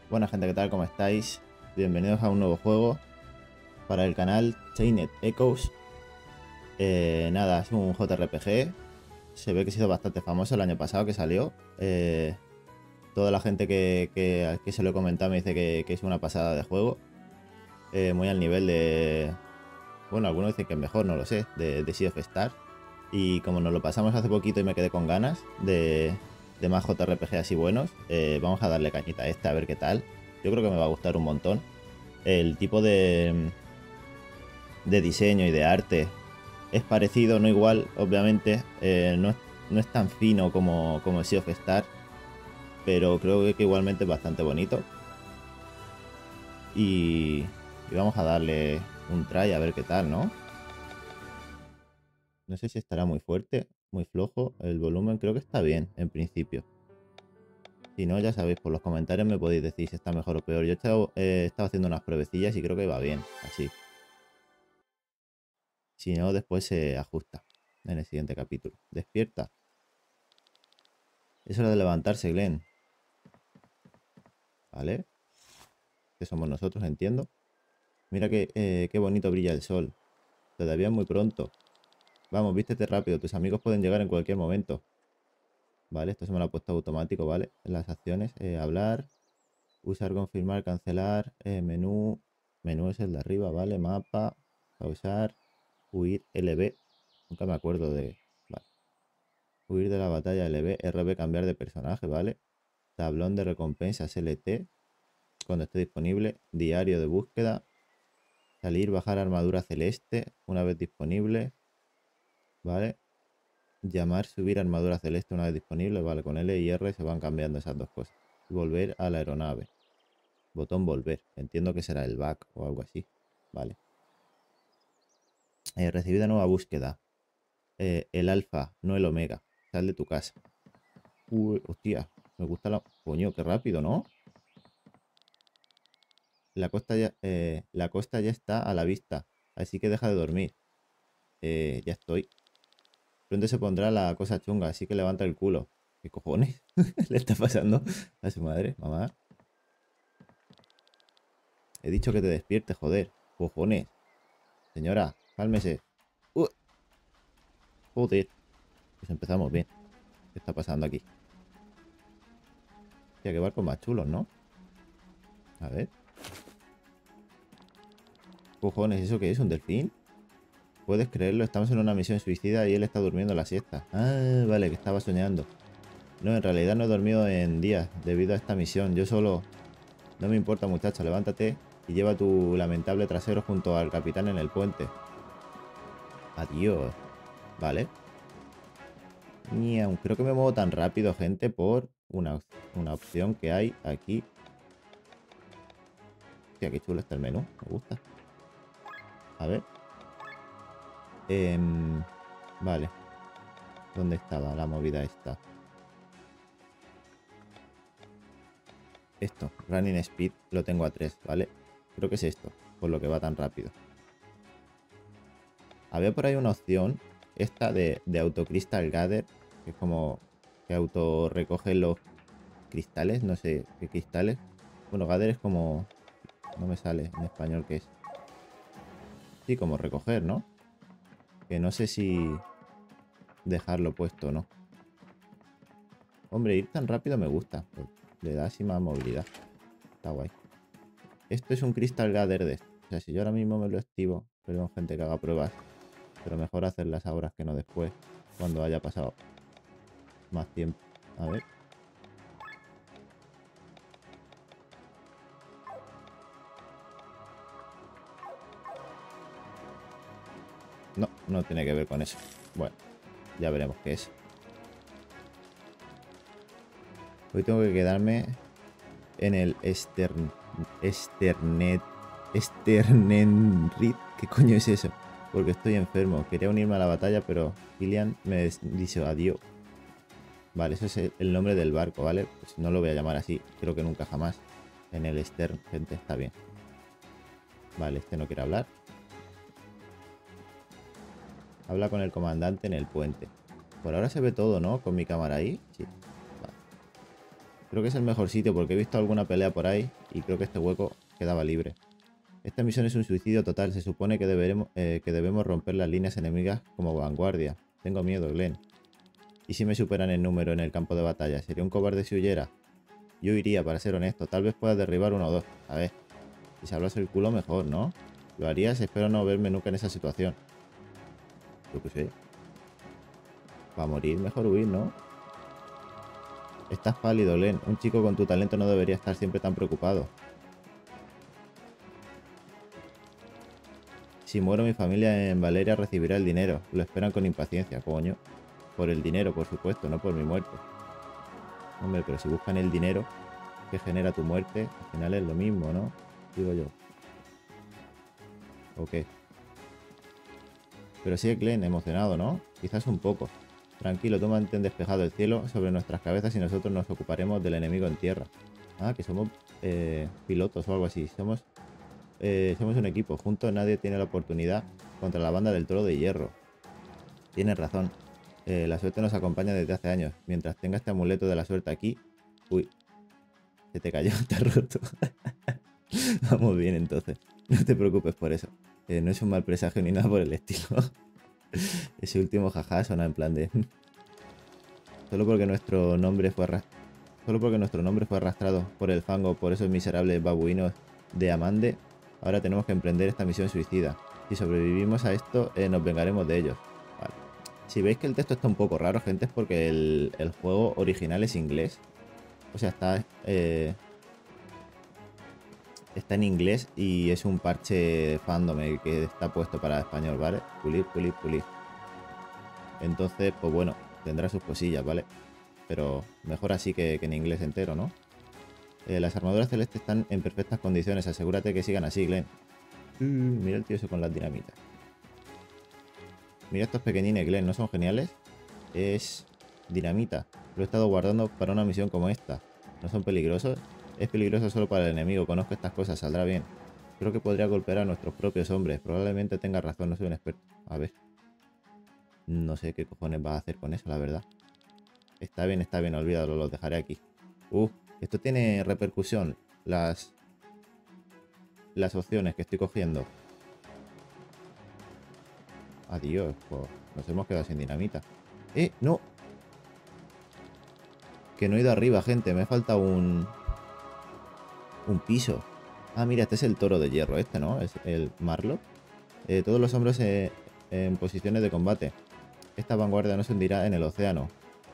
Buena gente, ¿qué tal? ¿Cómo estáis? Bienvenidos a un nuevo juego para el canal Chained Echoes. Nada, es un JRPG. Se ve que ha sido bastante famoso el año pasado que salió. Toda la gente que se lo he comentado me dice que es una pasada de juego. Muy al nivel de... Bueno, algunos dicen que es mejor, no lo sé, de Sea of Stars. Y como nos lo pasamos hace poquito y me quedé con ganas de más JRPG así buenos, vamos a darle cañita a este a ver qué tal. Yo creo que me va a gustar un montón. El tipo de diseño y de arte es parecido, no igual, obviamente. No es tan fino como Sea of Stars, pero creo que igualmente es bastante bonito. Y vamos a darle un try a ver qué tal, ¿no? No sé si estará muy fuerte, muy flojo. El volumen creo que está bien, en principio. Si no, ya sabéis, por los comentarios me podéis decir si está mejor o peor. Yo he estado haciendo unas pruebecillas y creo que va bien, así. Si no, después se ajusta en el siguiente capítulo. Despierta. Es hora de levantarse, Glenn. ¿Vale? Que somos nosotros, entiendo. Mira qué bonito brilla el sol. Todavía es muy pronto. Vamos, vístete rápido. Tus amigos pueden llegar en cualquier momento. Vale, esto se me lo ha puesto automático, ¿vale? En las acciones. Hablar. Usar, confirmar, cancelar. Menú. Menú es el de arriba, ¿vale? Mapa. Pausar. Huir. LB. Nunca me acuerdo de... Vale. Huir de la batalla LB. RB, cambiar de personaje, ¿vale? Tablón de recompensas LT. Cuando esté disponible. Diario de búsqueda. Salir, bajar armadura celeste. Una vez disponible. ¿Vale? Llamar, subir armadura celeste una vez disponible. Vale, con L y R se van cambiando esas dos cosas. Volver a la aeronave. Botón volver. Entiendo que será el back o algo así. Vale. Recibida nueva búsqueda. El alfa, no el omega. Sal de tu casa. Uy, hostia. Me gusta la... Coño, qué rápido, ¿no? La costa ya está a la vista. Así que deja de dormir. Ya estoy. Pronto se pondrá la cosa chunga, así que levanta el culo. ¿Qué cojones le está pasando a su madre, mamá? He dicho que te despiertes, joder. Cojones. Señora, cálmese. Uh, joder. Pues empezamos bien. ¿Qué está pasando aquí? Hostia, qué barcos más chulos, ¿no? A ver. Cojones, ¿eso qué es? ¿Un delfín? Puedes creerlo, estamos en una misión suicida y él está durmiendo la siesta. Ah, vale, que estaba soñando. No, en realidad no he dormido en días debido a esta misión. Yo solo... No me importa, muchacho, levántate y lleva tu lamentable trasero junto al capitán en el puente. Adiós. Vale. Miau. Creo que me muevo tan rápido, gente, por una opción que hay aquí. Hostia, qué chulo está el menú. Me gusta. A ver. Vale. ¿Dónde estaba la movida esta? Esto, Running Speed, lo tengo a 3, ¿vale? Creo que es esto, por lo que va tan rápido. Había por ahí una opción, esta de Auto Crystal Gather, que es como que auto recoge los cristales, no sé qué cristales. Bueno, Gather es como... No me sale en español qué es. Sí, como recoger, ¿no? Que no sé si dejarlo puesto o no. Hombre, ir tan rápido me gusta, pues le da así más movilidad. Está guay. Esto es un Crystal Gather de esto. O sea, si yo ahora mismo me lo activo, perdón, gente que haga pruebas, pero mejor hacerlas ahora que no después, cuando haya pasado más tiempo. A ver. No, no tiene que ver con eso. Bueno, ya veremos qué es. Hoy tengo que quedarme en el Sternenrit. ¿Qué coño es eso? Porque estoy enfermo. Quería unirme a la batalla, pero Kilian me dice adiós. Vale, ese es el nombre del barco, ¿vale? Pues no lo voy a llamar así. Creo que nunca jamás. En el Stern, gente, está bien. Vale, este no quiere hablar. Habla con el comandante en el puente. Por ahora se ve todo, ¿no? Con mi cámara ahí. Sí. Vale. Creo que es el mejor sitio porque he visto alguna pelea por ahí y creo que este hueco quedaba libre. Esta misión es un suicidio total. Se supone que debemos romper las líneas enemigas como vanguardia. Tengo miedo, Glenn. ¿Y si me superan en número en el campo de batalla? ¿Sería un cobarde si huyera? Yo iría, para ser honesto. Tal vez pueda derribar uno o dos. A ver, si se hablas el culo mejor, ¿no? Lo harías, espero no verme nunca en esa situación. Yo qué sé. Para morir, mejor huir, ¿no? Estás pálido, Len. Un chico con tu talento no debería estar siempre tan preocupado. Si muero, mi familia en Valeria recibirá el dinero. Lo esperan con impaciencia, coño. Por el dinero, por supuesto, no por mi muerte. Hombre, pero si buscan el dinero que genera tu muerte, al final es lo mismo, ¿no? Digo yo. ¿O qué? Pero sí, Glenn, emocionado, ¿no? Quizás un poco. Tranquilo, tú mantén despejado el cielo sobre nuestras cabezas y nosotros nos ocuparemos del enemigo en tierra. Ah, que somos pilotos o algo así. Somos un equipo. Juntos nadie tiene la oportunidad contra la banda del Trono de Hierro. Tienes razón. La suerte nos acompaña desde hace años. Mientras tenga este amuleto de la suerte aquí... Uy, se te cayó, te has roto. Vamos bien entonces. No te preocupes por eso. No es un mal presagio ni nada por el estilo. Ese último jaja suena en plan de... Solo porque nuestro nombre fue arrastrado por el fango por esos miserables babuinos de Amande, ahora tenemos que emprender esta misión suicida. Si sobrevivimos a esto, nos vengaremos de ellos. Vale. Si veis que el texto está un poco raro, gente, es porque el juego original es inglés. O sea, está en inglés y es un parche fandom que está puesto para español, ¿vale? Pulir, pulir, pulir. Entonces, pues bueno, tendrá sus cosillas, ¿vale? Pero mejor así que en inglés entero, ¿no? Las armaduras celestes están en perfectas condiciones. Asegúrate que sigan así, Glenn. Mira el tío ese con las dinamitas. Mira estos pequeñines, Glenn. ¿No son geniales? Es dinamita. Lo he estado guardando para una misión como esta. ¿No son peligrosos? Es peligroso solo para el enemigo. Conozco estas cosas. Saldrá bien. Creo que podría golpear a nuestros propios hombres. Probablemente tenga razón. No soy un experto. A ver. No sé qué cojones va a hacer con eso, la verdad. Está bien. Olvídalo. Los dejaré aquí. Esto tiene repercusión. Las opciones que estoy cogiendo. Adiós, pues nos hemos quedado sin dinamita. No. Que no he ido arriba, gente. Me falta un piso. Ah, mira, este es el toro de hierro, este, ¿no? Es el Marlock. Todos los hombres en posiciones de combate. Esta vanguardia no se hundirá en el océano.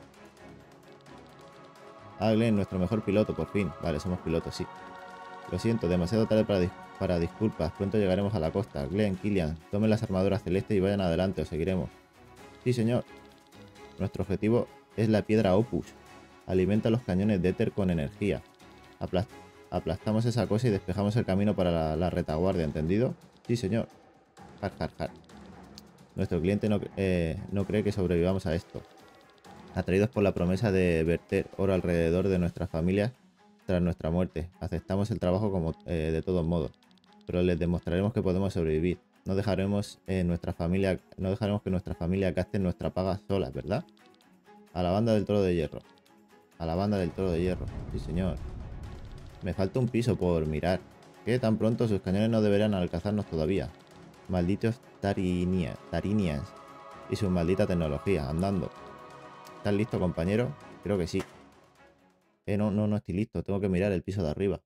Ah, Glenn, nuestro mejor piloto, por fin. Vale, somos pilotos, sí. Lo siento, demasiado tarde para disculpas. Pronto llegaremos a la costa. Glenn, Killian, tomen las armaduras celestes y vayan adelante, os seguiremos. Sí, señor. Nuestro objetivo es la piedra Opus. Alimenta los cañones de éter con energía. Aplastamos esa cosa y despejamos el camino para la retaguardia, ¿entendido? Sí, señor. Jar, jar, jar. Nuestro cliente no cree que sobrevivamos a esto. Atraídos por la promesa de verter oro alrededor de nuestras familias tras nuestra muerte, aceptamos el trabajo de todos modos, pero les demostraremos que podemos sobrevivir. No dejaremos que nuestra familia gaste nuestra paga solas, ¿verdad? A la banda del Trono de Hierro. A la banda del Trono de Hierro. Sí, señor. Me falta un piso por mirar. ¿Qué? Tan pronto sus cañones no deberán alcanzarnos todavía. Malditos Tarinians y su maldita tecnología, andando. ¿Estás listo, compañero? Creo que sí. No estoy listo. Tengo que mirar el piso de arriba.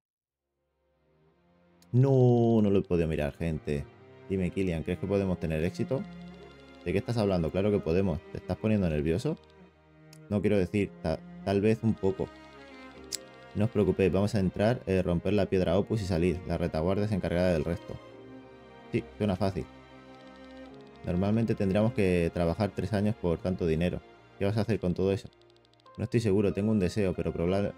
No lo he podido mirar, gente. Dime, Killian, ¿crees que podemos tener éxito? ¿De qué estás hablando? Claro que podemos. ¿Te estás poniendo nervioso? No quiero decir, tal vez un poco. No os preocupéis, vamos a entrar, romper la piedra Opus y salir. La retaguardia se encargará del resto. Sí, suena fácil. Normalmente tendríamos que trabajar 3 años por tanto dinero. ¿Qué vas a hacer con todo eso? No estoy seguro, tengo un deseo, pero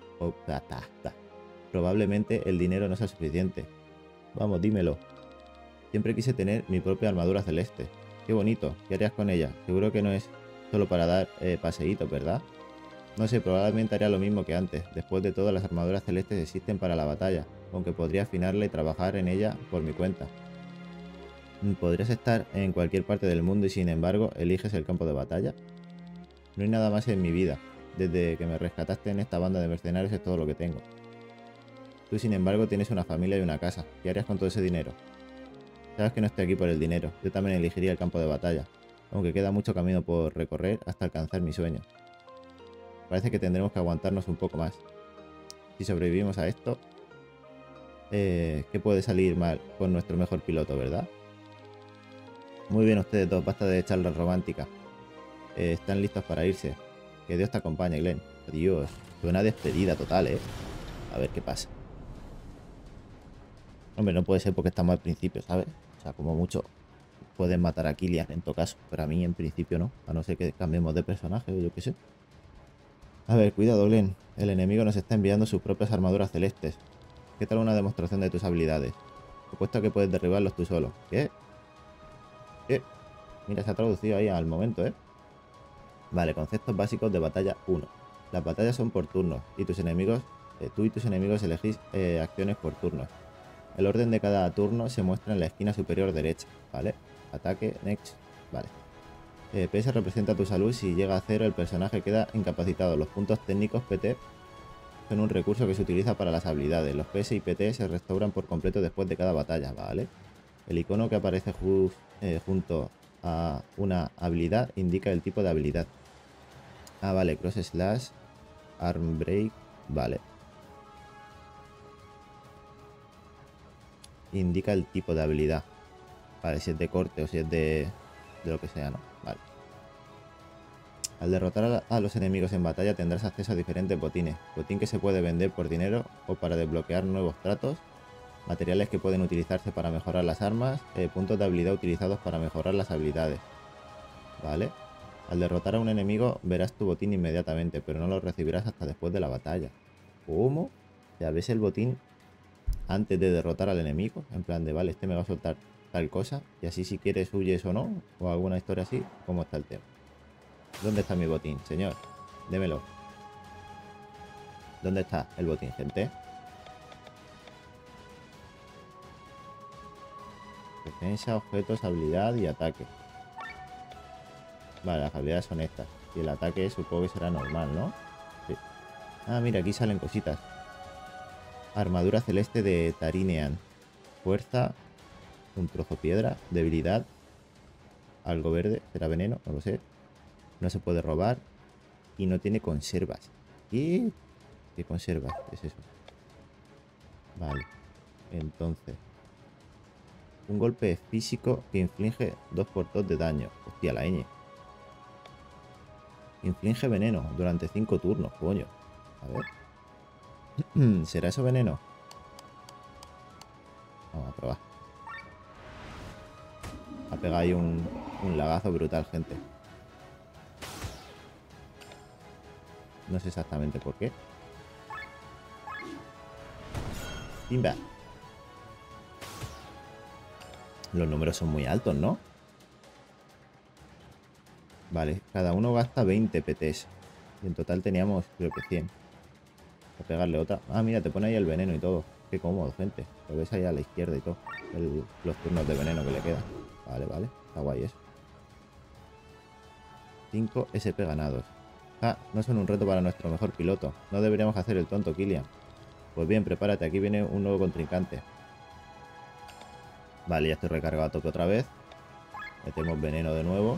probablemente el dinero no sea suficiente. Vamos, dímelo. Siempre quise tener mi propia armadura celeste. Qué bonito, ¿qué harías con ella? Seguro que no es solo para dar paseitos, ¿verdad? No sé, probablemente haría lo mismo que antes. Después de todo, las armaduras celestes existen para la batalla, aunque podría afinarla y trabajar en ella por mi cuenta. ¿Podrías estar en cualquier parte del mundo y sin embargo eliges el campo de batalla? No hay nada más en mi vida Desde que me rescataste en esta banda de mercenarios es todo lo que tengo. Tú, sin embargo, tienes una familia y una casa. ¿Qué harías con todo ese dinero? Sabes que no estoy aquí por el dinero. Yo también elegiría el campo de batalla, aunque queda mucho camino por recorrer hasta alcanzar mi sueño. Parece que tendremos que aguantarnos un poco más. Si sobrevivimos a esto, ¿qué puede salir mal con nuestro mejor piloto, verdad? Muy bien ustedes dos, basta de charlas románticas. Están listos para irse. Que Dios te acompañe, Glenn. Adiós. Suena a despedida total, ¿eh? A ver qué pasa. Hombre, no puede ser porque estamos al principio, ¿sabes? O sea, como mucho pueden matar a Killian en todo caso, pero a mí en principio no. A no ser que cambiemos de personaje o yo qué sé. A ver, cuidado, Glenn. El enemigo nos está enviando sus propias armaduras celestes. ¿Qué tal una demostración de tus habilidades? Supuesto que puedes derribarlos tú solo. ¿Qué? ¿Qué? Mira, se ha traducido ahí al momento, ¿eh? Vale, conceptos básicos de batalla 1. Las batallas son por turnos y tus enemigos, tú y tus enemigos elegís acciones por turnos. El orden de cada turno se muestra en la esquina superior derecha, ¿vale? Ataque, next, vale. PS representa tu salud, si llega a 0 el personaje queda incapacitado. Los puntos técnicos PT son un recurso que se utiliza para las habilidades. Los PS y PT se restauran por completo después de cada batalla, ¿vale? El icono que aparece junto a una habilidad indica el tipo de habilidad. Ah, vale, cross slash, arm break, vale. Indica el tipo de habilidad. Vale, si es de corte o si es de lo que sea, ¿no? Vale. Al derrotar a los enemigos en batalla tendrás acceso a diferentes botines. Botín que se puede vender por dinero o para desbloquear nuevos tratos. Materiales que pueden utilizarse para mejorar las armas. Puntos de habilidad utilizados para mejorar las habilidades. Vale. Al derrotar a un enemigo verás tu botín inmediatamente, pero no lo recibirás hasta después de la batalla. ¿Cómo? Ya ves el botín antes de derrotar al enemigo. En plan de, vale, este me va a soltar tal cosa. Y así si quieres huyes o no. O alguna historia así. ¿Cómo está el tema? ¿Dónde está mi botín, señor? Démelo. ¿Dónde está el botín, gente? Defensa, objetos, habilidad y ataque. Vale, las habilidades son estas. Y el ataque supongo que será normal, ¿no? Sí. Ah, mira, aquí salen cositas. Armadura celeste de Tarinean. Fuerza. Un trozo piedra. Debilidad. Algo verde. ¿Será veneno? No lo sé. No se puede robar. Y no tiene conservas. ¿Qué? ¿Qué conservas? ¿Qué es eso? Vale. Entonces. Un golpe físico que inflige 2×2 de daño. Hostia, la ñ. Inflige veneno durante 5 turnos, coño. A ver. ¿Será eso veneno? Vamos a probar. Ha pegado ahí un lagazo brutal, gente. No sé exactamente por qué. Pimba. Los números son muy altos, ¿no? Vale, cada uno gasta 20 PTs. Y en total teníamos, creo que 100. Voy a pegarle otra. Ah, mira, te pone ahí el veneno y todo. Qué cómodo, gente. Lo ves ahí a la izquierda y todo. Los turnos de veneno que le quedan. Vale, vale. Está guay eso. 5 SP ganados. Ah, no son un reto para nuestro mejor piloto. No deberíamos hacer el tonto, Killian. Pues bien, prepárate. Aquí viene un nuevo contrincante. Vale, ya estoy recargado a tope otra vez. Metemos veneno de nuevo.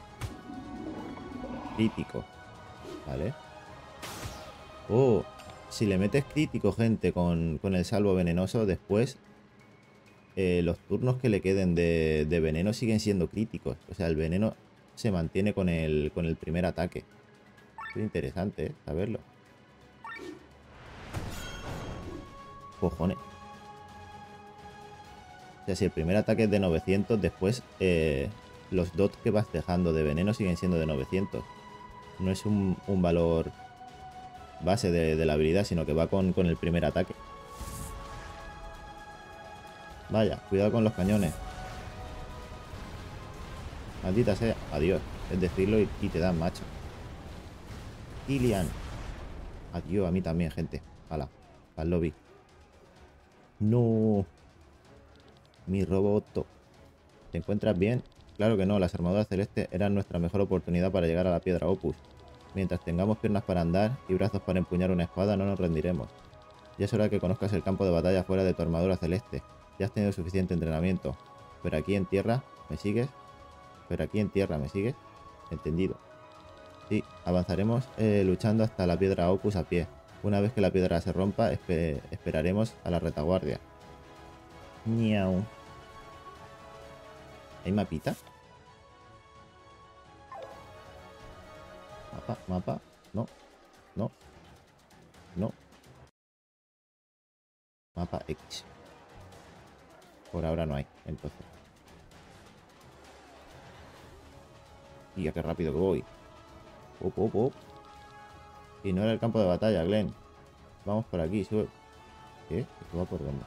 Crítico. Vale. Oh, si le metes crítico, gente, con el salvo venenoso, después los turnos que le queden de veneno siguen siendo críticos. O sea, el veneno se mantiene con el primer ataque. Es interesante, ¿eh? Saberlo. Cojones. O sea, si el primer ataque es de 900, después los dots que vas dejando de veneno siguen siendo de 900. No es un valor base de la habilidad, sino que va con el primer ataque. Vaya, cuidado con los cañones. Maldita sea. Adiós. Es decirlo y te dan, macho. Killian. Adiós, a mí también, gente. Hala, al lobby. No. Mi roboto. ¿Te encuentras bien? Claro que no, las armaduras celestes eran nuestra mejor oportunidad para llegar a la piedra Opus. Mientras tengamos piernas para andar y brazos para empuñar una espada, no nos rendiremos. Ya es hora de que conozcas el campo de batalla fuera de tu armadura celeste. Ya has tenido suficiente entrenamiento. Pero aquí en tierra, ¿me sigues? Pero aquí en tierra, ¿me sigues? Entendido. Sí, avanzaremos luchando hasta la piedra Opus a pie. Una vez que la piedra se rompa, esperaremos a la retaguardia. Miau. ¿Hay mapita? Mapa. No. Mapa X. Por ahora no hay, entonces. Y ya qué rápido que voy. Y no era el campo de batalla, Glenn. Vamos por aquí, sube. ¿Qué? ¿Esto va por dónde?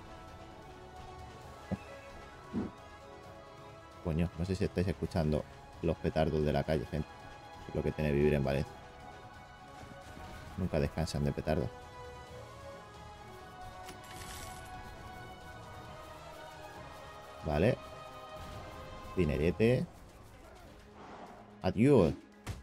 Coño, no sé si estáis escuchando los petardos de la calle, gente. Es lo que tiene vivir en Valencia. Nunca descansan de petardos. Vale. Dinerete. Adiós.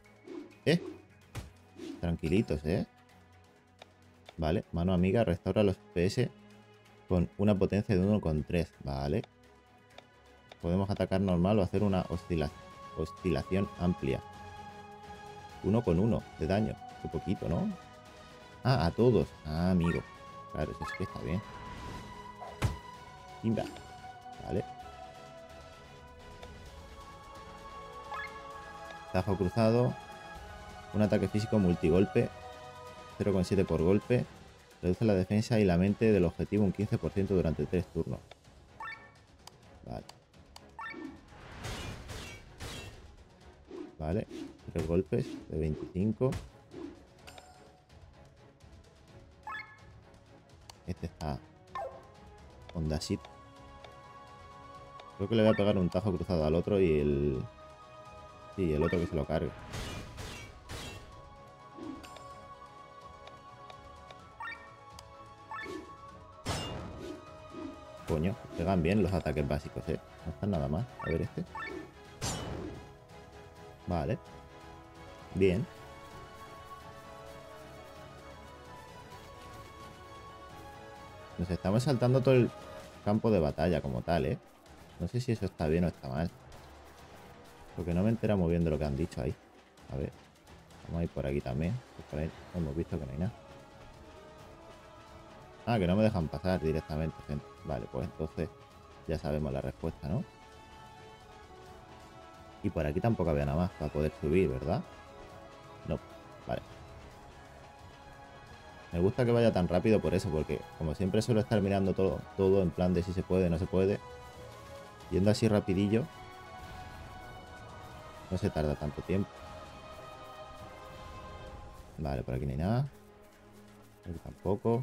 Tranquilitos, Vale. Mano amiga restaura los PS con una potencia de 1,3. Vale. Podemos atacar normal o hacer una oscilación amplia. 1,1 de daño. Qué poquito, ¿no? Ah, a todos. Ah, amigo. Claro, eso es que está bien. Timba. Vale. Tajo cruzado. Un ataque físico multigolpe. 0,7 por golpe. Reduce la defensa y la mente del objetivo un 15% durante 3 turnos. Vale. Vale. 3 golpes de 25. Este está Honda Shit. Creo que le voy a pegar un tajo cruzado al otro y el... Sí, el otro que se lo cargue. Coño, pegan bien los ataques básicos, No están nada mal. A ver este. Vale. Bien. Nos estamos saltando todo el campo de batalla como tal, No sé si eso está bien o está mal. Porque no me entera muy bien de lo que han dicho ahí. A ver. Vamos a ir por aquí también. Pues por ahí hemos visto que no hay nada. Ah, que no me dejan pasar directamente, gente. Vale, pues entonces ya sabemos la respuesta, ¿no? Y por aquí tampoco había nada más para poder subir, ¿verdad? No. Vale. Me gusta que vaya tan rápido por eso, porque como siempre suelo estar mirando todo en plan de si se puede, no se puede. Yendo así rapidillo, no se tarda tanto tiempo. Vale, por aquí no hay nada. Por aquí tampoco.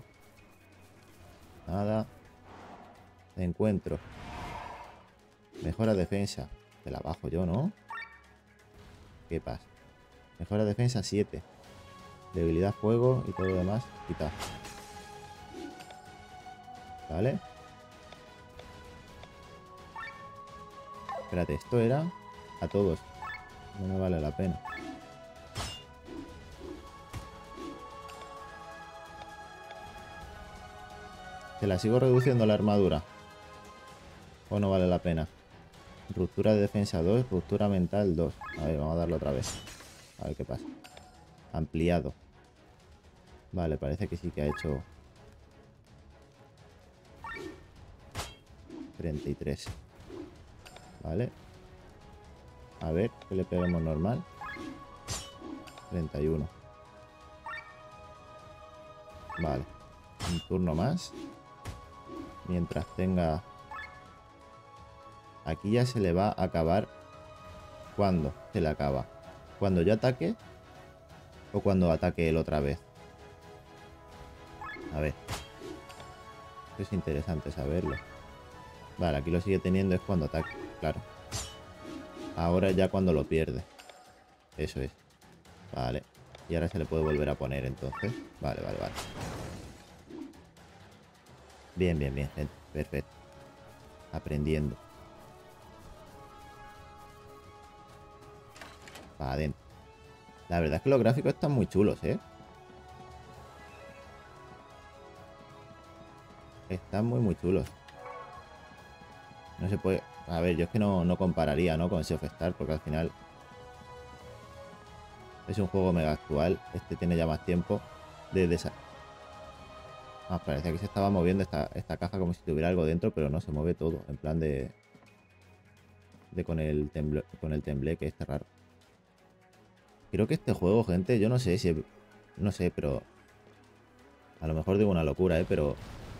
Nada. Encuentro. Mejora defensa. Te la bajo yo, ¿no? ¿Qué pasa? Mejora defensa 7. Debilidad fuego y todo lo demás. Quita. Vale. Espérate, esto era a todos. No me vale la pena. ¿Te la sigo reduciendo la armadura? ¿O no vale la pena? Ruptura de defensa 2, ruptura mental 2. A ver, vamos a darlo otra vez. A ver qué pasa. Ampliado. Vale, parece que sí que ha hecho 33. Vale. A ver, que le peguemos normal. 31. Vale. Un turno más. Mientras tenga... Aquí ya se le va a acabar. ¿Cuándo se le acaba? ¿Cuando yo ataque? ¿O cuando ataque él otra vez? A ver. Esto es interesante saberlo. Vale, aquí lo sigue teniendo es cuando ataque. Claro. Ahora ya cuando lo pierde. Eso es. Vale. Y ahora se le puede volver a poner entonces. Vale. Bien, gente. Perfecto. Aprendiendo. Para adentro. La verdad es que los gráficos están muy chulos, ¿eh? Están muy, muy chulos. No se puede... A ver, yo es que no compararía, ¿no? Con Sea of Star, porque al final es un juego mega actual. Este tiene ya más tiempo de desarrollo. Ah, parecía que se estaba moviendo esta caja como si tuviera algo dentro, pero no, se mueve todo. En plan de con el tembleque este raro. Creo que este juego, gente, yo no sé si... No sé, pero... A lo mejor digo una locura, ¿eh? Pero...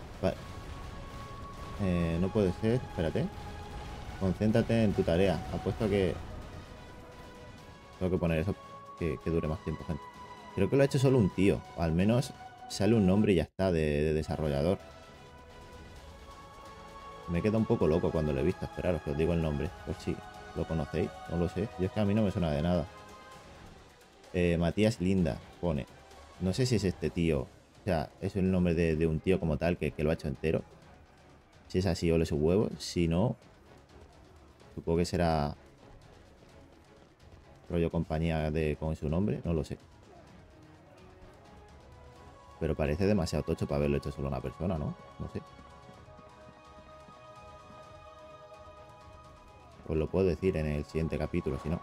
no puede ser. Espérate. Concéntrate en tu tarea. Apuesto a que... Tengo que poner eso que dure más tiempo, gente. Creo que lo ha hecho solo un tío. O al menos sale un nombre y ya está de desarrollador. Me queda un poco loco cuando lo he visto. Esperaros que os digo el nombre. Por si lo conocéis. No lo sé. Yo es que a mí no me suena de nada. Matías Linda pone. No sé si es este tío. O sea, es el nombre de un tío como tal que lo ha hecho entero. Si es así, ole su huevo. Si no, supongo que será rollo compañía con su nombre. No lo sé. Pero parece demasiado tocho para haberlo hecho solo una persona, ¿no? No sé. Os lo puedo decir en el siguiente capítulo, si no.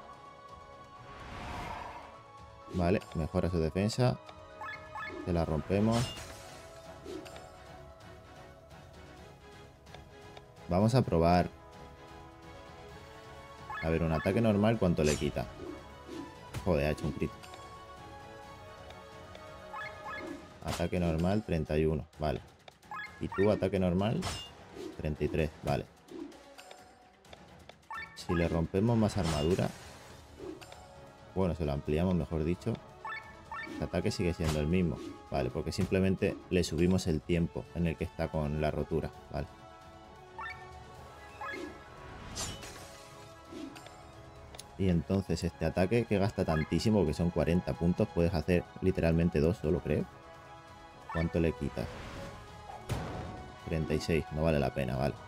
Vale, mejora su defensa. Se la rompemos. Vamos a probar. A ver, un ataque normal, ¿cuánto le quita? Joder, ha hecho un crit. Ataque normal, 31. Vale. Y tú, ataque normal, 33. Vale. Si le rompemos más armadura... Bueno, se lo ampliamos, mejor dicho. El ataque sigue siendo el mismo. Vale, porque simplemente le subimos el tiempo en el que está con la rotura. Vale. Y entonces este ataque que gasta tantísimo, que son 40 puntos, puedes hacer literalmente 2 solo, creo. ¿Cuánto le quitas? 36, no vale la pena, vale.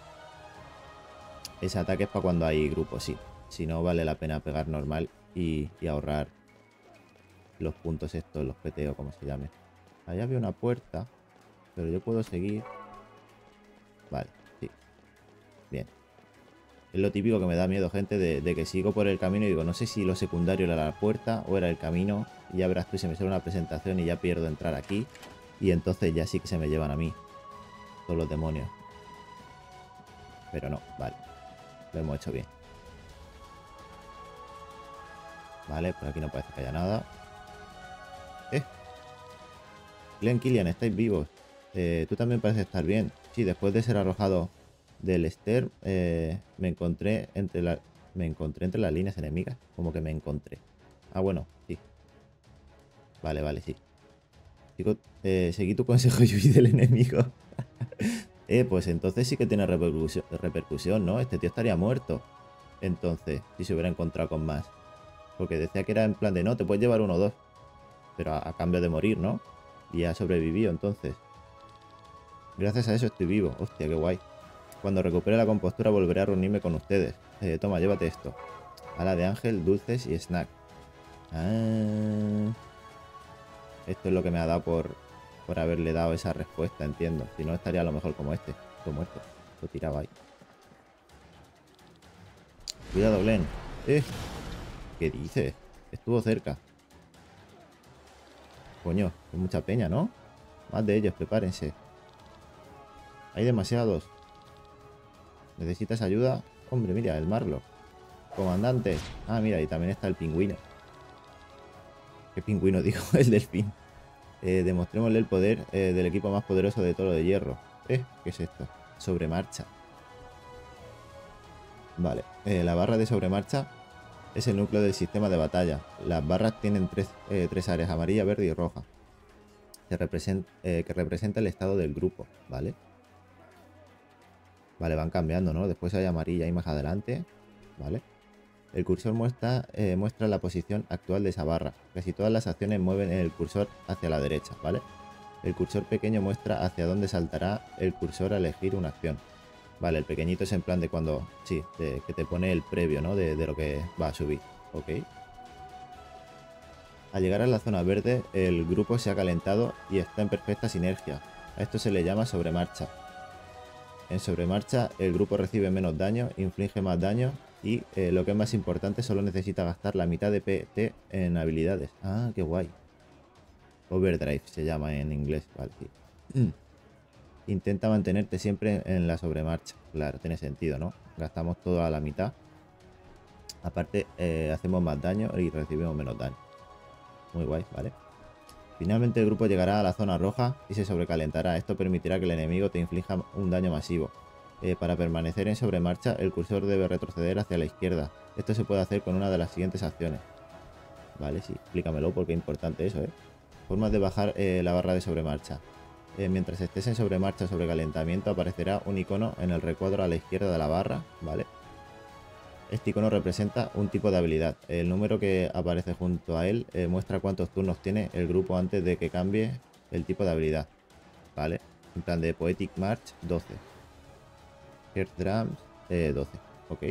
Ese ataque es para cuando hay grupos, sí. Si no, vale la pena pegar normal y ahorrar los puntos estos, los PTO, como se llame. Allá había una puerta, pero yo puedo seguir. Vale, sí. Bien. Es lo típico que me da miedo, gente, de que sigo por el camino y digo, no sé si lo secundario era la puerta o era el camino. Y ya verás tú, se me sale una presentación y ya pierdo entrar aquí. Y entonces ya sí que se me llevan a mí todos los demonios. Pero no, vale. Lo hemos hecho bien. Vale, por aquí no parece que haya nada. Glenn, Killian, estáis vivos. Tú también pareces estar bien. Sí, después de ser arrojado del Ester, me encontré entre las líneas enemigas. Como que me encontré. Ah, bueno, sí. Vale, vale, sí. Digo, seguí tu consejo y huí del enemigo. Pues entonces sí que tiene repercusión, ¿no? Este tío estaría muerto. Entonces, si se hubiera encontrado con más. Porque decía que era en plan de no, te puedes llevar uno o dos. Pero a cambio de morir, ¿no? Y ha sobrevivido entonces. Gracias a eso estoy vivo. Hostia, qué guay. Cuando recupere la compostura volveré a reunirme con ustedes. Toma, llévate esto. Ala de ángel, dulces y snack. Ah, esto es lo que me ha dado por haberle dado esa respuesta, entiendo. Si no, estaría a lo mejor como este. Estoy muerto. Lo tiraba ahí. Cuidado, Glenn. ¿Qué dices? Estuvo cerca. Coño, hay mucha peña, ¿no? Más de ellos, prepárense. Hay demasiados. ¿Necesitas ayuda? Hombre, mira, el Marlock. Comandante. Ah, mira, y también está el pingüino. ¿Qué pingüino digo? El delfín. Demostrémosle el poder del equipo más poderoso de Toro de Hierro. ¿Qué es esto? Sobremarcha. Vale. La barra de sobremarcha es el núcleo del sistema de batalla. Las barras tienen tres áreas, amarilla, verde y roja. Que representa el estado del grupo, ¿vale? Vale, van cambiando, ¿no? Después hay amarilla y más adelante, ¿vale? El cursor muestra la posición actual de esa barra. Casi todas las acciones mueven el cursor hacia la derecha, ¿vale? El cursor pequeño muestra hacia dónde saltará el cursor a elegir una acción. Vale, el pequeñito es en plan de cuando... Sí, que te pone el previo, ¿no? De lo que va a subir, ¿ok? Al llegar a la zona verde, el grupo se ha calentado y está en perfecta sinergia. A esto se le llama sobremarcha. En sobremarcha, el grupo recibe menos daño, inflige más daño y, lo que es más importante, solo necesita gastar la mitad de PT en habilidades. Ah, qué guay. Overdrive se llama en inglés, vale, sí. Intenta mantenerte siempre en la sobremarcha. Claro, tiene sentido, ¿no? Gastamos todo a la mitad. Aparte, hacemos más daño y recibimos menos daño. Muy guay, ¿vale? Finalmente el grupo llegará a la zona roja y se sobrecalentará. Esto permitirá que el enemigo te inflija un daño masivo. Para permanecer en sobremarcha, el cursor debe retroceder hacia la izquierda. Esto se puede hacer con una de las siguientes acciones. Vale, sí, explícamelo porque es importante eso, ¿eh? Formas de bajar la barra de sobremarcha. Mientras estés en sobremarcha o sobrecalentamiento, aparecerá un icono en el recuadro a la izquierda de la barra, ¿vale? Este icono representa un tipo de habilidad. El número que aparece junto a él muestra cuántos turnos tiene el grupo antes de que cambie el tipo de habilidad, ¿vale? En plan de Poetic March 12. Heart Drums 12, ok.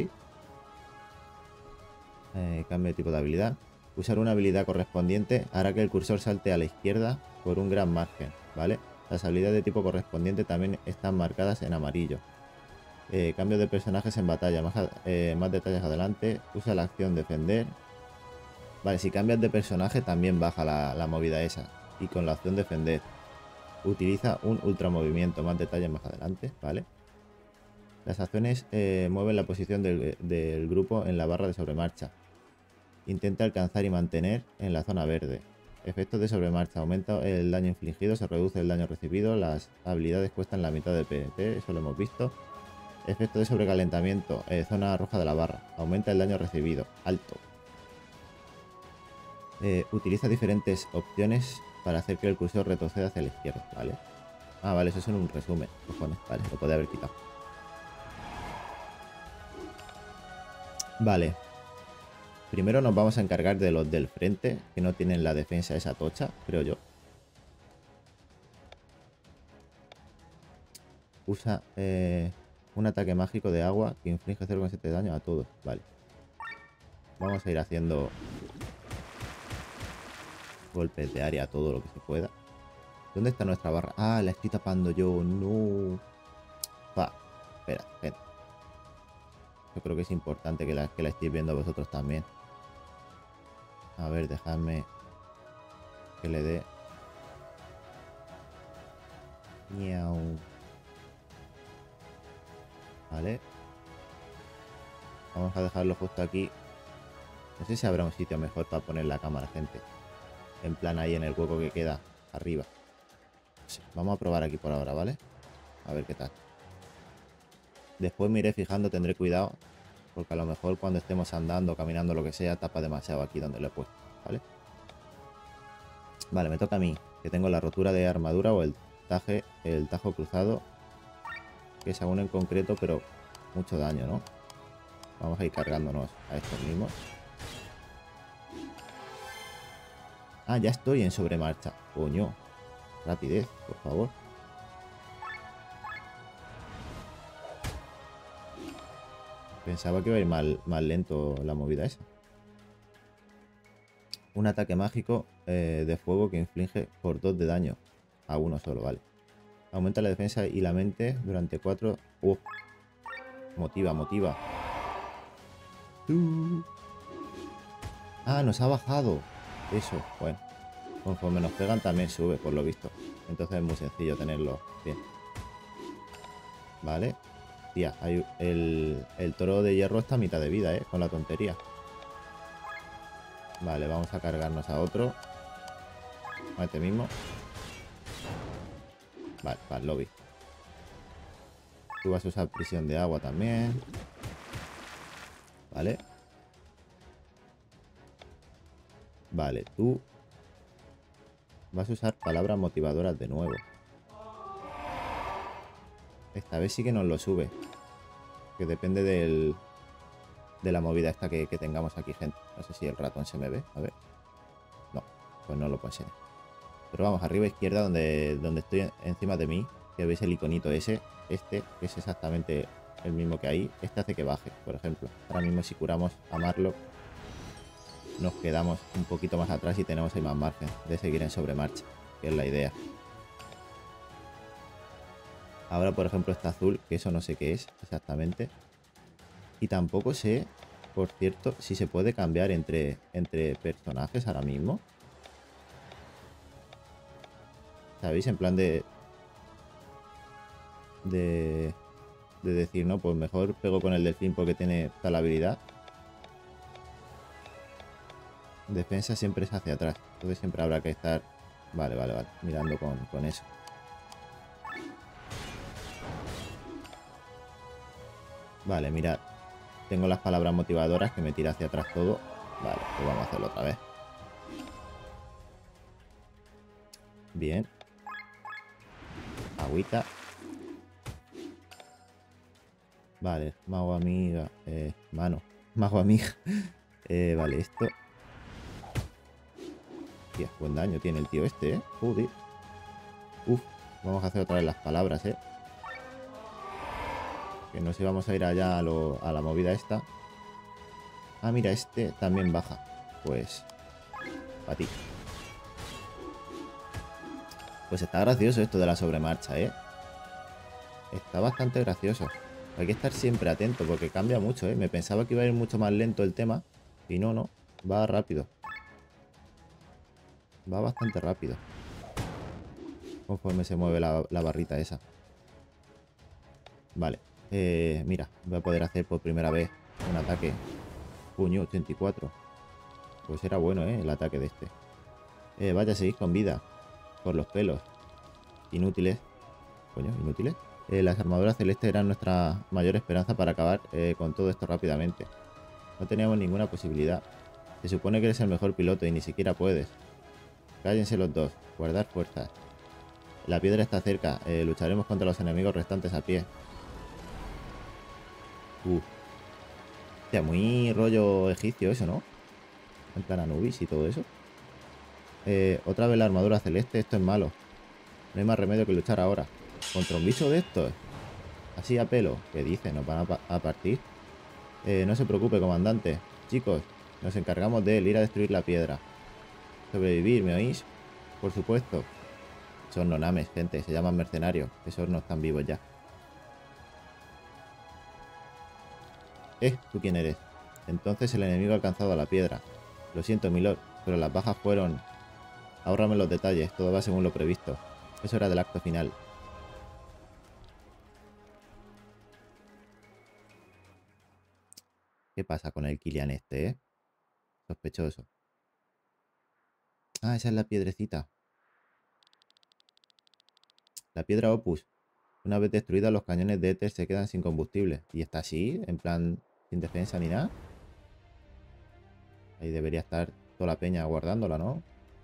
Cambio de tipo de habilidad. Usar una habilidad correspondiente hará que el cursor salte a la izquierda por un gran margen, ¿vale? Las habilidades de tipo correspondiente también están marcadas en amarillo. Cambio de personajes en batalla, más detalles adelante. Usa la acción defender. Vale, si cambias de personaje también baja la movida esa. Y con la opción defender. Utiliza un ultramovimiento, más detalles más adelante, ¿vale? Las acciones mueven la posición del grupo en la barra de sobremarcha. Intenta alcanzar y mantener en la zona verde. Efectos de sobremarcha. Aumenta el daño infligido, se reduce el daño recibido. Las habilidades cuestan la mitad de PvP, eso lo hemos visto. Efecto de sobrecalentamiento, zona roja de la barra. Aumenta el daño recibido, alto. Utiliza diferentes opciones para hacer que el cursor retroceda hacia la izquierda, ¿vale? Ah, vale, eso es en un resumen, cojones, vale, lo podía haber quitado. Vale. Primero nos vamos a encargar de los del frente, que no tienen la defensa esa tocha, creo yo. Usa un ataque mágico de agua que inflige 0,7 de daño a todos, vale. Vamos a ir haciendo golpes de área, todo lo que se pueda. ¿Dónde está nuestra barra? Ah, la estoy tapando yo. No. Va. Espera, gente. Yo creo que es importante que la estéis viendo vosotros también. A ver, dejadme que le dé. Miau. Vale. Vamos a dejarlo justo aquí. No sé si habrá un sitio mejor para poner la cámara, gente. En plan ahí en el hueco que queda arriba. Sí, vamos a probar aquí por ahora, ¿vale? A ver qué tal. Después me iré fijando, tendré cuidado. Porque a lo mejor cuando estemos andando, caminando, lo que sea, tapa demasiado aquí donde lo he puesto, ¿vale? Vale, me toca a mí, que tengo la rotura de armadura o el tajo cruzado. Que es aún en concreto, pero mucho daño, ¿no? Vamos a ir cargándonos a estos mismos. Ah, ya estoy en sobremarcha. Coño. Rapidez, por favor. Pensaba que iba a ir más lento la movida esa. Un ataque mágico de fuego que inflige por 2 de daño a uno solo, vale. Aumenta la defensa y la mente durante 4. Motiva, motiva. Ah, nos ha bajado. Eso, bueno. Conforme nos pegan también sube, por lo visto. Entonces es muy sencillo tenerlo bien. Vale. Tía, hay el toro de hierro está a mitad de vida, con la tontería. Vale, vamos a cargarnos a otro. A este mismo. Vale, para el lobby. Tú vas a usar prisión de agua también. Vale. Vale, tú vas a usar palabras motivadoras de nuevo. Esta vez sí que nos lo sube. Que depende de la movida esta que tengamos aquí, gente. No sé si el ratón se me ve. A ver. No, pues no lo puedo enseñar. Pero vamos, arriba a izquierda, donde estoy encima de mí, que veis el iconito ese, que es exactamente el mismo que ahí. Este hace que baje, por ejemplo. Ahora mismo si curamos a Marlock, nos quedamos un poquito más atrás y tenemos ahí más margen de seguir en sobremarcha, que es la idea. Ahora, por ejemplo, está azul, que eso no sé qué es exactamente. Y tampoco sé, por cierto, si se puede cambiar entre personajes ahora mismo. ¿Sabéis? En plan de decir, no, pues mejor pego con el delfín porque tiene tal habilidad. Defensa siempre es hacia atrás. Entonces siempre habrá que estar... Vale, mirando con eso. Vale, mirad. Tengo las palabras motivadoras que me tira hacia atrás todo. Vale, pues vamos a hacerlo otra vez. Bien. Agüita. Vale, mago amiga. Mano. Mago amiga. Vale, esto. Hostia, buen daño tiene el tío este, ¿eh? Joder. Uf, vamos a hacer otra vez las palabras, ¿eh? Que no sé, vamos a ir allá a la movida esta. Ah, mira, este también baja. Pues... para ti. Pues está gracioso esto de la sobremarcha, ¿eh? Está bastante gracioso. Hay que estar siempre atento porque cambia mucho, ¿eh? Me pensaba que iba a ir mucho más lento el tema. Y no, no. Va rápido. Va bastante rápido. Conforme se mueve la barrita esa. Vale. Mira, voy a poder hacer por primera vez un ataque. Puño, 84. Pues era bueno, ¿eh? El ataque de este. Vaya, seguís con vida. Por los pelos. Inútiles. Coño, inútiles. Las armaduras celestes eran nuestra mayor esperanza para acabar con todo esto rápidamente. No teníamos ninguna posibilidad. Se supone que eres el mejor piloto y ni siquiera puedes. Cállense los dos. Guardar fuerzas. La piedra está cerca. Lucharemos contra los enemigos restantes a pie. Hostia, muy rollo egipcio eso, ¿no? En plan Anubis y todo eso. Otra vez la armadura celeste. Esto es malo. No hay más remedio que luchar ahora. Contra un bicho de estos. Así a pelo. ¿Qué dice? ¿Nos van a partir? No se preocupe, comandante. Chicos, nos encargamos de él. Ir a destruir la piedra. Sobrevivir, ¿me oís? Por supuesto. Son nonames, gente. Se llaman mercenarios. Esos no están vivos ya. ¿Tú quién eres? Entonces el enemigo ha alcanzado a la piedra. Lo siento, milord, pero las bajas fueron... Ahórrame los detalles. Todo va según lo previsto. Eso era del acto final. ¿Qué pasa con el Kilian este, Sospechoso. Ah, esa es la piedrecita. La piedra Opus. Una vez destruida, los cañones de éter se quedan sin combustible. Y está así, en plan, sin defensa ni nada. Ahí debería estar toda la peña guardándola, ¿no?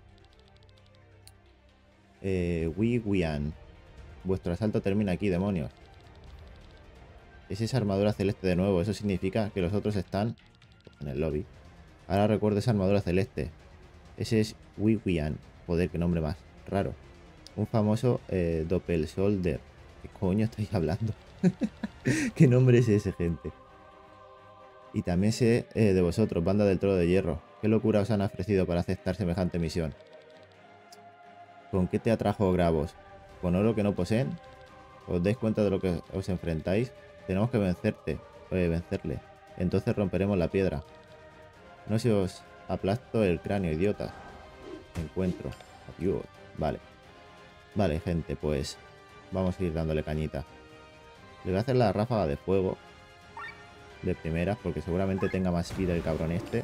Wian. Vuestro asalto termina aquí, demonios. Es esa armadura celeste de nuevo. Eso significa que los otros están en el lobby. Ahora recuerdo esa armadura celeste. Ese es Wian. Joder, qué nombre más raro. Un famoso Doppelsolder. ¿Qué coño estáis hablando? ¿Qué nombre es ese, gente? Y también sé de vosotros, banda del Trono de Hierro. ¿Qué locura os han ofrecido para aceptar semejante misión? ¿Con qué te atrajo Gravos? ¿Con oro que no poseen? ¿Os dais cuenta de lo que os enfrentáis? Tenemos que vencerle. Entonces romperemos la piedra. No se os aplasto el cráneo, idiota. Encuentro. Adiós. Vale. Vale, gente, pues vamos a ir dándole cañita. Le voy a hacer la ráfaga de fuego de primeras, porque seguramente tenga más vida el cabrón este.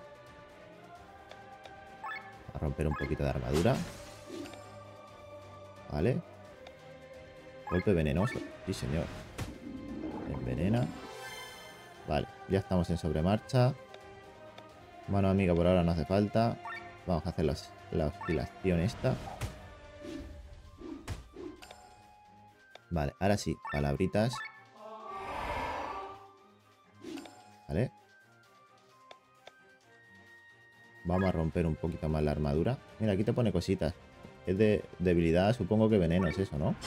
A romper un poquito de armadura. Vale. Golpe venenoso. Sí, señor. Envenena. Vale, ya estamos en sobremarcha. Mano amiga por ahora no hace falta. Vamos a hacer la oscilación esta. Vale, ahora sí, palabritas. Vale. Vamos a romper un poquito más la armadura. Mira, aquí te pone cositas. Es de debilidad, supongo que veneno es eso, ¿no?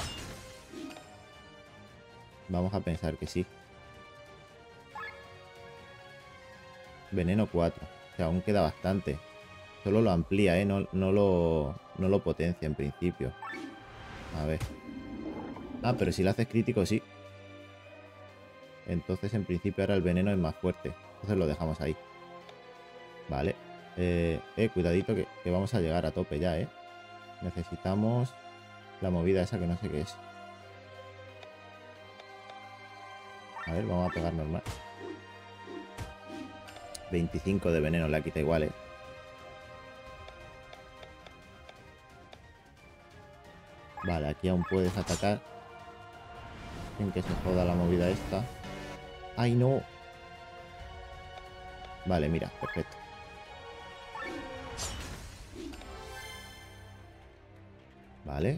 Vamos a pensar que sí. Veneno 4. O sea, aún queda bastante. Solo lo amplía, ¿eh? No lo potencia en principio. A ver. Ah, pero si lo haces crítico, sí. Entonces, en principio, ahora el veneno es más fuerte. Entonces lo dejamos ahí. Vale. Cuidadito que vamos a llegar a tope ya, ¿eh? Necesitamos la movida esa que no sé qué es. A ver, vamos a pegar normal. 25 de veneno la quita igual, ¿eh? Vale, aquí aún puedes atacar sin que se joda la movida esta. ¡Ay, no! Vale, mira, perfecto. Vale.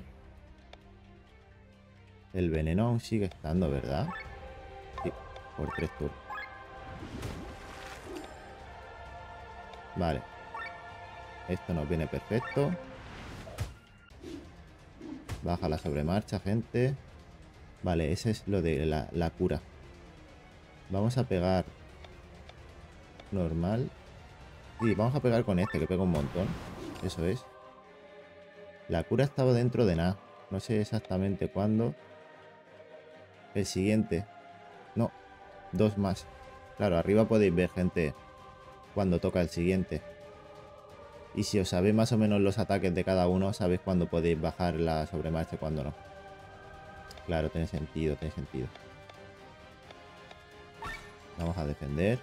El veneno aún sigue estando, ¿verdad? Sí, por 3 turnos. Vale. Esto nos viene perfecto. Baja la sobremarcha, gente. Vale, ese es lo de la cura. Vamos a pegar normal. Sí, vamos a pegar con este, que pega un montón. Eso es. La cura estaba dentro de nada. No sé exactamente cuándo. El siguiente. No, 2 más. Claro, arriba podéis ver, gente, cuando toca el siguiente. Y si os sabéis más o menos los ataques de cada uno, sabéis cuándo podéis bajar la sobremarcha y cuándo no. Claro, tiene sentido, tiene sentido. Vamos a defender.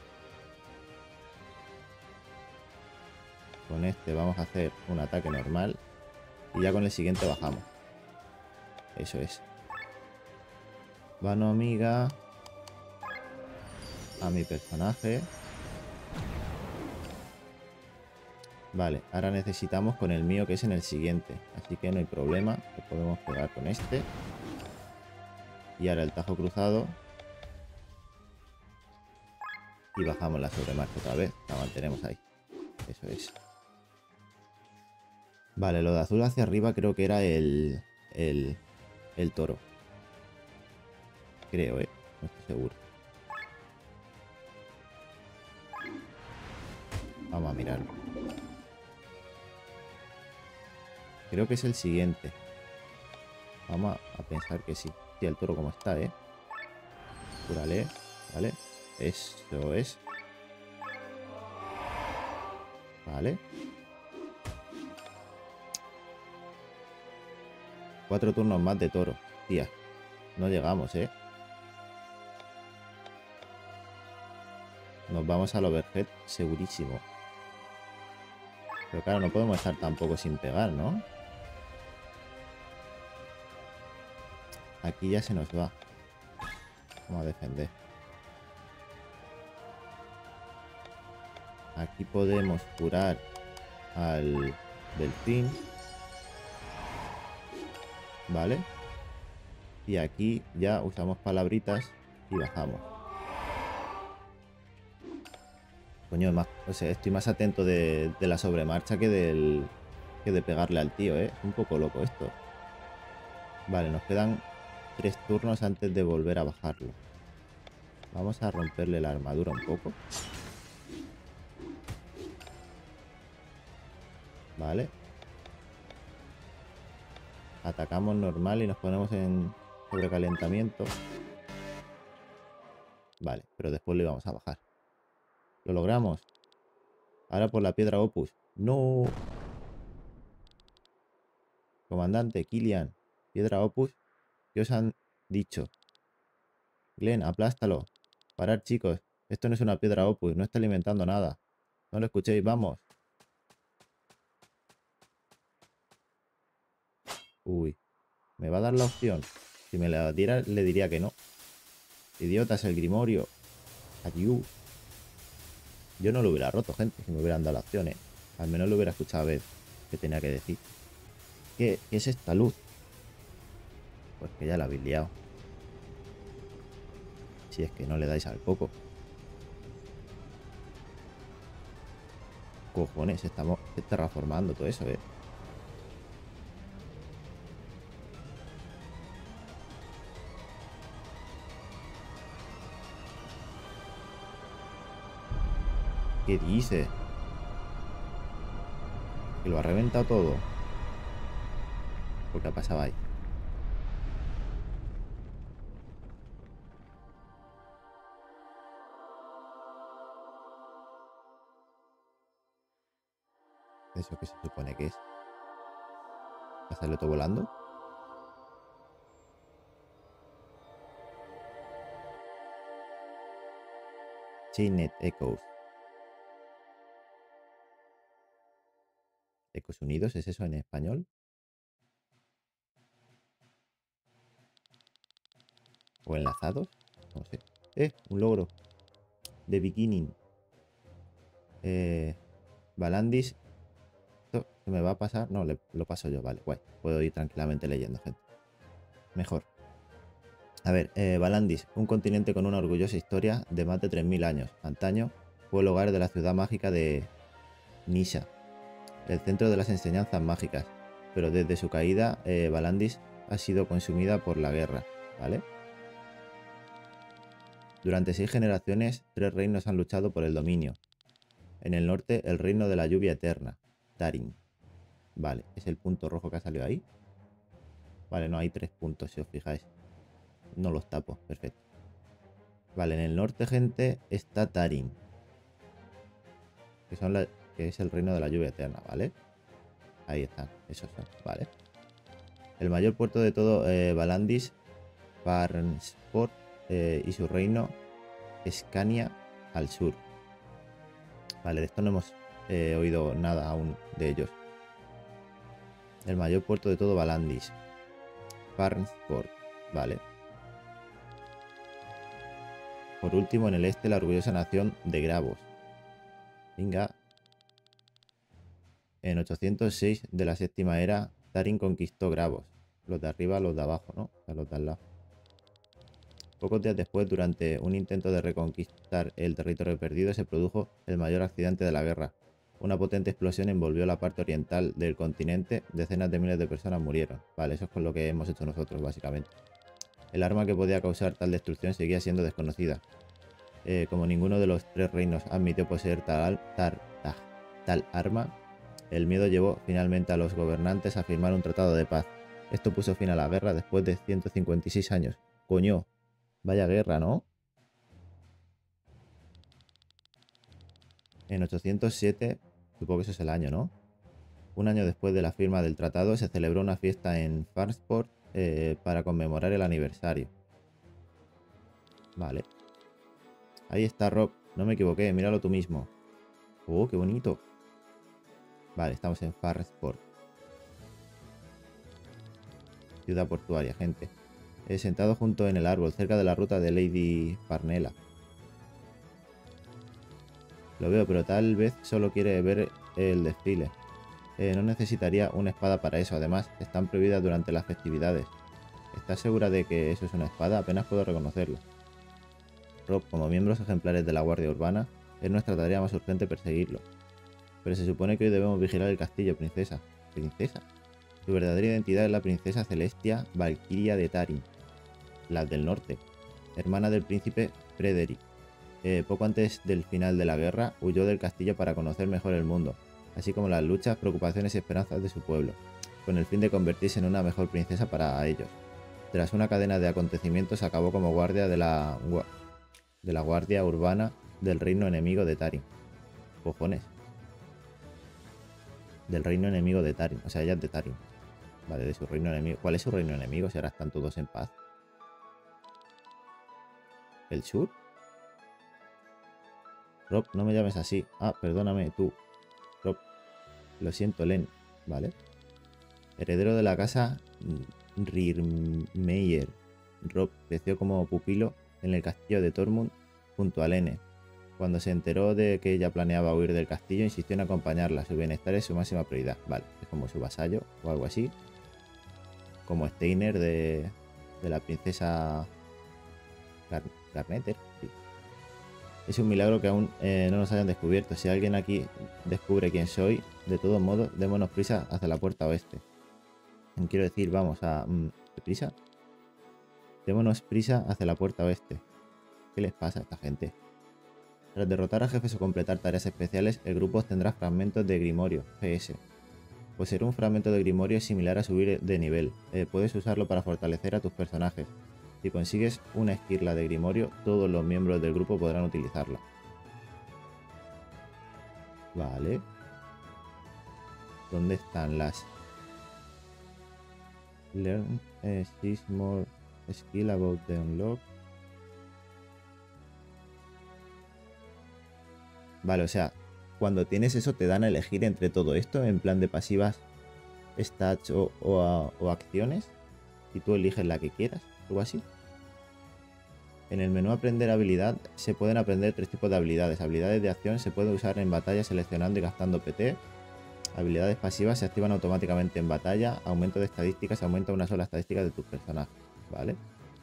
Con este vamos a hacer un ataque normal. Y ya con el siguiente bajamos. Eso es. Vano, amiga. A mi personaje. Vale, ahora necesitamos con el mío que es en el siguiente. Así que no hay problema. Lo podemos pegar con este. Y ahora el tajo cruzado. Y bajamos la sobremarcha otra vez. La mantenemos ahí. Eso es. Vale, lo de azul hacia arriba creo que era el toro. Creo, no estoy seguro. Vamos a mirarlo. Creo que es el siguiente. Vamos a pensar que sí. Sí, el toro como está, Cúrale, ¿vale? Eso es. Vale. 4 turnos más de toro. Tía, no llegamos, Nos vamos al overhead segurísimo. Pero claro, no podemos estar tampoco sin pegar, ¿no? Aquí ya se nos va. Vamos a defender. Aquí podemos curar al delfín. Vale. Y aquí ya usamos palabritas y bajamos. Coño, o sea, estoy más atento de la sobremarcha que de pegarle al tío, Es un poco loco esto. Vale, nos quedan 3 turnos antes de volver a bajarlo. Vamos a romperle la armadura un poco. Vale. Atacamos normal y nos ponemos en sobrecalentamiento. Vale, pero después le vamos a bajar. Lo logramos. Ahora por la piedra Opus. ¡No! Comandante, Killian. Piedra Opus. ¿Qué os han dicho? Glenn, aplástalo. Parar, chicos. Esto no es una piedra Opus. No está alimentando nada. No lo escuchéis, vamos. Uy. ¿Me va a dar la opción? Si me la diera, le diría que no. Idiotas, el Grimorio. Adiós. Yo no lo hubiera roto, gente, si me hubieran dado la opción, Al menos lo hubiera escuchado a ver qué tenía que decir. ¿Qué es esta luz? Pues que ya la habéis liado. Si es que no le dais al coco. Cojones, estamos terraformando todo eso, ¿Qué dice? Que lo ha reventado todo. ¿Por qué ha pasado ahí? ¿Eso qué se supone que es? ¿Pasarlo todo volando? Chainet Echoes. ¿Ecos Unidos? ¿Es eso en español? ¿O enlazados? No sé. Un logro. The Beginning. Valandis. ¿Esto se me va a pasar? No, lo paso yo, vale, guay. Puedo ir tranquilamente leyendo, gente. Mejor. A ver, Valandis, un continente con una orgullosa historia de más de 3000 años. Antaño fue el hogar de la ciudad mágica de Nisha, el centro de las enseñanzas mágicas. Pero desde su caída, Valandis ha sido consumida por la guerra, ¿vale? Durante 6 generaciones, 3 reinos han luchado por el dominio. En el norte, el reino de la lluvia eterna, Tarim. Vale, es el punto rojo que ha salido ahí. Vale, no hay 3 puntos, si os fijáis. No los tapo, perfecto. Vale, en el norte, gente, está Tarim. Que es el reino de la lluvia eterna, ¿vale? Ahí están, esos son, ¿vale? El mayor puerto de todo Valandis, Farnsport, y su reino, Scania, al sur. Vale, de esto no hemos oído nada aún de ellos. El mayor puerto de todo Valandis, Farnsport, vale. Por último, en el este, la orgullosa nación de Gravos. Venga. En 806 de la séptima era, Tarim conquistó Gravos. Los de arriba, los de abajo, ¿no? O sea, los de al lado. Pocos días después, durante un intento de reconquistar el territorio perdido, se produjo el mayor accidente de la guerra. Una potente explosión envolvió la parte oriental del continente, decenas de miles de personas murieron. Vale, eso es con lo que hemos hecho nosotros, básicamente. El arma que podía causar tal destrucción seguía siendo desconocida. Como ninguno de los 3 reinos admitió poseer tal arma, el miedo llevó finalmente a los gobernantes a firmar un tratado de paz. Esto puso fin a la guerra después de 156 años. ¡Coño! Vaya guerra, ¿no? En 807, supongo que eso es el año, ¿no? Un año después de la firma del tratado, se celebró una fiesta en Farnsport para conmemorar el aniversario. Vale. Ahí está, Rob. No me equivoqué, míralo tú mismo. ¡Oh, qué bonito! Vale, estamos en Farnsport. Ciudad portuaria, gente. Sentado junto en el árbol, cerca de la ruta de Lady Parnella. Lo veo, pero tal vez solo quiere ver el desfile. No necesitaría una espada para eso, además, están prohibidas durante las festividades. ¿Estás segura de que eso es una espada? Apenas puedo reconocerlo. Rob, como miembros ejemplares de la Guardia Urbana, es nuestra tarea más urgente perseguirlo. Pero se supone que hoy debemos vigilar el castillo, princesa. ¿Princesa? Su verdadera identidad es la princesa Celestia Valquiria de Tarim, la del norte, hermana del príncipe Frederick. Poco antes del final de la guerra, huyó del castillo para conocer mejor el mundo, así como las luchas, preocupaciones y esperanzas de su pueblo, con el fin de convertirse en una mejor princesa para ellos. Tras una cadena de acontecimientos, acabó como guardia de la guardia urbana del reino enemigo de Tarim. Cojones. Del reino enemigo de Tarim, o sea, ella es de Tarim. Vale, de su reino enemigo. ¿Cuál es su reino enemigo? Si ahora están todos en paz. ¿El sur? Rob, no me llames así. Ah, perdóname, tú. Rob. Lo siento, Len. Vale. Heredero de la casa Rirmeyer. Rob creció como pupilo en el castillo de Tormund junto a Lene. Cuando se enteró de que ella planeaba huir del castillo, insistió en acompañarla. Su bienestar es su máxima prioridad. Vale, es como su vasallo o algo así. Como Steiner de la princesa Garnetter. Sí. Es un milagro que aún no nos hayan descubierto. Si alguien aquí descubre quién soy, de todos modos, démonos prisa hacia la puerta oeste. Quiero decir, vamos a... ¿Prisa? Démonos prisa hacia la puerta oeste. ¿Qué les pasa a esta gente? Tras derrotar a jefes o completar tareas especiales, el grupo obtendrá fragmentos de Grimorio, PS. Poseer un fragmento de Grimorio es similar a subir de nivel. Puedes usarlo para fortalecer a tus personajes. Si consigues una esquirla de Grimorio, todos los miembros del grupo podrán utilizarla. Vale. ¿Dónde están las? Learn 6 more skill about the unlock. Vale, o sea, cuando tienes eso te dan a elegir entre todo esto en plan de pasivas, stats o acciones. Y tú eliges la que quieras, algo así. En el menú aprender habilidad se pueden aprender 3 tipos de habilidades. Habilidades de acción se pueden usar en batalla seleccionando y gastando PT. Habilidades pasivas se activan automáticamente en batalla. Aumento de estadísticas, aumenta una sola estadística de tus personajes, ¿vale?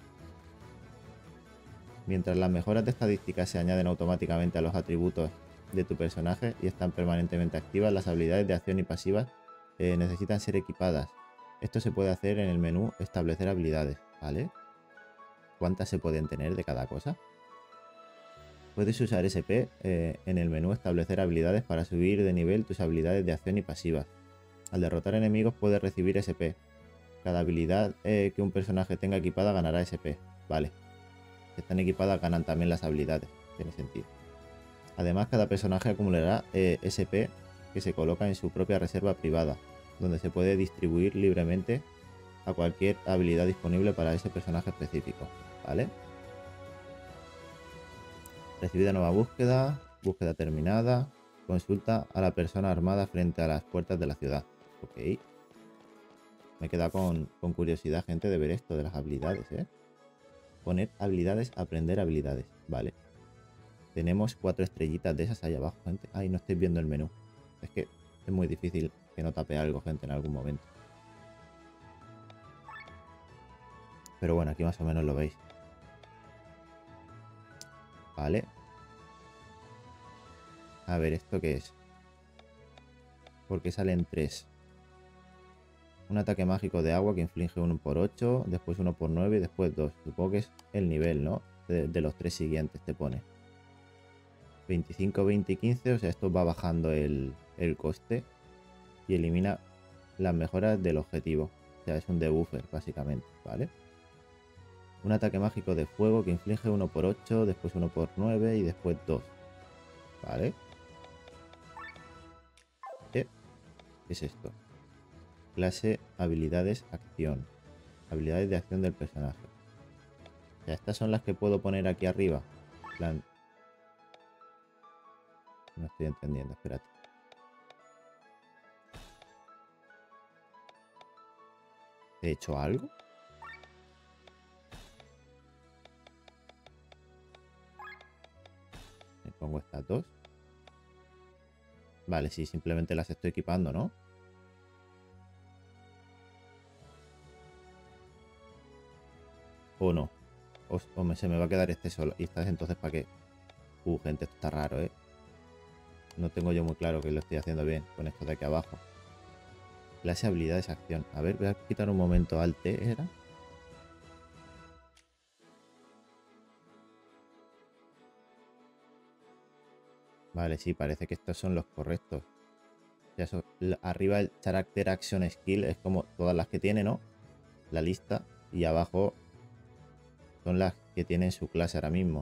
Mientras las mejoras de estadísticas se añaden automáticamente a los atributos de tu personaje y están permanentemente activas, las habilidades de acción y pasivas necesitan ser equipadas. Esto se puede hacer en el menú establecer habilidades, ¿vale? ¿Cuántas se pueden tener de cada cosa? Puedes usar SP en el menú establecer habilidades para subir de nivel tus habilidades de acción y pasivas. Al derrotar enemigos puedes recibir SP. Cada habilidad que un personaje tenga equipada ganará SP. Vale. Si están equipadas ganan también las habilidades. Tiene sentido. Además, cada personaje acumulará SP que se coloca en su propia reserva privada, donde se puede distribuir libremente a cualquier habilidad disponible para ese personaje específico. ¿Vale? Recibida nueva búsqueda, búsqueda terminada, consulta a la persona armada frente a las puertas de la ciudad. Ok. Me he quedado con curiosidad, gente, de ver esto de las habilidades, ¿eh? Poner habilidades, aprender habilidades. Vale. Tenemos 4 estrellitas de esas ahí abajo, gente. Ay, no estáis viendo el menú. Es que es muy difícil que no tape algo, gente, en algún momento. Pero bueno, aquí más o menos lo veis. Vale. A ver, ¿esto qué es? Porque salen 3. Un ataque mágico de agua que inflige 1 por 8, después 1 por 9 y después 2. Supongo que es el nivel, ¿no? De los 3 siguientes te pone. 25, 20 y 15, o sea, esto va bajando el coste y elimina las mejoras del objetivo. O sea, es un debuffer, básicamente, ¿vale? Un ataque mágico de fuego que inflige 1 por 8, después 1 por 9 y después 2. ¿Vale? ¿Qué es esto? Clase, habilidades, acción. Habilidades de acción del personaje. O sea, estas son las que puedo poner aquí arriba. En plan... No estoy entendiendo, espérate. ¿He hecho algo? Me pongo estas 2. Vale, sí, simplemente las estoy equipando, ¿no? O no. O se me va a quedar este solo. ¿Y estas entonces para qué? Gente, esto está raro, ¿eh? No tengo yo muy claro que lo estoy haciendo bien con esto de aquí abajo. Clase, habilidades, acción. A ver, voy a quitar un momento Alt T, ¿era? Vale, sí, parece que estos son los correctos. Ya arriba el Character Action Skill es como todas las que tiene, ¿no? La lista. Y abajo son las que tienen su clase ahora mismo.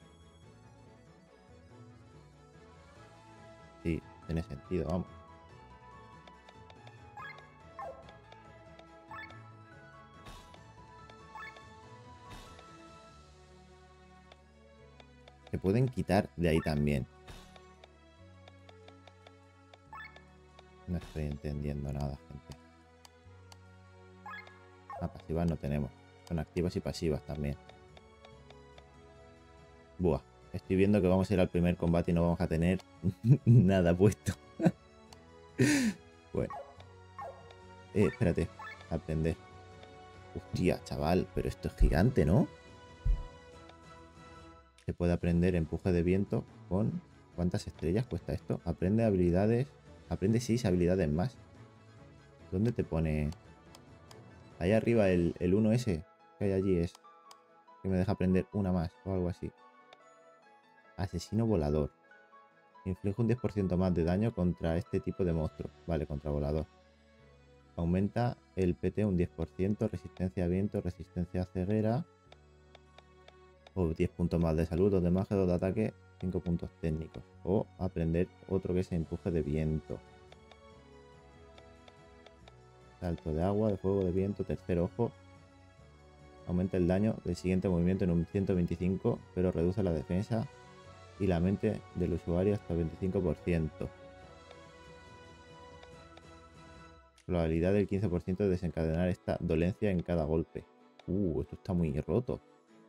Sí, tiene sentido, vamos. Se pueden quitar de ahí también. No estoy entendiendo nada, gente. Ah, pasivas no tenemos. Son activas y pasivas también. Buah. Estoy viendo que vamos a ir al primer combate y no vamos a tener nada puesto. Bueno. Espérate. Aprender. Hostia, chaval. Pero esto es gigante, ¿no? Se puede aprender empuje de viento con... ¿Cuántas estrellas cuesta esto? Aprende habilidades... Aprende 6 habilidades más. ¿Dónde te pone...? Ahí arriba el 1S que hay allí es... Que me deja aprender una más o algo así. Asesino volador. Inflige un 10% más de daño contra este tipo de monstruo. Vale, contra volador. Aumenta el PT un 10%, resistencia a viento, resistencia a ceguera. O 10 puntos más de salud, 2 de magia, 2 de ataque, 5 puntos técnicos. O aprender otro que es empuje de viento. Salto de agua, de fuego, de viento, tercer ojo. Aumenta el daño del siguiente movimiento en un 125, pero reduce la defensa y la mente del usuario hasta el 25%. Probabilidad del 15% de desencadenar esta dolencia en cada golpe. Esto está muy roto.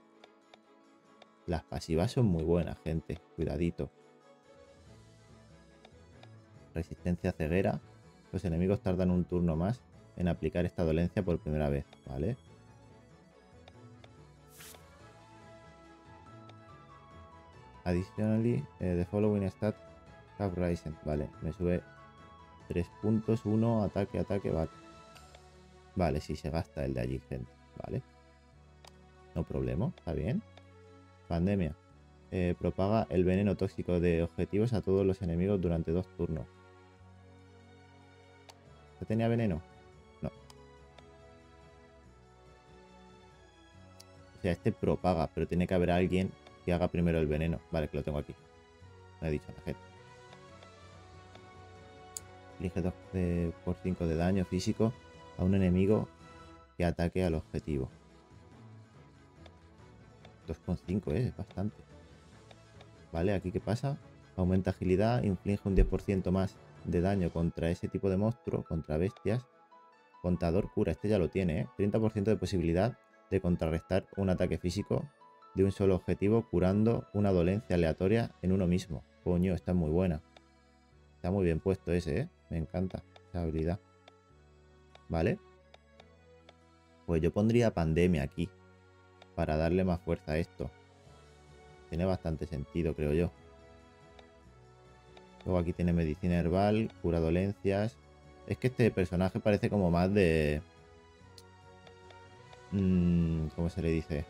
Las pasivas son muy buenas, gente. Cuidadito. Resistencia a ceguera. Los enemigos tardan un turno más en aplicar esta dolencia por primera vez, ¿vale? Additionally, the following stat have risen. Vale, me sube 3 puntos, 1, ataque, vale. Vale, si se gasta el de allí, gente, vale. No problema, está bien. Pandemia. Propaga el veneno tóxico de objetivos a todos los enemigos durante 2 turnos. ¿Ya tenía veneno? No. O sea, este propaga, pero tiene que haber alguien que haga primero el veneno. Vale, que lo tengo aquí. No he dicho la gente. Elige 2 por 5 de daño físico a un enemigo que ataque al objetivo. 2,5, es bastante. Vale, aquí ¿qué pasa? Aumenta agilidad, inflige un 10% más de daño contra ese tipo de monstruo, contra bestias. Contador cura, este ya lo tiene, ¿eh? 30% de posibilidad de contrarrestar un ataque físico de un solo objetivo curando una dolencia aleatoria en uno mismo. Coño, está muy buena. Está muy bien puesto ese, ¿eh? Me encanta esa habilidad. Vale. Pues yo pondría pandemia aquí para darle más fuerza a esto. Tiene bastante sentido, creo yo. Luego aquí tiene medicina herbal, cura dolencias. Es que este personaje parece como más de... ¿cómo se le dice?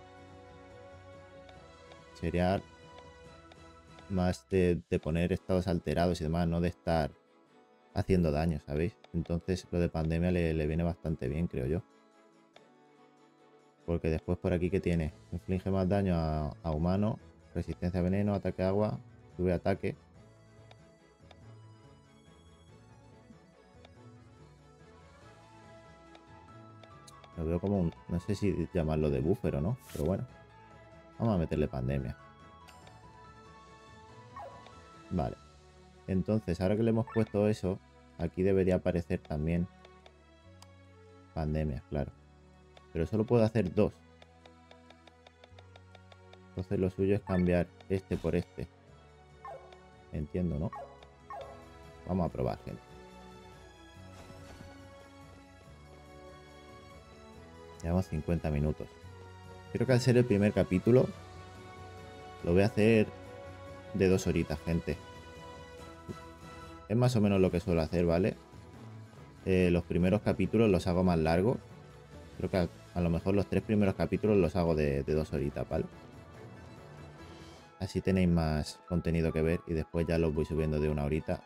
Sería más de poner estados alterados y demás, no de estar haciendo daño, ¿sabéis? Entonces lo de pandemia le viene bastante bien, creo yo. Porque después por aquí, ¿qué tiene? Inflige más daño a humano, resistencia a veneno, ataque a agua, sube ataque. Lo veo como un... no sé si llamarlo de buffer o no, pero bueno. Vamos a meterle pandemia. Vale. Entonces, ahora que le hemos puesto eso, aquí debería aparecer también pandemia, claro. Pero solo puedo hacer 2. Entonces lo suyo es cambiar este por este. Entiendo, ¿no? Vamos a probar, gente. Llevamos 50 minutos. Creo que al ser el primer capítulo lo voy a hacer de 2 horitas, gente. Es más o menos lo que suelo hacer, ¿vale? Los primeros capítulos los hago más largos. Creo que a lo mejor los 3 primeros capítulos los hago de 2 horitas, ¿vale? Así tenéis más contenido que ver y después ya los voy subiendo de 1 horita.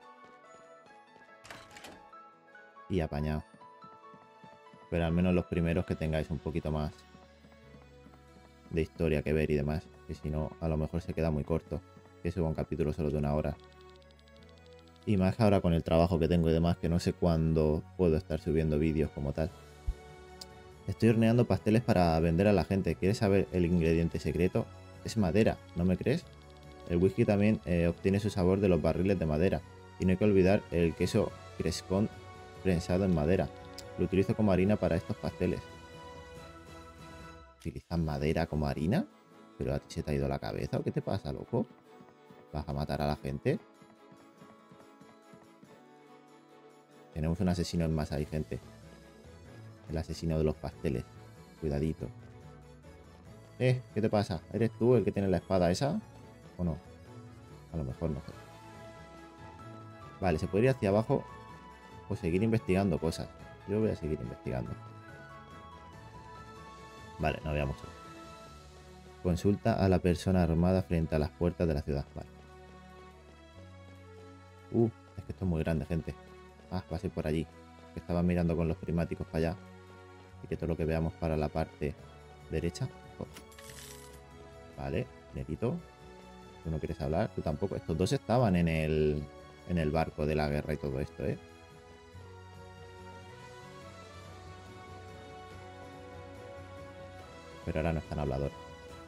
Y apañado. Pero al menos los primeros que tengáis un poquito más de historia que ver y demás. Que si no, a lo mejor se queda muy corto. Que suba un capítulo solo de 1 hora. Y más ahora con el trabajo que tengo y demás, que no sé cuándo puedo estar subiendo vídeos como tal. Estoy horneando pasteles para vender a la gente. ¿Quieres saber el ingrediente secreto? Es madera, ¿no me crees? El whisky también obtiene su sabor de los barriles de madera. Y no hay que olvidar el queso Crescón prensado en madera. Lo utilizo como harina para estos pasteles. ¿Utilizan madera como harina? ¿Pero a ti se te ha ido la cabeza o qué te pasa, loco? ¿Vas a matar a la gente? Tenemos un asesino en masa ahí, gente. El asesino de los pasteles. Cuidadito. ¿Qué te pasa? ¿Eres tú el que tiene la espada esa? ¿O no? A lo mejor no sé. Vale, se puede ir hacia abajo o seguir investigando cosas. Yo voy a seguir investigando. Vale, no había mucho. Consulta a la persona armada frente a las puertas de la ciudad. Vale. Es que esto es muy grande, gente. Pasé por allí. Estaba mirando con los prismáticos para allá. Y que todo lo que veamos para la parte derecha. Vale, Nerito. Tú no quieres hablar, tú tampoco. Estos dos estaban en el barco de la guerra y todo esto, ¿eh? Pero ahora no están habladores.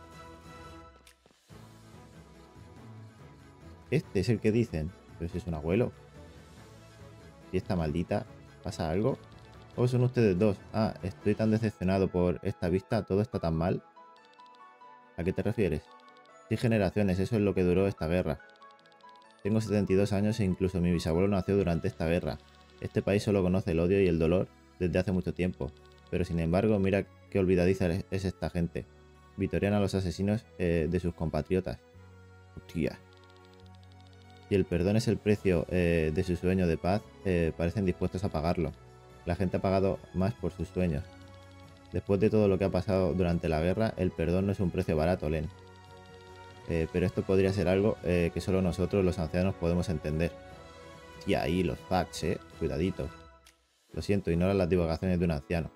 Este es el que dicen. Pero si es un abuelo. Y esta maldita. ¿Pasa algo? ¿O son ustedes dos? Estoy tan decepcionado por esta vista. Todo está tan mal. ¿A qué te refieres? 6 generaciones, eso es lo que duró esta guerra. Tengo 72 años e incluso mi bisabuelo nació durante esta guerra. Este país solo conoce el odio y el dolor desde hace mucho tiempo. Pero sin embargo, mira qué olvidadiza es esta gente. Victorian a los asesinos de sus compatriotas. Hostia. Si el perdón es el precio de su sueño de paz, parecen dispuestos a pagarlo. La gente ha pagado más por sus sueños. Después de todo lo que ha pasado durante la guerra, el perdón no es un precio barato, Len. Pero esto podría ser algo que solo nosotros, los ancianos, podemos entender. Y ahí los facts, cuidadito. Lo siento, ignora las divagaciones de un anciano.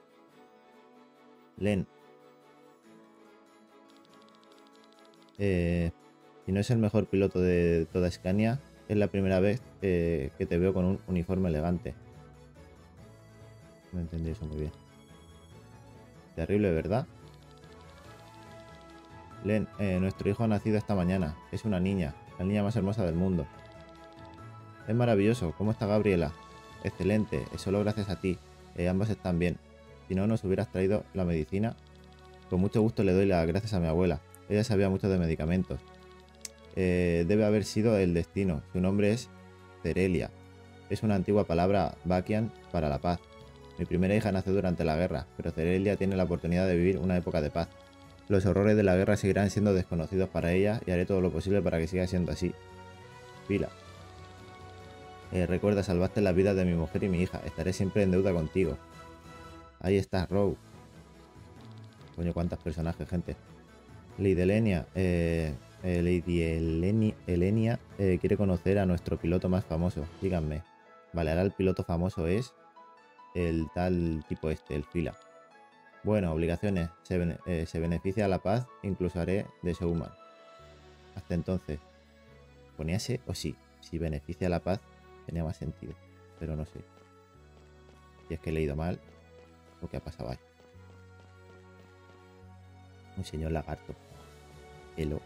Len. Si no es el mejor piloto de toda Scania, es la primera vez que te veo con un uniforme elegante. No entendí eso muy bien. Terrible, ¿verdad? Len, nuestro hijo ha nacido esta mañana. Es una niña, la niña más hermosa del mundo. Es maravilloso. ¿Cómo está Gabriela? Excelente, es solo gracias a ti. Ambas están bien. Si no nos hubieras traído la medicina, con mucho gusto le doy las gracias a mi abuela. Ella sabía mucho de medicamentos. Debe haber sido el destino. Su nombre es Cerelia. Es una antigua palabra Vakian para la paz. Mi primera hija nació durante la guerra, pero Cerelia tiene la oportunidad de vivir una época de paz. Los horrores de la guerra seguirán siendo desconocidos para ella y haré todo lo posible para que siga siendo así. Pila. Recuerda, salvaste la vida de mi mujer y mi hija. Estaré siempre en deuda contigo. Ahí está, Row. Coño, cuántos personajes, gente. Lady Elenia. Elenia quiere conocer a nuestro piloto más famoso. Díganme. Vale, ahora el piloto famoso es el tal tipo este, el Fila. Bueno, obligaciones. Se beneficia a la paz. Incluso haré de showman. Hasta entonces. ¿Poníase o sí? Si beneficia a la paz, tenía más sentido. Pero no sé. Si es que he leído mal. ¿O qué ha pasado ahí? Un señor lagarto. Hello.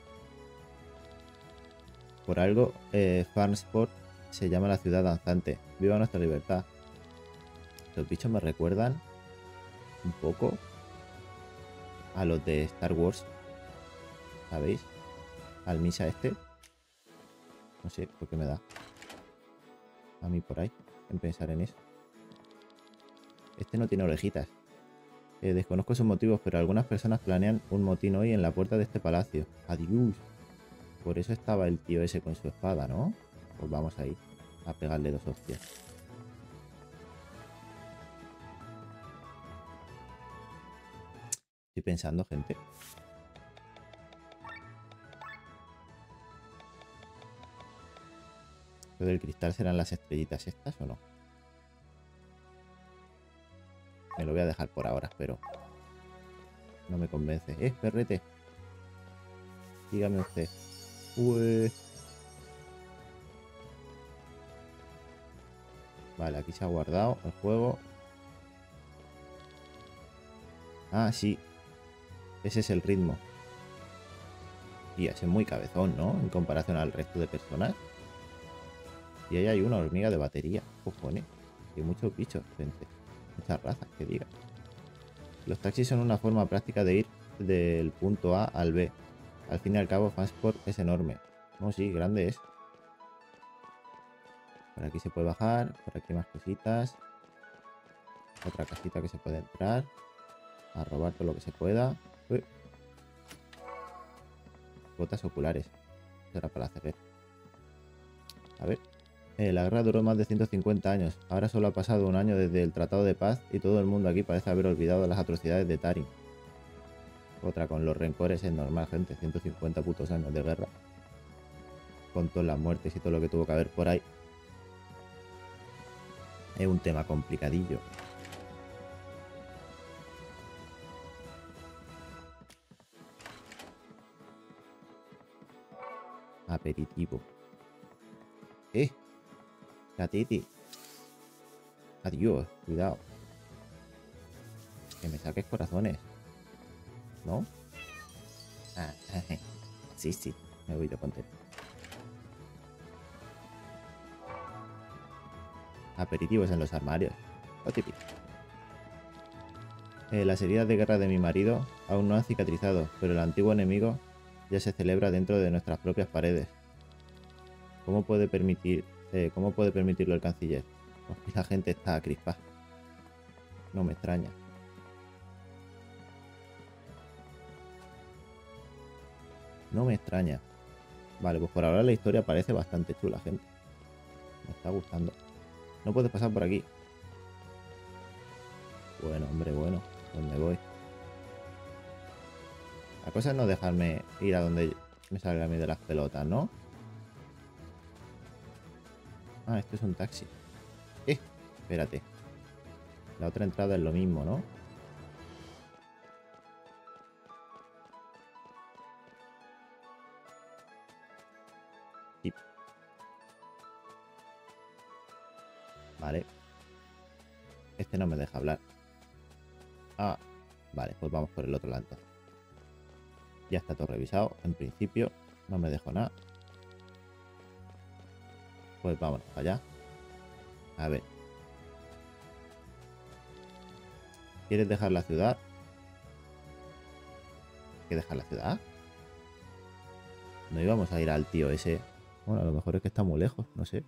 Por algo, Farmsport se llama la ciudad danzante. ¡Viva nuestra libertad! Los bichos me recuerdan un poco a los de Star Wars. ¿Sabéis? Al Misa este. No sé por qué me da a mí por ahí en pensar en eso. Este no tiene orejitas. Desconozco sus motivos, pero algunas personas planean un motín hoy en la puerta de este palacio. Adiós. Por eso estaba el tío ese con su espada, ¿no? Pues vamos ahí a pegarle 2 hostias. Estoy pensando, gente. ¿Lo del cristal serán las estrellitas estas o no? Me lo voy a dejar por ahora, pero no me convence. Perrete! Dígame usted. Ué. Vale, aquí se ha guardado el juego. Sí. Ese es el ritmo. Y ese es muy cabezón, ¿no? En comparación al resto de personas. Y ahí hay una hormiga de batería. Cojones. Hay muchos bichos, gente. Muchas razas, que diga. Los taxis son una forma práctica de ir del punto A al B. Al fin y al cabo, Fansport es enorme. No, sí, grande es. Por aquí se puede bajar. Por aquí más cositas. Otra casita que se puede entrar. A robar todo lo que se pueda. Uy. Botas oculares. Será para hacer. A ver. La guerra duró más de 150 años. Ahora solo ha pasado un año desde el Tratado de Paz y todo el mundo aquí parece haber olvidado las atrocidades de Tarim. Otra con los rencores es normal, gente. 150 putos años de guerra. Con todas las muertes y todo lo que tuvo que haber por ahí. Es un tema complicadillo. Aperitivo. Gatiti. Adiós, cuidado. Que me saques corazones. ¿No? Ah, sí, sí. Me voy yo contento. Aperitivos en los armarios. Lo típico. Las heridas de guerra de mi marido aún no han cicatrizado, pero el antiguo enemigo ya se celebra dentro de nuestras propias paredes. ¿Cómo puede permitirlo el canciller? Pues la gente está crispada. No me extraña. No me extraña. Vale, pues por ahora la historia parece bastante chula, gente. Me está gustando. No puedes pasar por aquí. Bueno, hombre, bueno. ¿Dónde voy? La cosa es no dejarme ir a donde me salga a mí de las pelotas, ¿no? Ah, esto es un taxi. Espérate. La otra entrada es lo mismo, ¿no? Sí. Vale. Este no me deja hablar. Ah, vale, pues vamos por el otro lado. Ya está todo revisado. En principio no me dejo nada. Pues vámonos para allá. A ver. ¿Quieres dejar la ciudad? ¿Qué dejar la ciudad? No íbamos a ir al tío ese. Bueno, a lo mejor es que está muy lejos, no sé.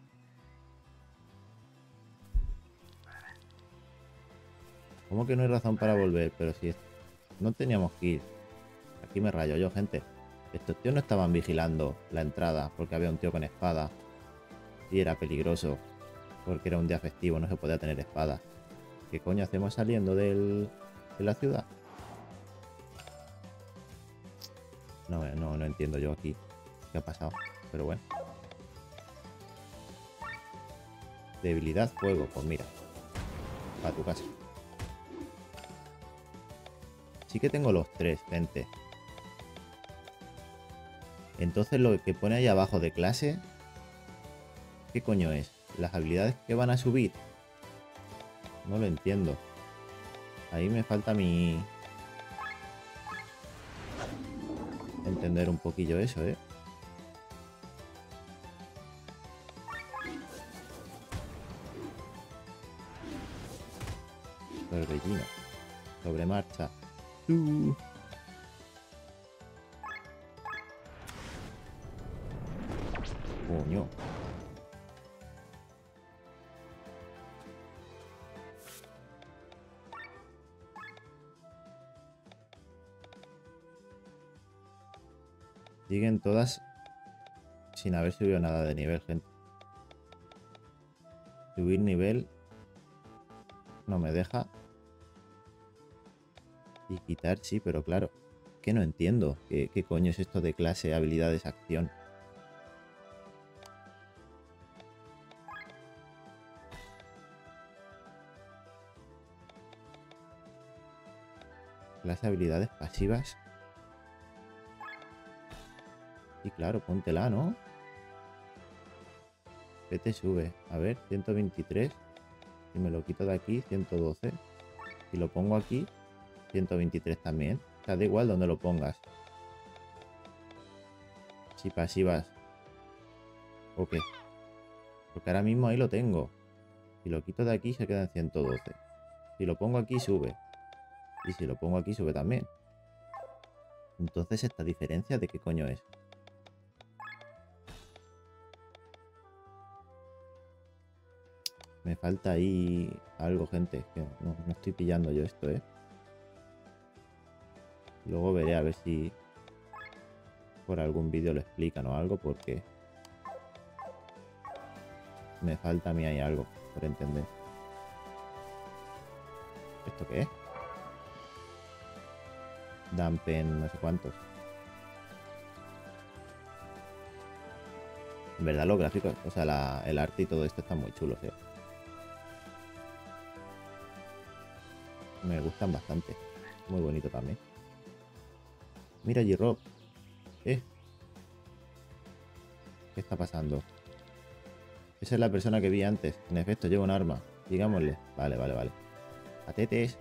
¿Cómo que no hay razón para volver? Pero si no teníamos que ir. Aquí me rayo yo, gente. Estos tíos no estaban vigilando la entrada porque había un tío con espada. Y era peligroso. Porque era un día festivo, no se podía tener espada. ¿Qué coño hacemos saliendo de la ciudad? No entiendo yo aquí qué ha pasado. Pero bueno. Debilidad, fuego. Pues mira. A tu casa. Sí que tengo los tres, gente. Entonces lo que pone ahí abajo de clase, ¿qué coño es? ¿Las habilidades que van a subir? No lo entiendo. Ahí me falta mi... entender un poquillo eso, ¿eh? Torbellino. Sobre marcha. Coño. Siguen todas sin haber subido nada de nivel, gente. Subir nivel no me deja. Y quitar sí, pero claro, que no entiendo. ¿Qué coño es esto de clase, habilidades, acción? Clase, habilidades pasivas. Y claro, póntela, ¿no? ¿Qué te sube? A ver, 123. Si me lo quito de aquí, 112. Si lo pongo aquí, 123 también. O sea, da igual donde lo pongas. Si pasivas. ¿O qué? Porque ahora mismo ahí lo tengo. Si lo quito de aquí, se queda en 112. Si lo pongo aquí, sube. Y si lo pongo aquí, sube también. Entonces, ¿esta diferencia de qué coño es? Me falta ahí algo, gente. Que no estoy pillando yo esto, ¿eh? Luego veré a ver si por algún vídeo lo explican o algo, porque me falta a mí ahí algo por entender. ¿Esto qué es? Dampen, no sé cuántos. En verdad los gráficos, o sea, el arte y todo esto están muy chulos, ¿eh? Me gustan bastante. Muy bonito también. Mira, G-Rob. ¿Qué está pasando? Esa es la persona que vi antes. En efecto, lleva un arma. Digámosle. Vale, vale, vale. Patetes.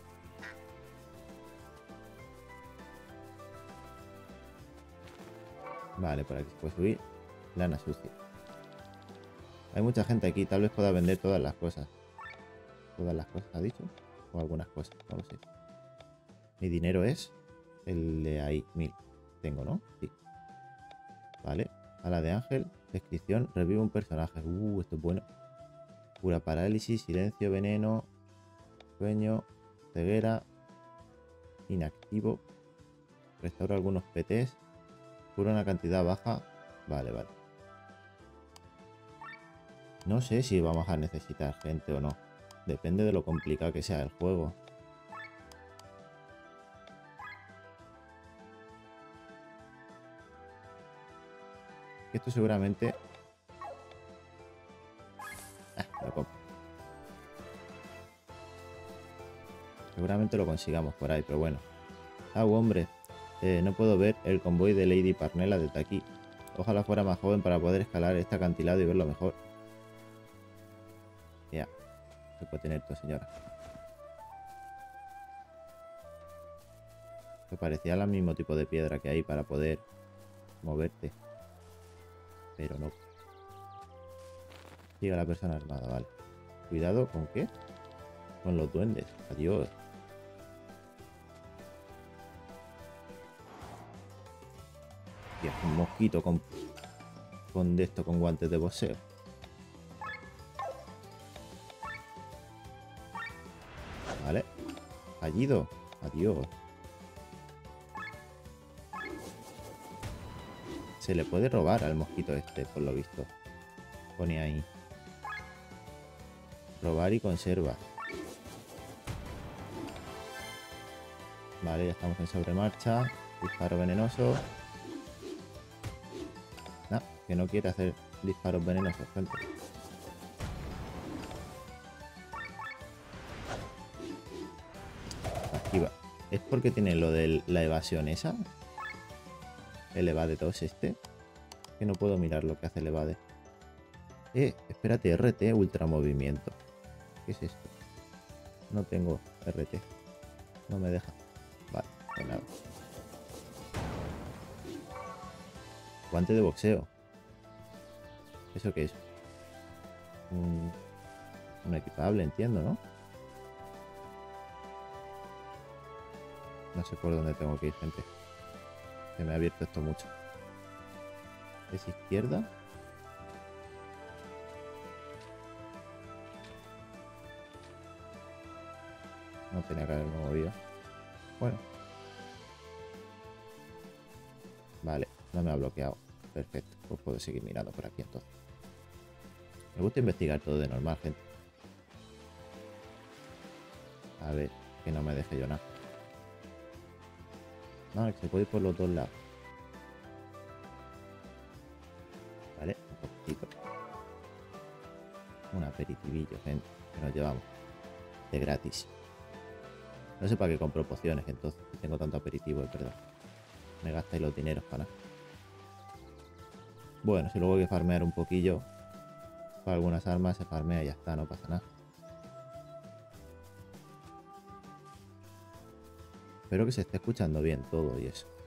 Vale, por aquí se puede subir. Lana sucia. Hay mucha gente aquí. Tal vez pueda vender todas las cosas. ¿Todas las cosas ha dicho? O algunas cosas. No lo sé. Mi dinero es el de ahí. 1000. Tengo, ¿no? Sí. Vale. Ala de ángel. Descripción. Revive un personaje. Esto es bueno. Cura parálisis, silencio, veneno, sueño, ceguera, inactivo. Restaura algunos PTs. Cura una cantidad baja. Vale, vale. No sé si vamos a necesitar gente o no. Depende de lo complicado que sea el juego. Esto seguramente... lo compro. Seguramente lo consigamos por ahí, pero bueno. Hombre. No puedo ver el convoy de Lady Parnella desde aquí. Ojalá fuera más joven para poder escalar este acantilado y verlo mejor. Ya. Se puede tener tu señora. Me parecía el mismo tipo de piedra que hay para poder moverte. Pero no. Llega la persona armada, vale. Cuidado, ¿con qué? Con los duendes. Adiós. Y es un mosquito con esto, con guantes de boxeo. Vale. Fallido. Adiós. Se le puede robar al mosquito este, por lo visto. Pone ahí. Robar y conserva. Vale, ya estamos en sobremarcha. Disparo venenoso. No, que no quiere hacer disparos venenosos, gente. Activa. ¿Es porque tiene lo de la evasión esa? El evade 2 este. Que no puedo mirar lo que hace el evade. Espérate, RT, ultramovimiento. ¿Qué es esto? No tengo RT. No me deja. Vale, pues nada. Guante de boxeo. ¿Eso qué es? Un equipable, entiendo, ¿no? No sé por dónde tengo que ir, gente. Se me ha abierto esto mucho. ¿Es izquierda? No tenía que haberme movido. Bueno. Vale, no me ha bloqueado. Perfecto, pues puedo seguir mirando por aquí entonces. Me gusta investigar todo de normal, gente. A ver, que no me deje yo nada. No, se puede ir por los dos lados. Vale, un poquito. Un aperitivillo, gente, que nos llevamos. De gratis. No sé para qué compro pociones, entonces. Si tengo tanto aperitivo, es verdad. Me gastáis los dineros para nada. Bueno, si luego hay que farmear un poquillo para algunas armas, se farmea y ya está, no pasa nada. Espero que se esté escuchando bien todo y eso.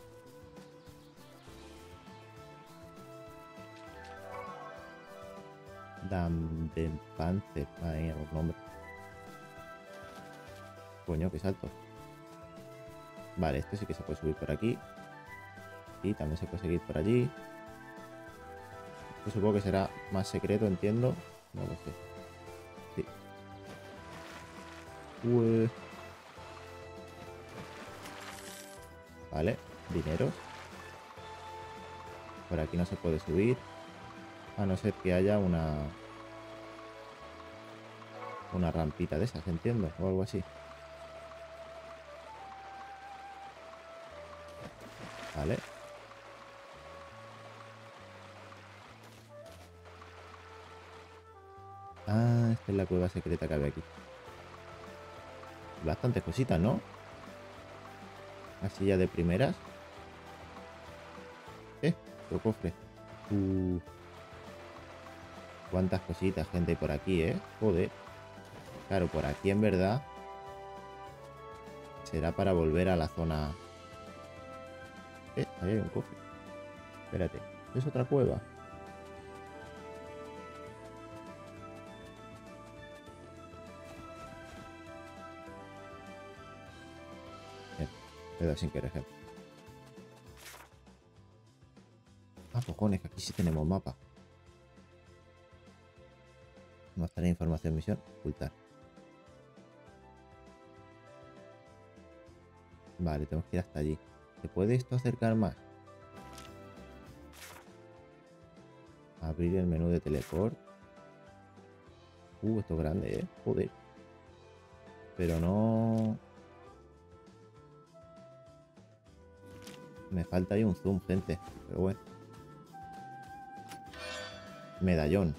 Panther, madre mía, los nombres. Coño, qué salto. Vale, este sí que se puede subir por aquí. Y también se puede seguir por allí. Esto supongo que será más secreto, entiendo. No lo sé. Sí. Vale, dinero. Por aquí no se puede subir. A no ser que haya una rampita de esas, entiendo. O algo así. Vale. Ah, esta es la cueva secreta que había aquí. Bastantes cositas, ¿no? Así ya de primeras. Otro cofre. Cuántas cositas, gente, hay por aquí, ¿eh? Joder. Claro, por aquí en verdad será para volver a la zona. Ahí hay un cofre. Espérate, ¿es otra cueva? Me he dado sin querer, gente. Ah, cojones, que aquí sí tenemos mapa. Mostrar información, misión, ocultar. Vale, tenemos que ir hasta allí. ¿Se puede esto acercar más? Abrir el menú de teleport. Esto es grande, joder. Pero no... Me falta ahí un zoom, gente. Pero bueno. Medallón.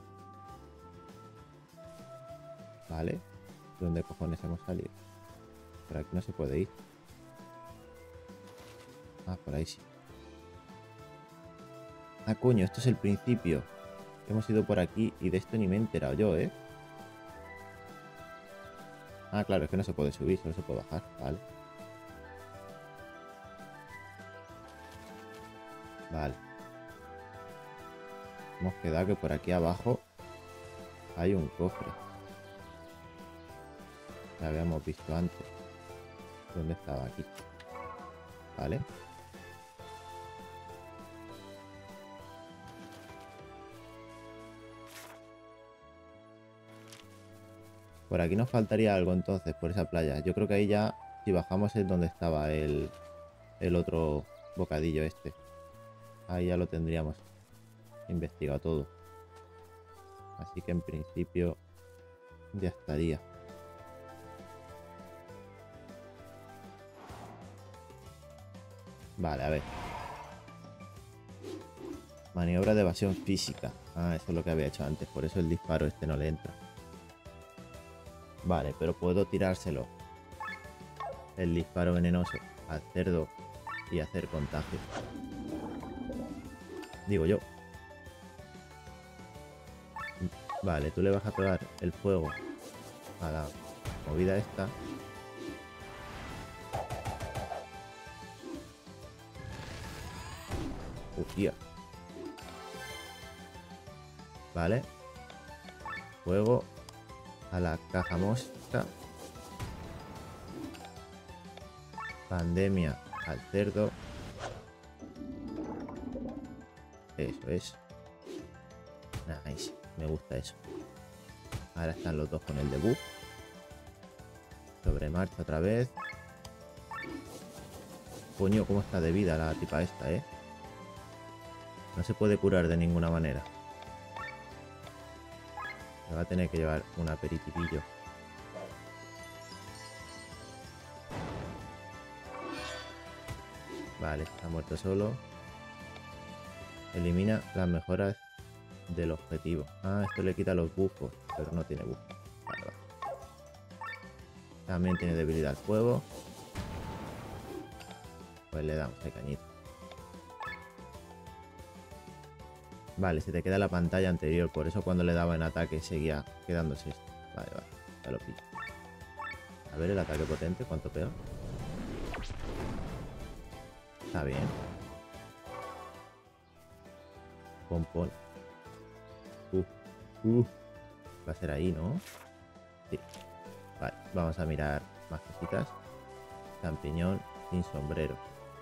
Vale. ¿De dónde cojones hemos salido? Por aquí no se puede ir. Ah, por ahí sí. Ah, coño, esto es el principio. Hemos ido por aquí y de esto ni me he enterado yo, ¿eh? Ah, claro, es que no se puede subir, solo se puede bajar. Vale. Vale. Hemos quedado que por aquí abajo hay un cofre. Lo habíamos visto antes. ¿Dónde estaba? Aquí. Vale. Por aquí nos faltaría algo entonces, por esa playa. Yo creo que ahí ya, si bajamos es donde estaba el otro bocadillo este. Ahí ya lo tendríamos investigado todo. Así que en principio ya estaría. Vale, a ver. Maniobra de evasión física. Ah, eso es lo que había hecho antes. Por eso el disparo este no le entra. Vale, pero puedo tirárselo. El disparo venenoso al cerdo y hacer contagio. Digo yo. Vale, tú le vas a pegar el fuego a la movida esta. Tía. Vale. Fuego a la caja mosca. Pandemia al cerdo. Eso es. Nice. Me gusta eso. Ahora están los dos con el debuff. Sobre marcha otra vez. Coño, cómo está de vida la tipa esta, No se puede curar de ninguna manera. Me va a tener que llevar un aperitivillo. Vale, está muerto solo. Elimina las mejoras del objetivo. Ah, esto le quita los buffos, pero no tiene buffos. Vale, vale. También tiene debilidad al fuego. Pues le damos el cañito. Vale, se te queda la pantalla anterior. Por eso cuando le daba en ataque seguía quedándose esto. Vale, vale. Ya lo pillo. A ver el ataque potente. ¿Cuánto pega? Está bien. Pompón. Va a ser ahí, ¿no? Sí. Vale, vamos a mirar más cositas. Champiñón sin sombrero.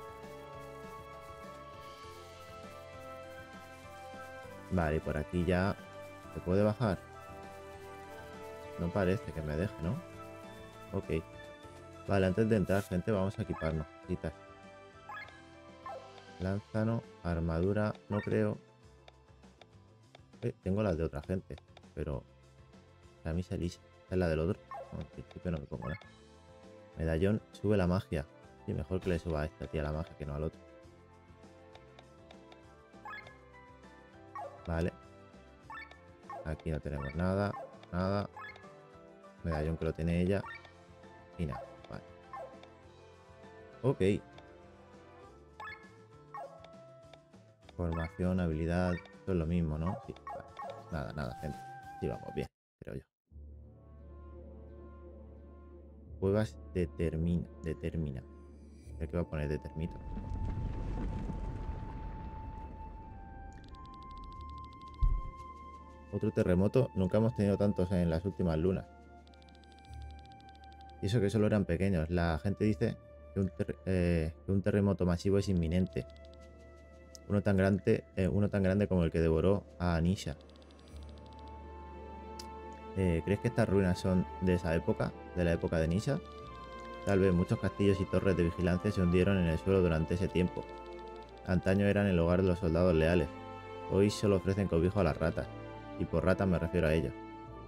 Vale, y por aquí ya se puede bajar. No parece que me deje, ¿no? Ok. Vale, antes de entrar, gente, vamos a equiparnos cositas. Lánzano, armadura, no creo. Tengo las de otra gente, pero camisa lisa. ¿Esta es la del otro? No, en principio no me pongo nada. Medallón, sube la magia. Sí, mejor que le suba a esta tía la magia que no al otro. Aquí no tenemos nada. Nada. Medallón que lo tiene ella. Y nada. Vale. Ok. Formación, habilidad. Todo es lo mismo, ¿no? Sí. Vale. Nada, nada, gente. Sí, vamos bien, creo yo. Cuevas determina. ¿Qué va a poner determito? Otro terremoto. Nunca hemos tenido tantos en las últimas lunas. Y eso que solo eran pequeños. La gente dice que un terremoto masivo es inminente. Uno tan grande como el que devoró a Anisha. ¿Crees que estas ruinas son de esa época? ¿De la época de Nisha? Tal vez muchos castillos y torres de vigilancia se hundieron en el suelo durante ese tiempo. Antaño eran el hogar de los soldados leales. Hoy solo ofrecen cobijo a las ratas. Y por ratas me refiero a ellos.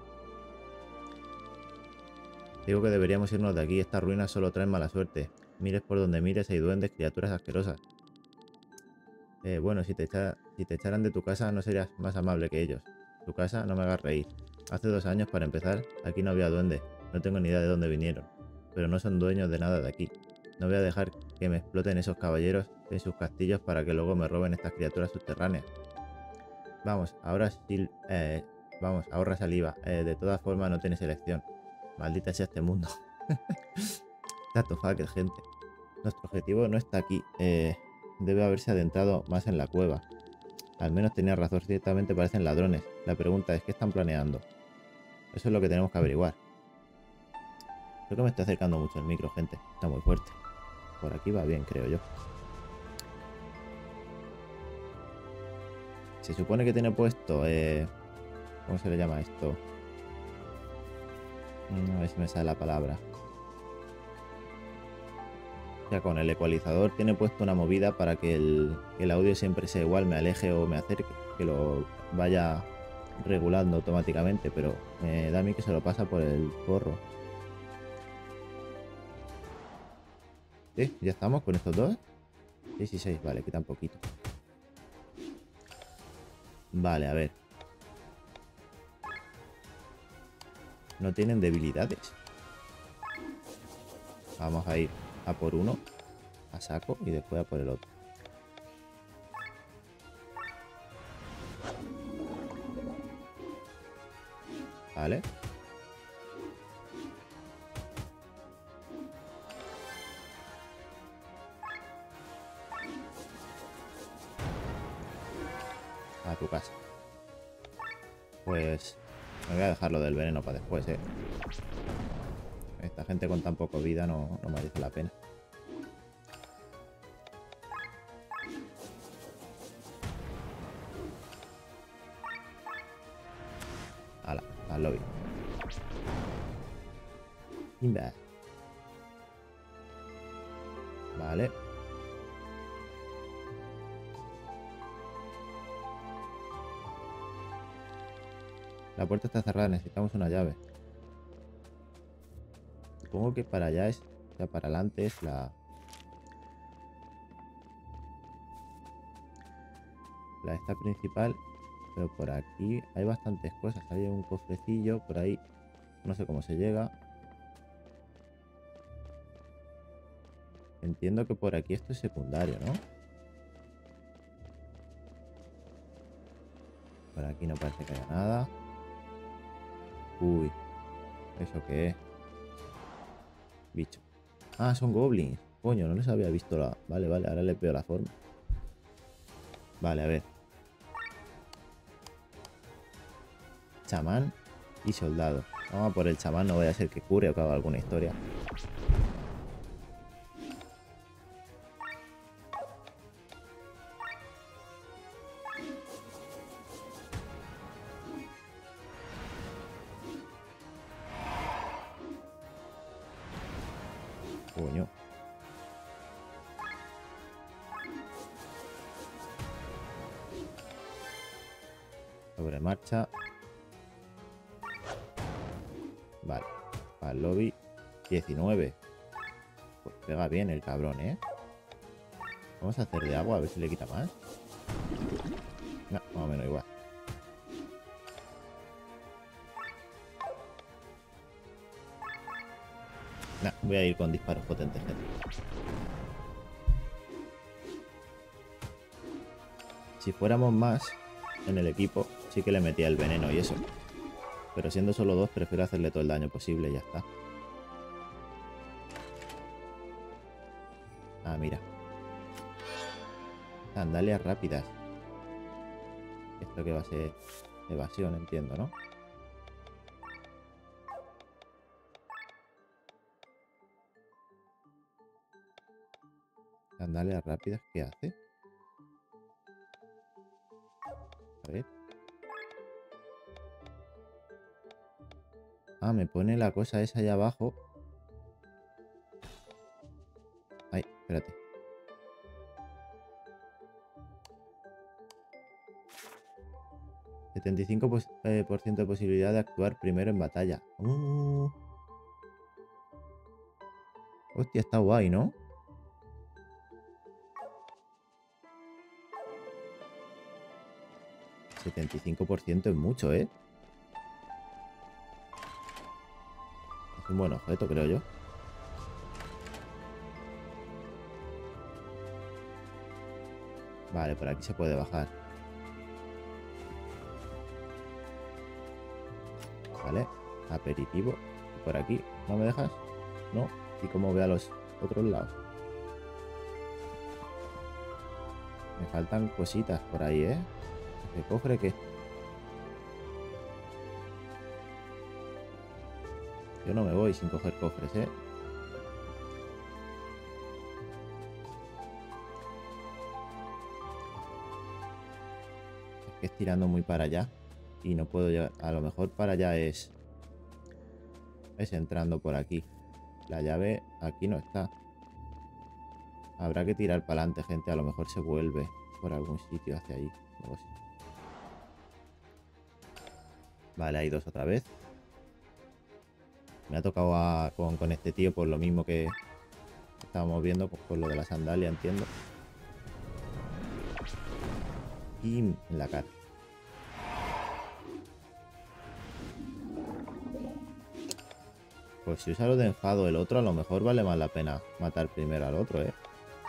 Digo que deberíamos irnos de aquí. Estas ruinas solo traen mala suerte. Mires por donde mires hay duendes, criaturas asquerosas. Bueno, si te echaran de tu casa no serías más amable que ellos. Tu casa, no me hagas reír. Hace 2 años, para empezar, aquí no había duendes. No tengo ni idea de dónde vinieron. Pero no son dueños de nada de aquí. No voy a dejar que me exploten esos caballeros en sus castillos para que luego me roben estas criaturas subterráneas. Vamos, vamos, ahorra saliva. De todas formas, no tienes elección. Maldita sea este mundo. Tato fuck, gente. Nuestro objetivo no está aquí. Debe haberse adentrado más en la cueva. Al menos tenía razón, ciertamente parecen ladrones. La pregunta es, ¿qué están planeando? Eso es lo que tenemos que averiguar. Creo que me estoy acercando mucho el micro, gente. Está muy fuerte. Por aquí va bien, creo yo. Se supone que tiene puesto... ¿cómo se le llama esto? A ver si me sale la palabra. Ya con el ecualizador tiene puesto una movida para que el audio siempre sea igual, me aleje o me acerque, que lo vaya regulando automáticamente, pero me da a mí que se lo pasa por el forro. ¿Sí? ¿Ya estamos con estos dos? 6 y 6, vale, quitan poquito. Vale, a ver. No tienen debilidades. Vamos a ir a por uno, a saco, y después a por el otro. Vale. A tu casa. Pues me voy a dejar lo del veneno para después, Esta gente con tan poco vida no merece la pena. Hala, al lobby. Imba. Vale. La puerta está cerrada, necesitamos una llave. Supongo que para allá es... O sea, para adelante es la esta principal. Pero por aquí hay bastantes cosas. Hay un cofrecillo por ahí. No sé cómo se llega. Entiendo que por aquí esto es secundario, ¿no? Por aquí no parece que haya nada. Uy. ¿Eso qué es? Bicho. Ah, son goblins. Coño, no les había visto la... Vale, vale, ahora le veo la forma. Vale, a ver. Chamán y soldado. Vamos a por el chamán, no vaya a ser que cure o que haga alguna historia. Coño. Sobre marcha. Vale. Al lobby. 19. Pues pega bien el cabrón, Vamos a hacer de agua a ver si le quita más. No, más o menos igual. Nah, voy a ir con disparos potentes, gente. Si fuéramos más en el equipo, sí que le metía el veneno y eso. Pero siendo solo dos, prefiero hacerle todo el daño posible y ya está. Ah, mira. Sandalias rápidas. Esto que va a ser evasión, entiendo, ¿no? Sandalias rápidas, ¿qué hace? A ver. Ah, me pone la cosa esa allá abajo. Ay, espérate. %75% de posibilidad de actuar primero en batalla. Hostia, está guay, ¿no? 75% es mucho, ¿eh? Es un buen objeto, creo yo. Vale, por aquí se puede bajar. Vale, aperitivo. ¿Y por aquí? ¿No me dejas? No. ¿Y cómo veo a los otros lados? Me faltan cositas por ahí, ¿eh? ¿Qué cofre qué? Yo no me voy sin coger cofres, ¿eh? Es que es tirando muy para allá. Y no puedo llegar. A lo mejor para allá es entrando por aquí. La llave aquí no está. Habrá que tirar para adelante, gente. A lo mejor se vuelve por algún sitio hacia ahí. No lo sé. Vale, hay dos otra vez. Me ha tocado con este tío por lo mismo que estábamos viendo, pues, por lo de la sandalia, entiendo. Y en la cara. Pues si usa lo de enfado el otro, a lo mejor vale más la pena matar primero al otro, ¿eh?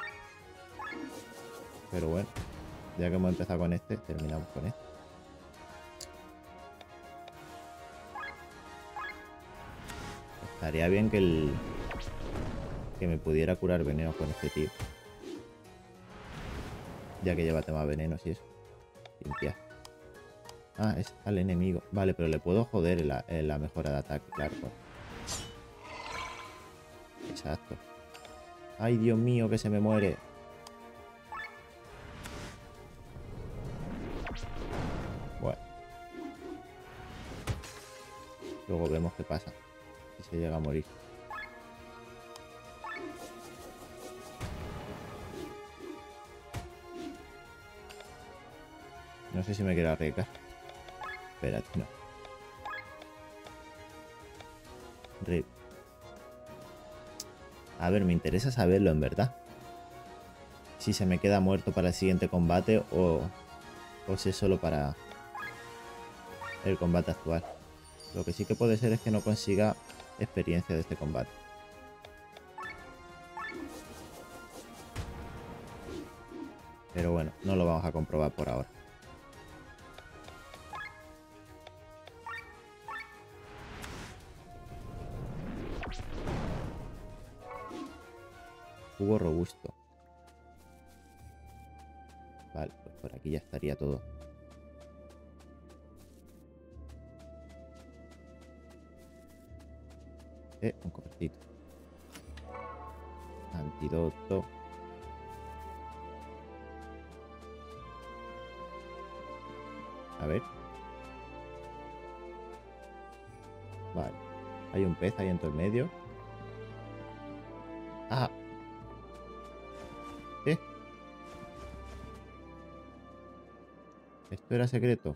Pero bueno, ya que hemos empezado con este, terminamos con este. Estaría bien que me pudiera curar veneno con este tío. Ya que lleva tema venenos y eso. Limpiar. Ah, es al enemigo. Vale, pero le puedo joder en la mejora de ataque, claro. Exacto. Ay, Dios mío, que se me muere. Bueno. Luego vemos qué pasa. Si se llega a morir. No sé si me quiero arriesgar. Espérate, no. Rip. A ver, me interesa saberlo en verdad. Si se me queda muerto para el siguiente combate o si es solo para el combate actual. Lo que sí que puede ser es que no consiga experiencia de este combate. Pero bueno, no lo vamos a comprobar por ahora. Jugo robusto. Vale, pues por aquí ya estaría todo. Un cofrecito. Antídoto. A ver. Vale. Hay un pez ahí en todo el medio. Ah. ¿Qué? ¿Esto era secreto?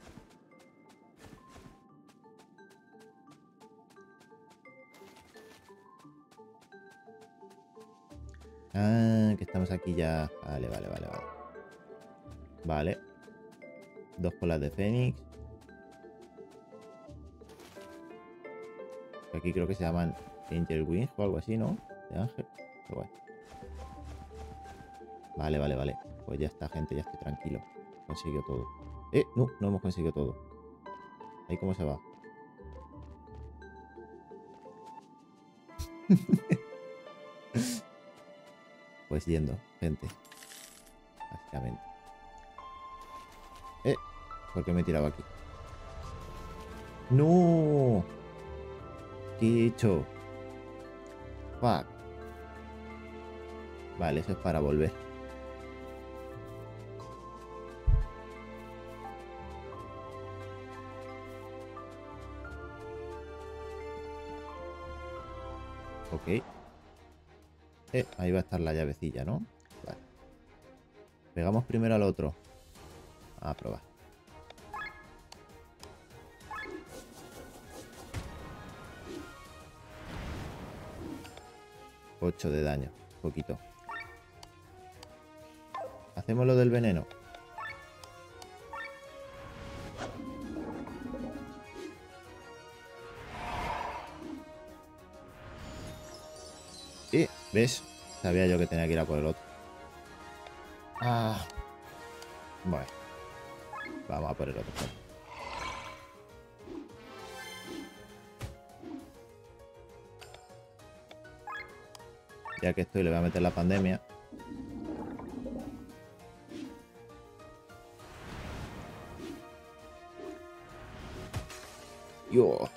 Ah, que estamos aquí ya. Vale, vale, vale, vale. Vale. 2 colas de fénix. Aquí creo que se llaman Angel Wing o algo así, ¿no? De ángel. Qué guay. Vale, vale, vale. Pues ya está, gente, ya estoy tranquilo. Consiguió todo. No, no hemos conseguido todo. Ahí cómo se va. Pues yendo, gente. Básicamente. ¿Por qué me he tirado aquí? ¡No! ¿Qué he hecho? Fuck. Vale, eso es para volver. Ok. Ahí va a estar la llavecilla, ¿no? Vale. Pegamos primero al otro. A probar. 8 de daño. Poquito. Hacemos lo del veneno. ¿Ves? Sabía yo que tenía que ir a por el otro. Bueno. Vamos a por el otro. Ya que estoy, le voy a meter la pandemia. ¡Yo!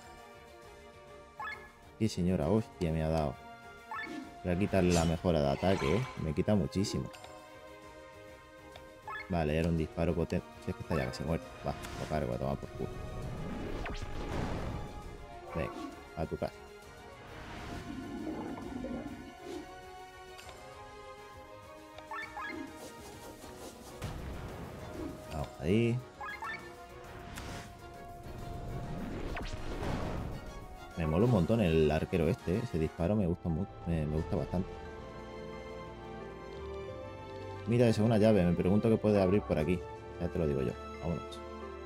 ¡Qué señora hostia me ha dado! Voy a quitarle la mejora de ataque, ¿eh? Me quita muchísimo. Vale, era un disparo potente. Si es que está ya casi muerto. Va, lo cargo a tomar por culo. Venga, a tu casa. Vamos ahí. Me mola un montón el arquero este, ¿eh? Ese disparo me gusta mucho, me gusta bastante. Mira eso, una llave. Me pregunto qué puede abrir por aquí. Ya te lo digo yo. Vámonos.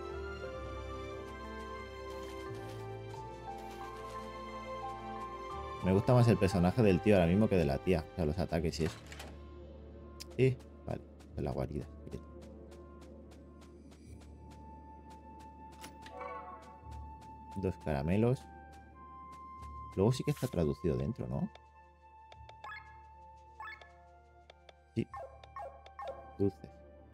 Me gusta más el personaje del tío ahora mismo que de la tía. O sea, los ataques y eso. Vale, es la guarida. Dos caramelos. Luego sí que está traducido dentro, ¿no? Sí. Dulces.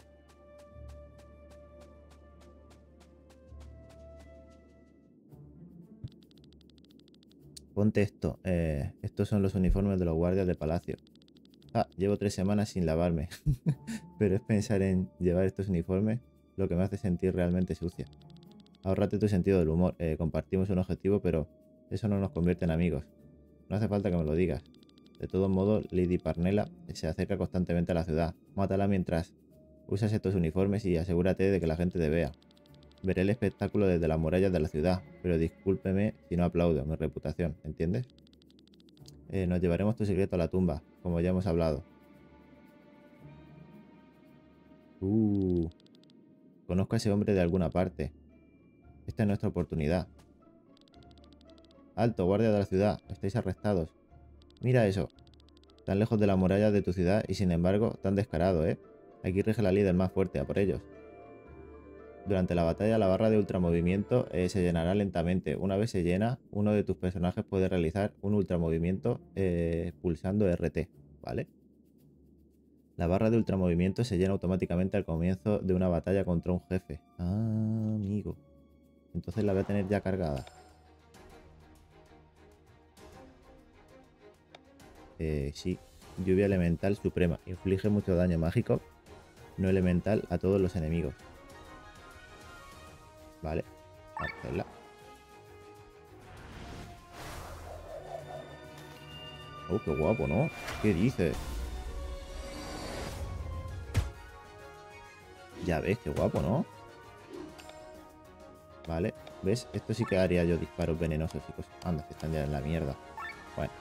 Ponte esto. Estos son los uniformes de los guardias de palacio. Llevo 3 semanas sin lavarme. Pero es pensar en llevar estos uniformes lo que me hace sentir realmente sucia. Ahórrate tu sentido del humor. Compartimos un objetivo, pero eso no nos convierte en amigos. No hace falta que me lo digas. De todos modos, Lady Parnella se acerca constantemente a la ciudad. Mátala mientras usas estos uniformes y asegúrate de que la gente te vea. Veré el espectáculo desde las murallas de la ciudad, pero discúlpeme si no aplaudo mi reputación, ¿entiendes? Nos llevaremos tu secreto a la tumba, como ya hemos hablado. Conozco a ese hombre de alguna parte. Esta es nuestra oportunidad. Alto, guardia de la ciudad, estáis arrestados. Mira eso. Tan lejos de las murallas de tu ciudad y sin embargo tan descarado, ¿eh? Aquí rige la líder más fuerte, a por ellos. Durante la batalla la barra de ultramovimiento se llenará lentamente. Una vez se llena, uno de tus personajes puede realizar un ultramovimiento pulsando RT, ¿vale? La barra de ultramovimiento se llena automáticamente al comienzo de una batalla contra un jefe. Amigo. Entonces la voy a tener ya cargada. Sí. Lluvia elemental suprema. Inflige mucho daño mágico, no elemental, a todos los enemigos. Vale. Vamos a hacerla. Oh, qué guapo, ¿no? ¿Qué dices? Ya ves, qué guapo, ¿no? Vale. ¿Ves? Esto sí que haría yo disparos venenosos y cosas. Anda, que están ya en la mierda. Bueno.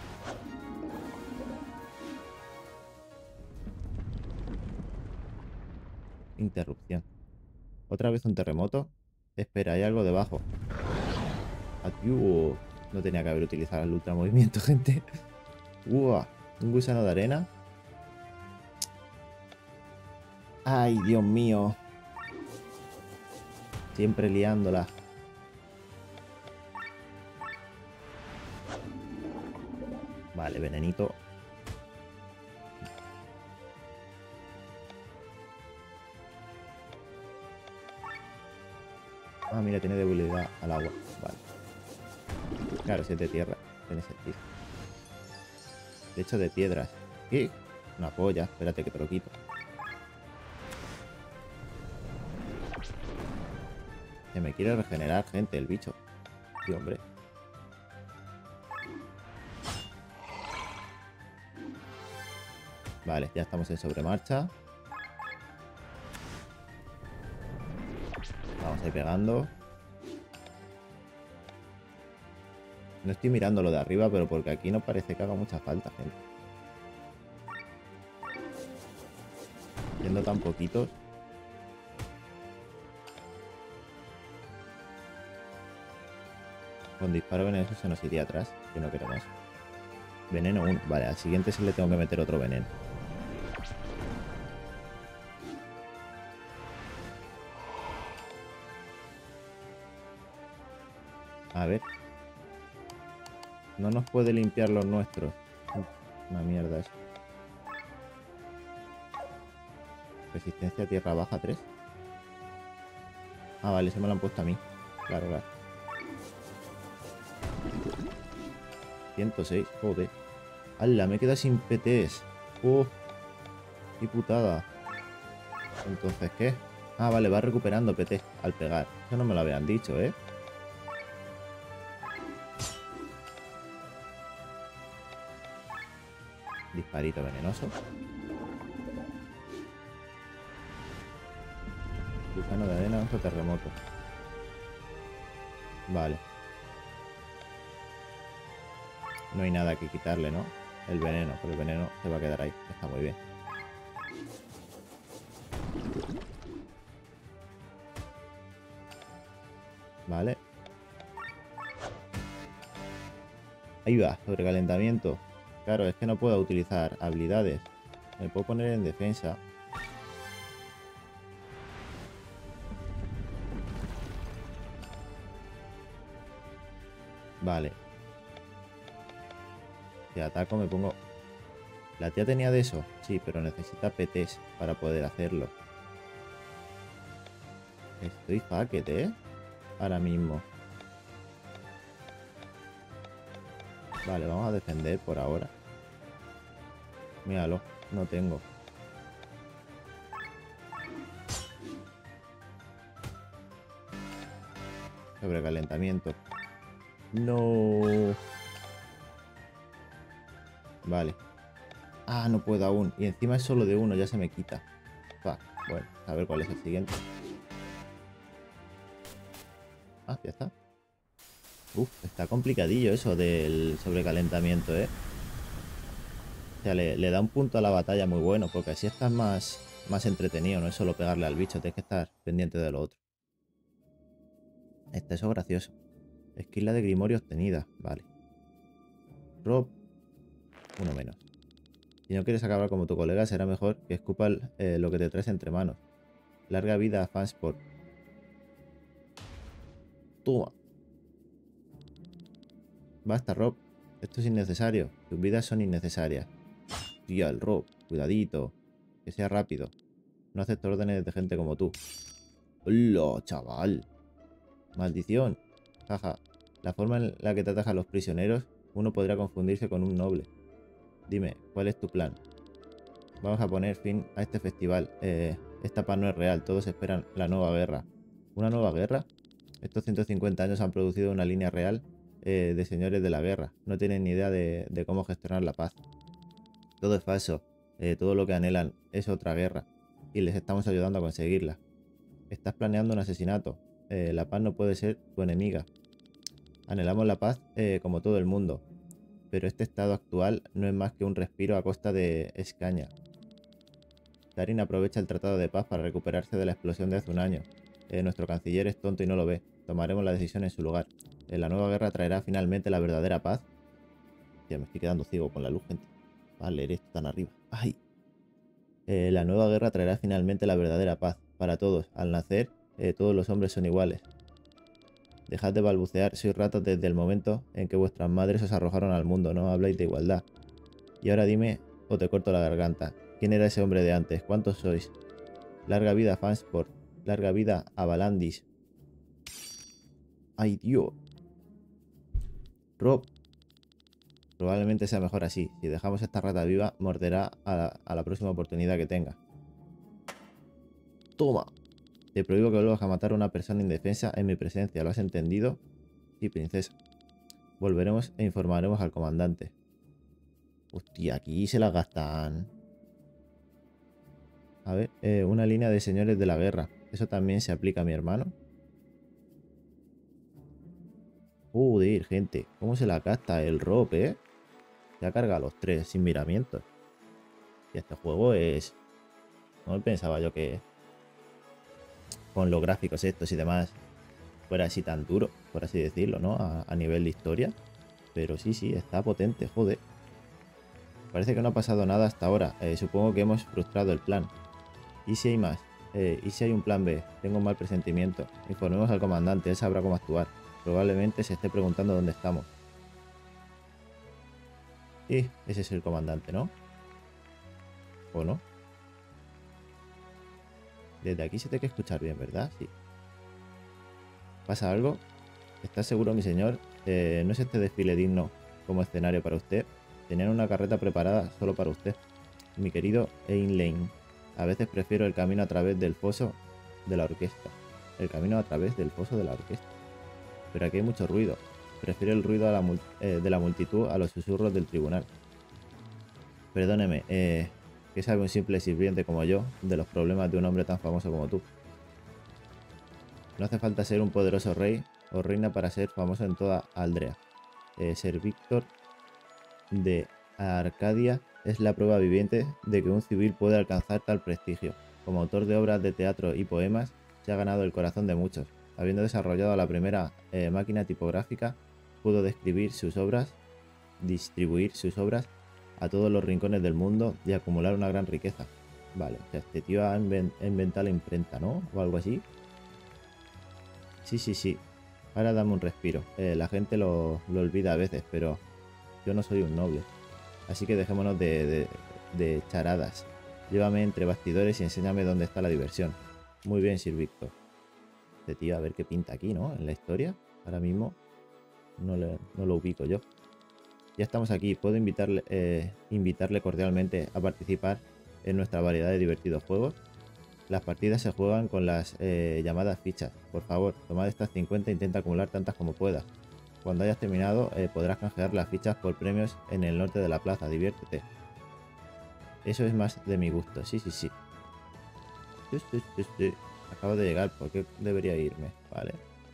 Interrupción. ¿Otra vez un terremoto? Espera, hay algo debajo. Adiós. No tenía que haber utilizado el ultra movimiento, gente. ¡Uah! Un gusano de arena. ¡Ay, Dios mío! Siempre liándola. Vale, venenito. Ah, mira, tiene debilidad al agua. Vale. Claro, si es de tierra. Tiene sentido. De hecho, de piedras. ¿Qué? Una polla. Espérate que te lo quito. Se me quiere regenerar, gente, el bicho. Sí, hombre. Vale, ya estamos en sobremarcha. Vamos a ir pegando. No estoy mirando lo de arriba, pero porque aquí no parece que haga mucha falta, gente. Siendo tan poquitos. Con disparo venenoso se nos iría atrás, que no queremos. Veneno 1. Vale, al siguiente sí le tengo que meter otro veneno. A ver. No nos puede limpiar los nuestros. Una mierda eso. Resistencia a tierra baja 3. Ah, vale, se me lo han puesto a mí. Claro, claro. 106, joder. ¡Hala! Me queda sin PTs. ¡Oh! ¡Qué putada! Entonces, ¿qué? Ah, vale, va recuperando PT al pegar. Eso no me lo habían dicho, ¿eh? Disparito venenoso. Gusano de arena, otro terremoto. Vale. No hay nada que quitarle, ¿no? El veneno, pero el veneno se va a quedar ahí. Está muy bien. Vale. Ahí va, sobrecalentamiento. Claro, es que no puedo utilizar habilidades. Me puedo poner en defensa. Vale. Si ataco me pongo... ¿La tía tenía de eso? Sí, pero necesita PTs para poder hacerlo. Estoy fucked, ¿eh? Ahora mismo. Vale, vamos a defender por ahora. Míralo, no tengo. Sobrecalentamiento. No. Vale. Ah, no puedo aún. Y encima es solo de uno, ya se me quita. Bueno, a ver cuál es el siguiente. Ah, ya está. Uf, está complicadillo eso del sobrecalentamiento, ¿eh? O sea, le da un punto a la batalla muy bueno, porque así estás más entretenido, no es solo pegarle al bicho, tienes que estar pendiente de lo otro. Está eso gracioso. Esquila de Grimorio obtenida, vale. Rob, uno menos. Si no quieres acabar como tu colega, será mejor que escupa lo que te traes entre manos. Larga vida a Fansport. Toma. Basta, Rob. Esto es innecesario. Tus vidas son innecesarias. Tía, el Rob. Cuidadito. Que sea rápido. No acepto órdenes de gente como tú. ¡Hola, chaval! ¡Maldición! Jaja. La forma en la que tratas a los prisioneros, uno podría confundirse con un noble. Dime, ¿cuál es tu plan? Vamos a poner fin a este festival. Esta paz no es real. Todos esperan la nueva guerra. ¿Una nueva guerra? Estos 150 años han producido una línea real de señores de la guerra. No tienen ni idea de cómo gestionar la paz. Todo es falso. Todo lo que anhelan es otra guerra. Y les estamos ayudando a conseguirla. Estás planeando un asesinato. La paz no puede ser tu enemiga. Anhelamos la paz como todo el mundo. Pero este estado actual no es más que un respiro a costa de Escaña. Darin aprovecha el tratado de paz para recuperarse de la explosión de hace un año. Nuestro canciller es tonto y no lo ve. Tomaremos la decisión en su lugar. La nueva guerra traerá finalmente la verdadera paz. Ya me estoy quedando ciego con la luz, gente. Vale, leer esto tan arriba. ¡Ay! La nueva guerra traerá finalmente la verdadera paz para todos. Al nacer, todos los hombres son iguales. Dejad de balbucear, sois ratas desde el momento en que vuestras madres os arrojaron al mundo, no habláis de igualdad. Y ahora dime, o te corto la garganta. ¿Quién era ese hombre de antes? ¿Cuántos sois? Larga vida a Fansport. Larga vida a Valandis. ¡Ay, Dios! Rob. Probablemente sea mejor así. Si dejamos a esta rata viva, morderá a la próxima oportunidad que tenga. ¡Toma! Te prohíbo que vuelvas a matar a una persona indefensa en mi presencia. ¿Lo has entendido? Sí, princesa. Volveremos e informaremos al comandante. Hostia, aquí se la gastan. A ver, una línea de señores de la guerra. ¿Eso también se aplica a mi hermano? Joder, gente. ¿Cómo se la gasta el Rob, Se ha cargado a los tres sin miramientos. Y este juego es... No pensaba yo que con los gráficos estos y demás fuera así tan duro, por así decirlo, ¿no? A nivel de historia. Pero sí, sí, está potente, joder. Parece que no ha pasado nada hasta ahora. Supongo que hemos frustrado el plan. ¿Y si hay más? ¿Y si hay un plan B? Tengo un mal presentimiento. Informemos al comandante, él sabrá cómo actuar. Probablemente se esté preguntando dónde estamos. Y ese es el comandante, ¿no? ¿O no? Desde aquí se tiene que escuchar bien, ¿verdad? Sí. ¿Pasa algo? ¿Estás seguro, mi señor? ¿No es este desfile digno como escenario para usted? Tenían una carreta preparada solo para usted. Mi querido Lane. A veces prefiero el camino a través del foso de la orquesta. El camino a través del foso de la orquesta. Pero aquí hay mucho ruido. Prefiero el ruido de la multitud a los susurros del tribunal. Perdóneme, ¿qué sabe un simple sirviente como yo de los problemas de un hombre tan famoso como tú? No hace falta ser un poderoso rey o reina para ser famoso en toda Aldrea. Ser Víctor de Arcadia es la prueba viviente de que un civil puede alcanzar tal prestigio. Como autor de obras de teatro y poemas, se ha ganado el corazón de muchos. Habiendo desarrollado la primera máquina tipográfica, pudo distribuir sus obras a todos los rincones del mundo y acumular una gran riqueza. Vale, o sea, este tío ha inventado la imprenta, ¿no? O algo así. Sí, sí, sí. Ahora dame un respiro. La gente lo olvida a veces, pero yo no soy un noble. Así que dejémonos de charadas. Llévame entre bastidores y enséñame dónde está la diversión. Muy bien, Sir Víctor. Este tío, a ver qué pinta aquí, ¿no? En la historia. Ahora mismo no lo ubico yo. Ya estamos aquí. Puedo invitarle cordialmente a participar en nuestra variedad de divertidos juegos. Las partidas se juegan con las llamadas fichas. Por favor, tomad estas 50 e intenta acumular tantas como puedas. Cuando hayas terminado, podrás canjear las fichas por premios en el norte de la plaza. Diviértete. Eso es más de mi gusto. Sí, sí, sí. Sí. Acabo de llegar. ¿Por qué debería irme? Vale.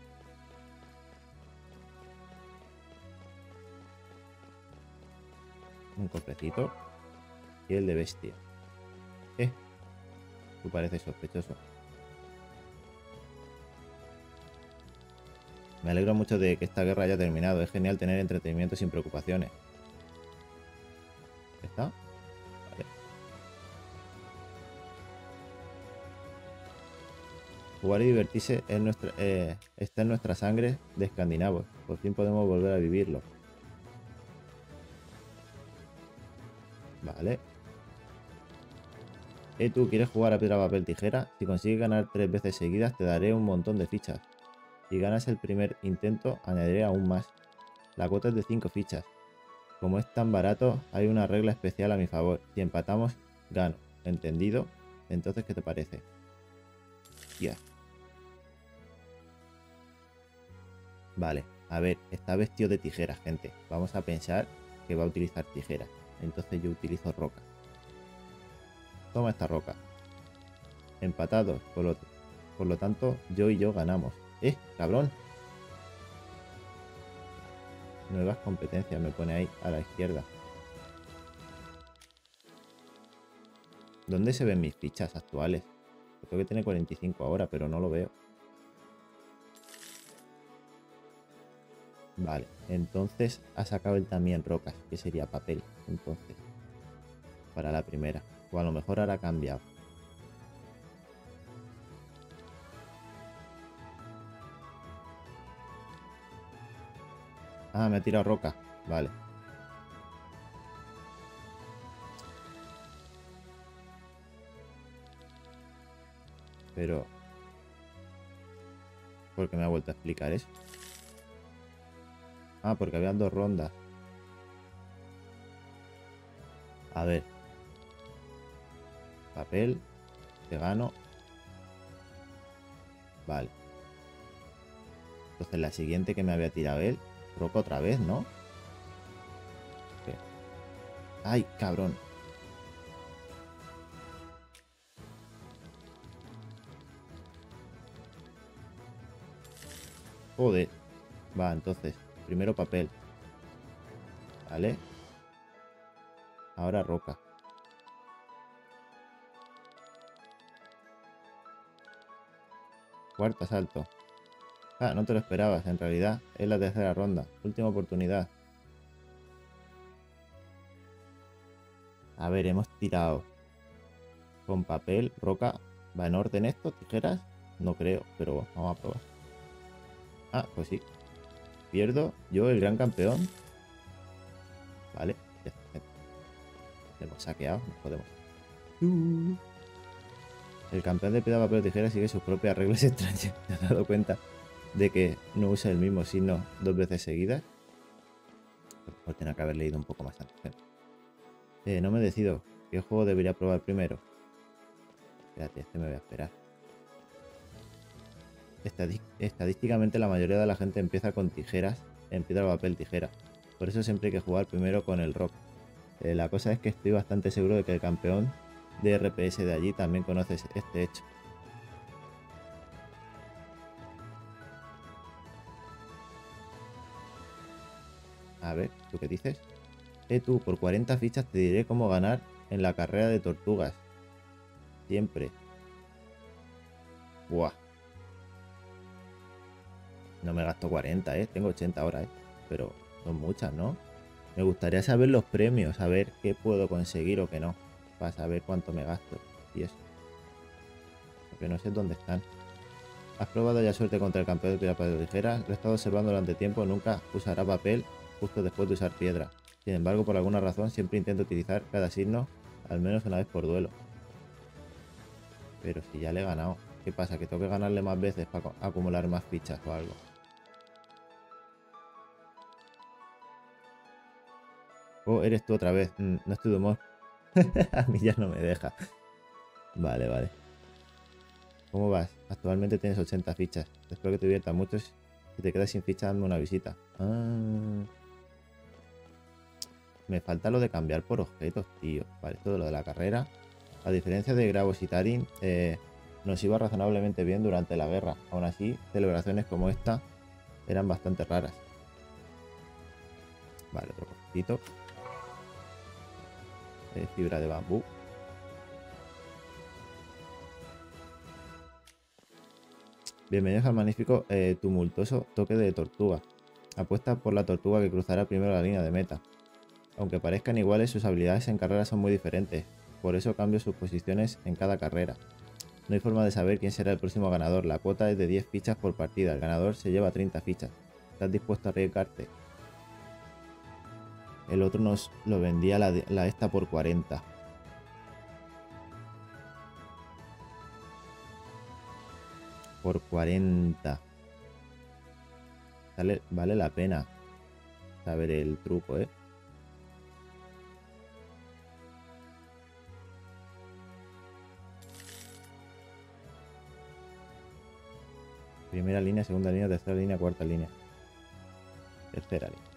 Un cofrecito. Y el de bestia. Tú pareces sospechoso. Me alegro mucho de que esta guerra haya terminado. Es genial tener entretenimiento sin preocupaciones. ¿Está? Vale. Jugar y divertirse está en nuestra sangre de escandinavos. Por fin podemos volver a vivirlo. Vale. ¿Tú quieres jugar a piedra, papel, tijera? Si consigues ganar 3 veces seguidas, te daré un montón de fichas. Si ganas el primer intento, añadiré aún más. La cuota es de 5 fichas. Como es tan barato, hay una regla especial a mi favor. Si empatamos, gano. ¿Entendido? Entonces, ¿qué te parece? Yeah. Vale, a ver, está vestido de tijeras, gente. Vamos a pensar que va a utilizar tijeras. Entonces yo utilizo roca. Toma esta roca. Empatados, por lo tanto, yo y yo ganamos. Cabrón! Nuevas competencias me pone ahí a la izquierda. ¿Dónde se ven mis fichas actuales? Creo que tiene 45 ahora, pero no lo veo. Vale, entonces ha sacado él también rocas, que sería papel, entonces, para la primera. O a lo mejor ahora ha cambiado. Ah, me ha tirado roca. Vale. Pero... ¿por qué me ha vuelto a explicar eso? Ah, porque habían 2 rondas. A ver. Papel. Te gano. Vale. Entonces la siguiente que me había tirado él. Roca otra vez, ¿no? ¿Qué? ¡Ay, cabrón! Joder. Va, entonces. Primero papel. Vale. Ahora roca. Cuarto asalto. Ah, no te lo esperabas, en realidad. Es la tercera ronda. Última oportunidad. A ver, hemos tirado con papel, roca. ¿Va en orden esto? ¿Tijeras? No creo, pero bueno, vamos a probar. Ah, pues sí. Pierdo. Yo, el gran campeón. Vale. Ya está, gente. Le hemos saqueado. Nos podemos. El campeón de piedra, papel o tijera sigue sus propias reglas extrañas. ¿Te has dado cuenta de que no usa el mismo signo 2 veces seguidas? Pues tenía que haber leído un poco más antes, gente. No me decido. ¿Qué juego debería probar primero? Espérate, este me voy a esperar. Estadísticamente la mayoría de la gente empieza con tijeras en piedra, papel, tijera. Por eso siempre hay que jugar primero con el rock. La cosa es que estoy bastante seguro de que el campeón de RPS de allí también conoce este hecho. A ver, ¿tú qué dices? Tú, por 40 fichas te diré cómo ganar en la carrera de tortugas. Siempre. Buah. No me gasto 40, Tengo 80 ahora, Pero son muchas, ¿no? Me gustaría saber los premios, saber qué puedo conseguir o qué no. Para saber cuánto me gasto. Y eso. Porque no sé dónde están. ¿Has probado ya suerte contra el campeón de piedra, papel o tijera? Lo he estado observando durante tiempo. Nunca usará papel justo después de usar piedra. Sin embargo, por alguna razón, siempre intento utilizar cada signo al menos una vez por duelo. Pero si ya le he ganado. ¿Qué pasa? ¿Que tengo que ganarle más veces para acumular más fichas o algo? Oh, eres tú otra vez. No estoy de humor. A mí ya no me deja. Vale, vale. ¿Cómo vas? Actualmente tienes 80 fichas. Espero que te diviertas mucho. Si te quedas sin fichas, dame una visita. Me falta lo de cambiar por objetos, tío. Vale, todo lo de la carrera. A diferencia de Gravos y Tarin, nos iba razonablemente bien durante la guerra. Aún así, celebraciones como esta eran bastante raras. Vale, otro cosito. Fibra de bambú. Bienvenidos al magnífico tumultuoso toque de tortuga. Apuesta por la tortuga que cruzará primero la línea de meta. Aunque parezcan iguales, sus habilidades en carrera son muy diferentes. Por eso cambio sus posiciones en cada carrera. No hay forma de saber quién será el próximo ganador. La cuota es de 10 fichas por partida. El ganador se lleva 30 fichas. ¿Estás dispuesto a arriesgarte? El otro nos lo vendía la esta por 40. Por 40. Vale la pena saber el truco, Primera línea, segunda línea, tercera línea, cuarta línea. Tercera línea.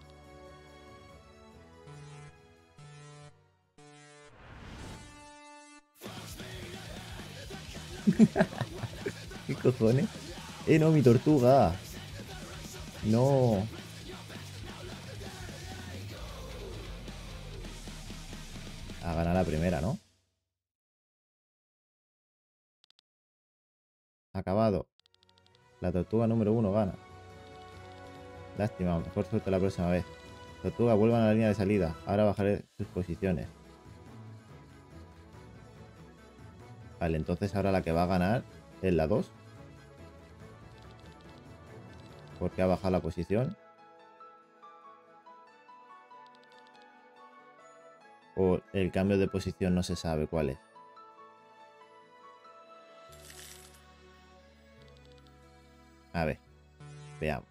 ¿Qué cojones? No, mi tortuga. No. A ganar la primera, ¿no? Acabado. La tortuga número 1 gana. Lástima, mejor suerte la próxima vez. Tortuga, vuelvan a la línea de salida. Ahora bajaré sus posiciones. Vale, entonces ahora la que va a ganar es la 2. Porque ha bajado la posición. O el cambio de posición no se sabe cuál es. A ver, veamos.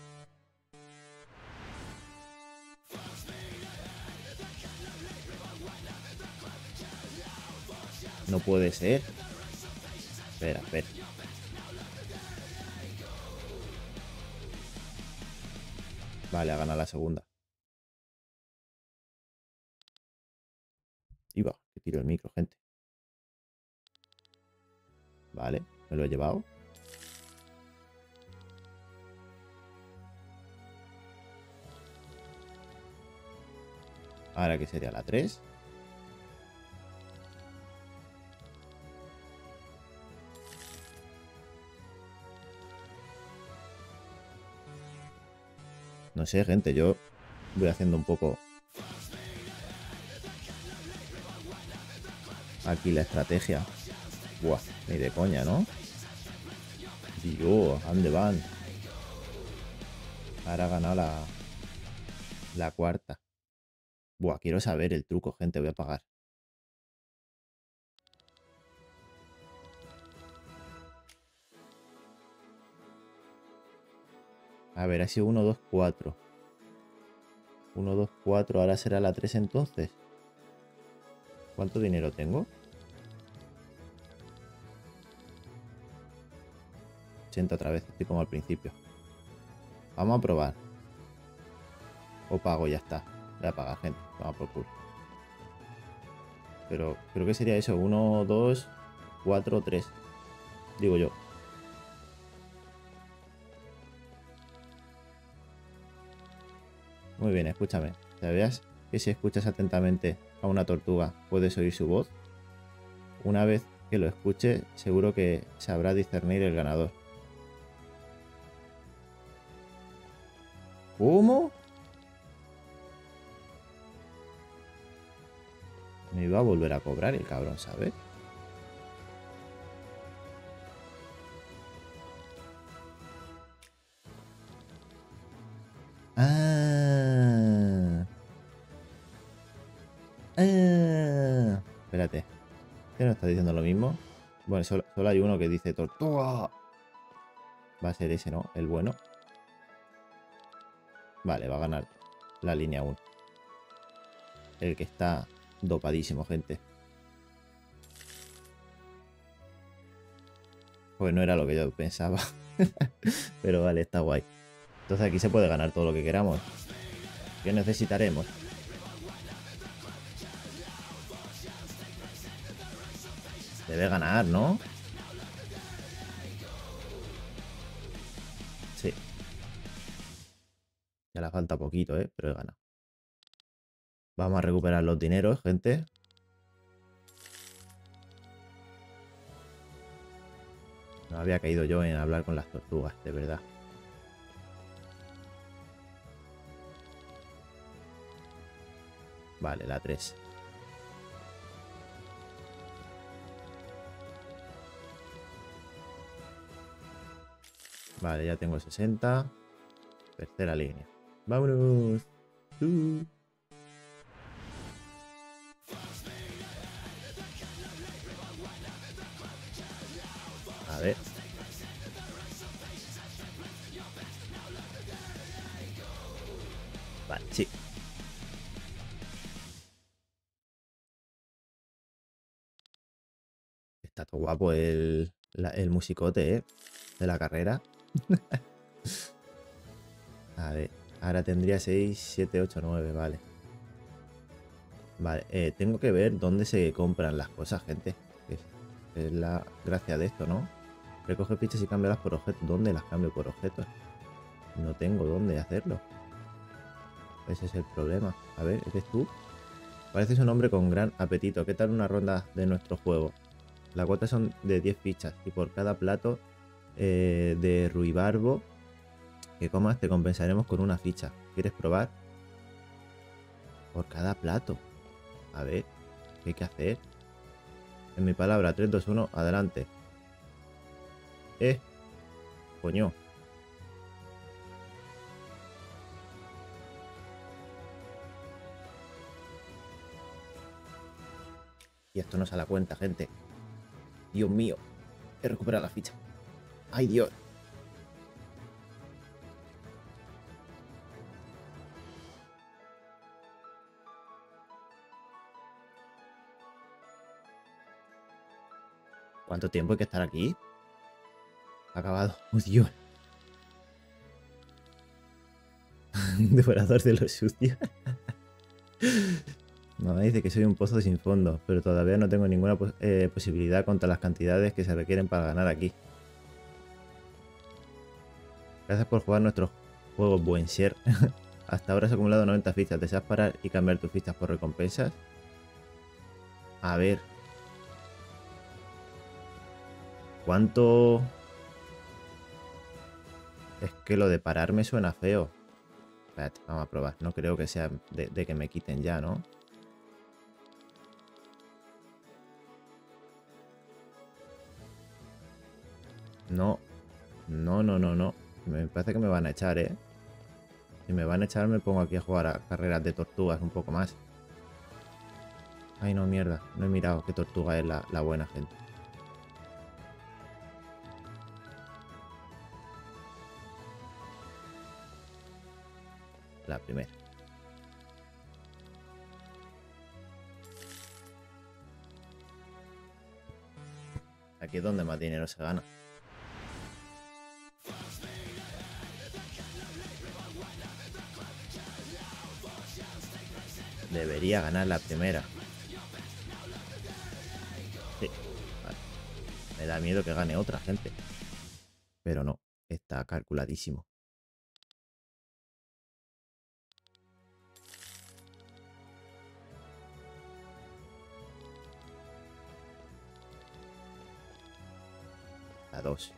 No puede ser. Espera, espera. Vale, ha ganado la segunda. Iba, que tiro el micro, gente. Vale, me lo he llevado. Ahora que sería la 3. No sé, gente, yo voy haciendo un poco aquí la estrategia. Buah, ni de coña, ¿no? Dios, ¿a dónde van? Ahora ha ganado la cuarta. Buah, quiero saber el truco, gente, voy a pagar. A ver, ha sido 1, 2, 4. 1, 2, 4, ahora será la 3 entonces. ¿Cuánto dinero tengo? 80 otra vez, estoy como al principio. Vamos a probar. O pago, ya está. Voy a pagar, gente. Vamos por culo. Pero creo que sería eso. 1, 2, 4, 3. Digo yo. Muy bien, escúchame. ¿Sabías que si escuchas atentamente a una tortuga puedes oír su voz? Una vez que lo escuche, seguro que sabrá discernir el ganador. ¿Cómo? Me iba a volver a cobrar el cabrón, ¿sabes? Ah. Ah. Espérate. ¿Qué no está diciendo lo mismo? Bueno, solo hay uno que dice tortuga. Va a ser ese, ¿no? El bueno. Vale, va a ganar la línea 1. El que está dopadísimo, gente. Pues no era lo que yo pensaba. Pero vale, está guay. Entonces aquí se puede ganar todo lo que queramos. ¿Qué necesitaremos? Debe ganar, ¿no? Sí. Ya le falta poquito, ¿eh? Pero he ganado. Vamos a recuperar los dineros, gente. No había caído yo en hablar con las tortugas, de verdad. Vale, la 3. Vale, ya tengo 60. Tercera línea. ¡Vámonos! A ver. Vale, sí. Está todo guapo el musicote, ¿eh? De la carrera. A ver. Ahora tendría 6, 7, 8, 9. Vale. Vale. Tengo que ver dónde se compran las cosas, gente. Es la gracia de esto, ¿no? Recoge fichas y cámbialas por objetos. ¿Dónde las cambio por objetos? No tengo dónde hacerlo. Ese es el problema. A ver, ¿eres tú? Pareces un hombre con gran apetito. ¿Qué tal una ronda de nuestro juego? La cuota son de 10 fichas y por cada plato de ruibarbo Que comas te compensaremos con una ficha. ¿Quieres probar? Por cada plato. A ver, ¿qué hay que hacer? En mi palabra, 3, 2, 1, adelante. Coño. Y esto no se da cuenta, gente. Dios mío. He recuperado la ficha. ¡Ay, Dios! ¿Cuánto tiempo hay que estar aquí? Acabado. ¡Oh, Dios! Devorador de lo sucio. No, dice que soy un pozo sin fondo, pero todavía no tengo ninguna posibilidad contra las cantidades que se requieren para ganar aquí. Gracias por jugar nuestro juego, buen ser. Hasta ahora has acumulado 90 fichas. ¿Deseas parar y cambiar tus fichas por recompensas? A ver. ¿Cuánto? Es que lo de parar me suena feo. Espérate, vamos a probar. No creo que sea de que me quiten ya, ¿no? No. No, no, no, no. Me parece que me van a echar, ¿eh? Si me van a echar me pongo aquí a jugar a carreras de tortugas un poco más. Ay, no, mierda. No he mirado qué tortuga es la buena, gente. La primera. Aquí es donde más dinero se gana. Debería ganar la primera. Sí, vale. Me da miedo que gane otra, gente. Pero no, está calculadísimo. La 2.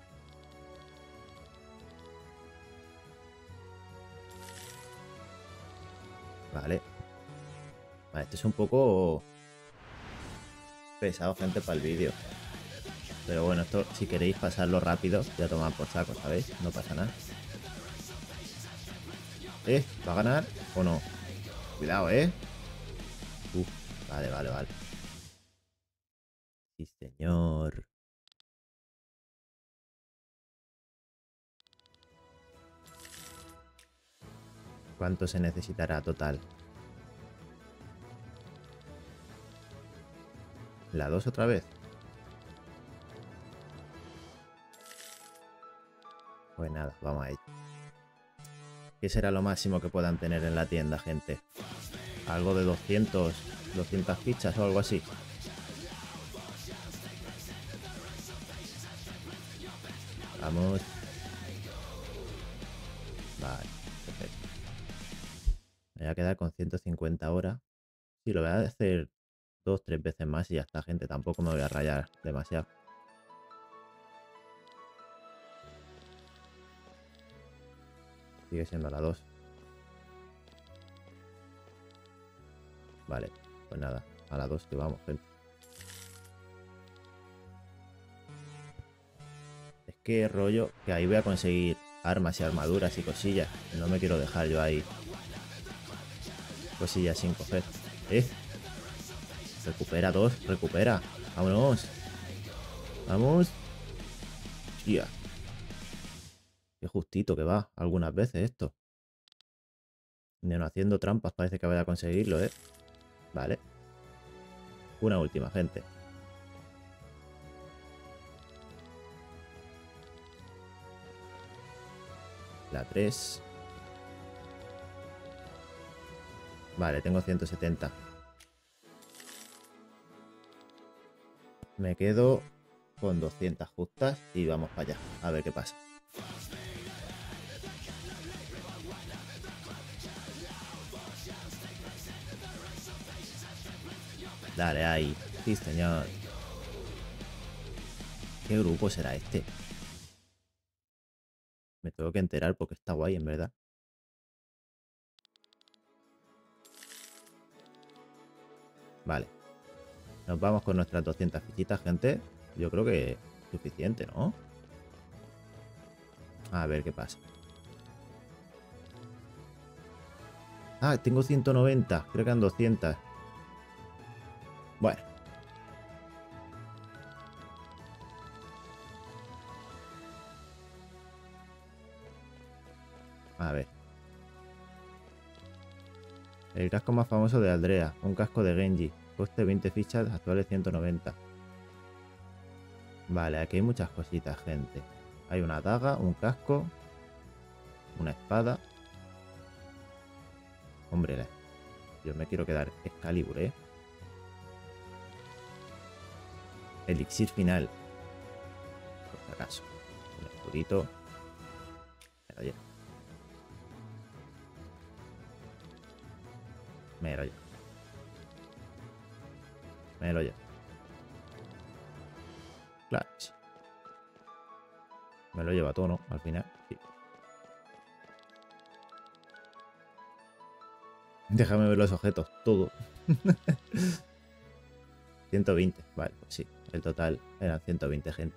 Vale. Vale, esto es un poco pesado, gente, para el vídeo. Pero bueno, esto si queréis pasarlo rápido, ya tomad por saco, ¿sabéis? No pasa nada. ¿Va a ganar o no? Cuidado, vale, vale, vale. Sí, señor. ¿Cuánto se necesitará total? ¿La 2 otra vez? Pues nada, vamos a ello. ¿Qué será lo máximo que puedan tener en la tienda, gente? Algo de 200 fichas o algo así. Vamos. Vale, perfecto. Me voy a quedar con 150 ahora. Sí, lo voy a hacer 2-3 veces más y ya está, gente. Tampoco me voy a rayar demasiado. Sigue siendo la 2. Vale, pues nada, a la 2 que vamos, gente. Es que rollo que ahí voy a conseguir armas y armaduras y cosillas. No me quiero dejar yo ahí cosillas sin coger. Recupera 2, recupera. Vámonos. Vamos. Tía. Qué justito que va algunas veces esto. Ni no haciendo trampas parece que vaya a conseguirlo, Vale. Una última, gente. La 3. Vale, tengo 170. Me quedo con 200 justas y vamos para allá. A ver qué pasa. Dale ahí. Sí, señor. ¿Qué grupo será este? Me tengo que enterar porque está guay, en verdad. Vale. Nos vamos con nuestras 200 fichitas, gente. Yo creo que es suficiente, ¿no? A ver qué pasa. Ah, tengo 190. Creo que eran 200. Bueno. A ver. El casco más famoso de Aldrea. Un casco de Genji. Coste 20 fichas, actuales 190. Vale, aquí hay muchas cositas, gente. Hay una daga, un casco, una espada. Hombre, yo me quiero quedar Excalibur, ¿eh? Elixir final. Por si acaso. Un escudito. Me lo llevo. Me lo llevo. Me lo llevo. Clutch. Me lo lleva todo, ¿no? Al final. Sí. Déjame ver los objetos. Todo. 120. Vale, pues sí. El total eran 120, gente.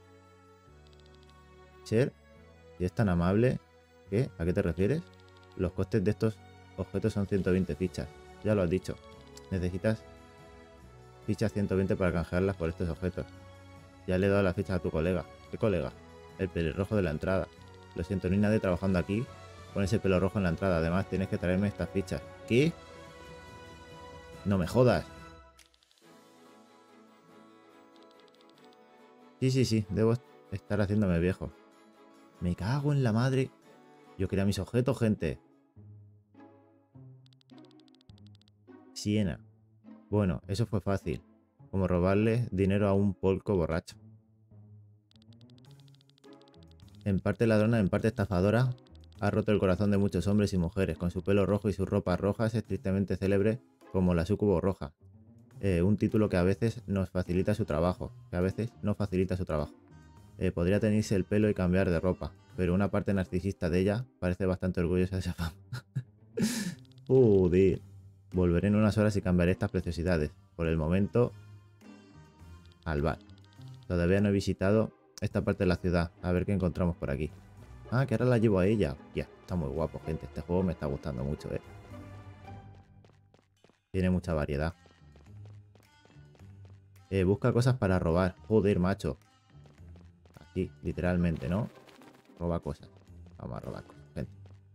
Cher, si es tan amable. ¿Qué? ¿A qué te refieres? Los costes de estos objetos son 120 fichas. Ya lo has dicho. Necesitas fichas 120 para canjearlas por estos objetos. Ya le he dado las fichas a tu colega. ¿Qué colega? El pelirrojo de la entrada. Lo siento, no hay nadie trabajando aquí con ese pelo rojo en la entrada. Además, tienes que traerme estas fichas. ¿Qué? No me jodas. Sí, sí, sí. Debo estar haciéndome viejo. Me cago en la madre. Yo quería mis objetos, gente. Siena. Bueno, eso fue fácil. Como robarle dinero a un polco borracho. En parte ladrona, en parte estafadora, ha roto el corazón de muchos hombres y mujeres. Con su pelo rojo y sus ropas rojas es tristemente célebre como la Súcubo roja. Un título que a veces nos facilita su trabajo. Que a veces no facilita su trabajo. Podría tenerse el pelo y cambiar de ropa, pero una parte narcisista de ella parece bastante orgullosa de esa fama. Joder. Volveré en unas horas y cambiaré estas preciosidades. Por el momento, al bar. Todavía no he visitado esta parte de la ciudad. A ver qué encontramos por aquí. Ah, que ahora la llevo a ella. Ya, está muy guapo, gente. Este juego me está gustando mucho, ¿eh? Tiene mucha variedad. Busca cosas para robar. Joder, macho. Así, literalmente, ¿no? Roba cosas. Vamos a robar cosas, gente.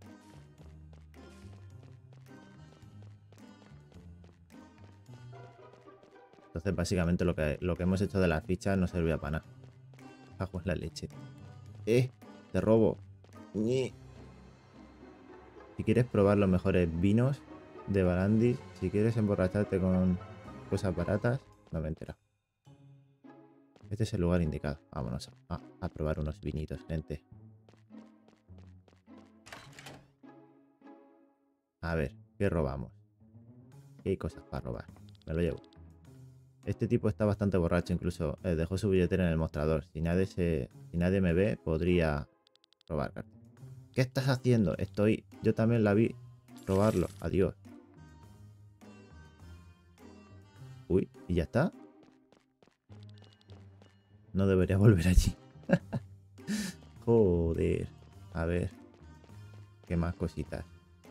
Entonces, básicamente, lo que hemos hecho de las fichas no servía para nada. Cajo en la leche. Te robo. Ñe. Si quieres probar los mejores vinos de Barandis, si quieres emborracharte con cosas baratas, no me entera. Este es el lugar indicado. Vámonos a probar unos vinitos, gente. A ver, ¿qué robamos? ¿Qué hay cosas para robar? Me lo llevo. Este tipo está bastante borracho, incluso dejó su billetera en el mostrador. Si nadie me ve, podría robar. ¿Qué estás haciendo? Yo también la vi robarlo. Adiós. Uy, ¿y ya está? No debería volver allí. Joder. A ver. ¿Qué más cositas?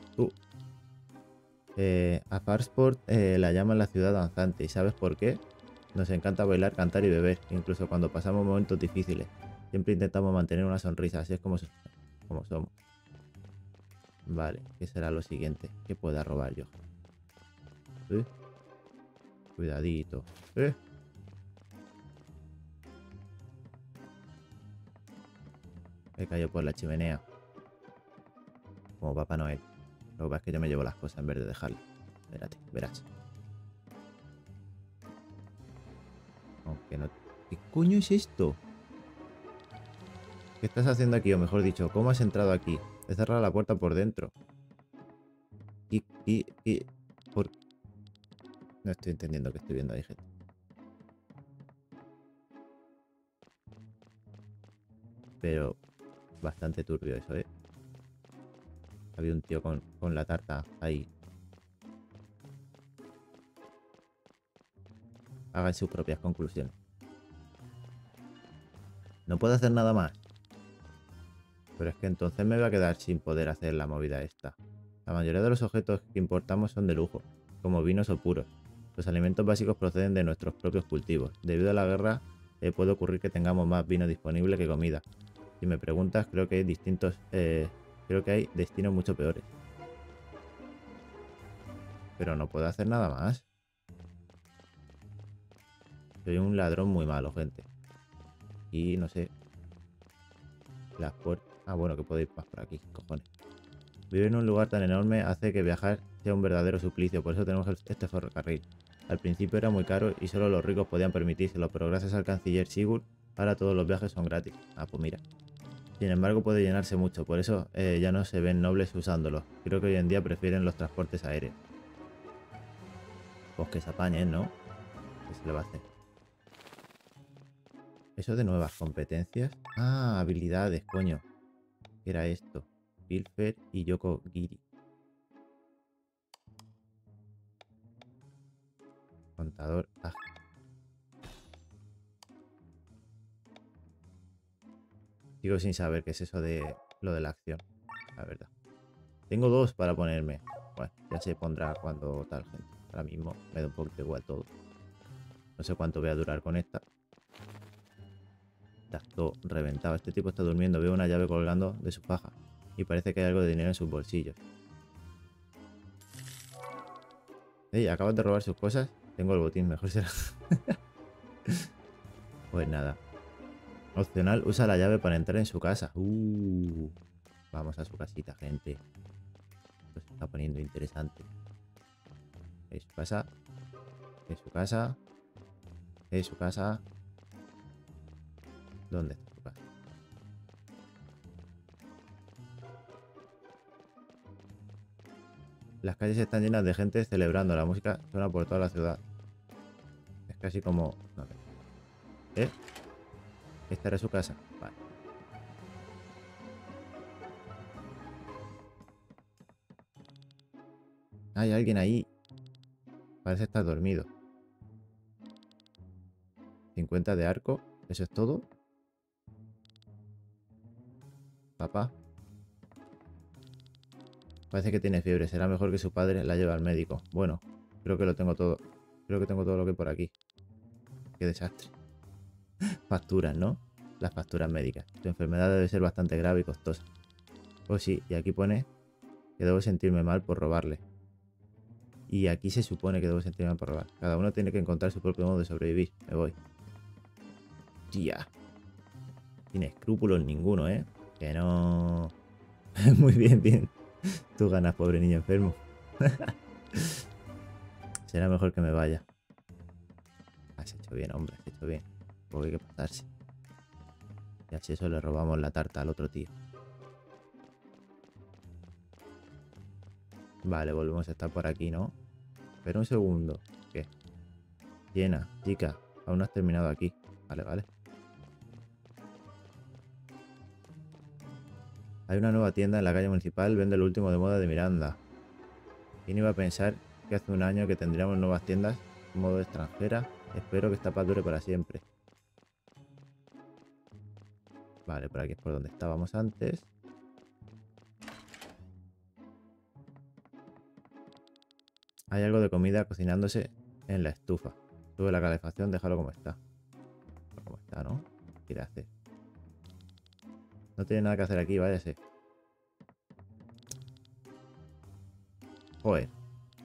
A Farsport la llaman la ciudad danzante. ¿Y sabes por qué? Nos encanta bailar, cantar y beber, incluso cuando pasamos momentos difíciles. Siempre intentamos mantener una sonrisa, así es como somos. Vale, ¿qué será lo siguiente? ¿Qué pueda robar yo? ¿Eh? Cuidadito. He caído por la chimenea. Como Papá Noel. Lo que pasa es que yo me llevo las cosas en vez de dejarlas. Espérate, verás. Aunque no... ¿Qué coño es esto? ¿Qué estás haciendo aquí? O mejor dicho, ¿cómo has entrado aquí? He cerrado la puerta por dentro. Y... ¿Por... No estoy entendiendo qué estoy viendo ahí, gente. Pero... Bastante turbio eso, ¿eh? Había un tío con la tarta ahí. Hagan sus propias conclusiones. No puedo hacer nada más. Pero es que entonces me voy a quedar sin poder hacer la movida esta. La mayoría de los objetos que importamos son de lujo, como vinos o puros. Los alimentos básicos proceden de nuestros propios cultivos. Debido a la guerra, puede ocurrir que tengamos más vino disponible que comida. Si me preguntas, creo que hay destinos mucho peores. Pero no puedo hacer nada más. Soy un ladrón muy malo, gente. Y no sé. Las puertas. Ah, bueno, que puedo ir más por aquí, cojones. Vivir en un lugar tan enorme hace que viajar sea un verdadero suplicio, por eso tenemos este ferrocarril. Al principio era muy caro y solo los ricos podían permitírselo, pero gracias al canciller Sigurd, ahora todos los viajes son gratis. Ah, pues mira. Sin embargo, puede llenarse mucho, por eso ya no se ven nobles usándolo. Creo que hoy en día prefieren los transportes aéreos. Pues que se apañen, ¿no? ¿Qué se le va a hacer? Eso de nuevas competencias. Ah, habilidades, coño. ¿Qué era esto? Pilfer y Yoko Giri. Contador. Ah. Sigo sin saber qué es eso de lo de la acción, la verdad. Tengo dos para ponerme. Bueno, ya se pondrá cuando tal, gente. Ahora mismo me da un poquito igual todo. No sé cuánto voy a durar con esta. Está todo reventado. Este tipo está durmiendo. Veo una llave colgando de su faja. Y parece que hay algo de dinero en sus bolsillos. Ey, ¿acabas de robar sus cosas? Tengo el botín, mejor será. Pues nada. Opcional, usa la llave para entrar en su casa. Vamos a su casita, gente. Esto se está poniendo interesante. Es su casa. Es su casa. Es su casa. ¿Dónde está su casa? Las calles están llenas de gente celebrando. La música suena por toda la ciudad. Es casi como... A ver. ¿Eh? ¿Esta era su casa? Vale. Hay alguien ahí. Parece estar dormido. 50 de arco. ¿Eso es todo? Papá. Parece que tiene fiebre. Será mejor que su padre la lleve al médico. Bueno, creo que lo tengo todo. Creo que tengo todo lo que hay por aquí. Qué desastre. Facturas, ¿no? Las facturas médicas. Tu enfermedad debe ser bastante grave y costosa. Oh sí, y aquí pone que debo sentirme mal por robarle. Y aquí se supone que debo sentirme mal por robar. Cada uno tiene que encontrar su propio modo de sobrevivir. Me voy. Tía. Sin escrúpulos ninguno, ¿eh? Que no... Muy bien, bien. Tú ganas, pobre niño enfermo. Será mejor que me vaya. Has hecho bien, hombre. Has hecho bien. Porque hay que pasarse. Y así eso le robamos la tarta al otro tío. Vale, volvemos a estar por aquí, ¿no? Pero un segundo. ¿Qué? Llena, chica. Aún no has terminado aquí. Vale, vale. Hay una nueva tienda en la calle municipal. Vende lo último de moda de Miranda. ¿Quién iba a pensar que hace un año que tendríamos nuevas tiendas en modo extranjera? Espero que esta paz dure para siempre. Vale, por aquí es por donde estábamos antes. Hay algo de comida cocinándose en la estufa. Sube la calefacción, déjalo como está. Como está, ¿no? ¿Qué quiere hacer? No tiene nada que hacer aquí, váyase. Joder.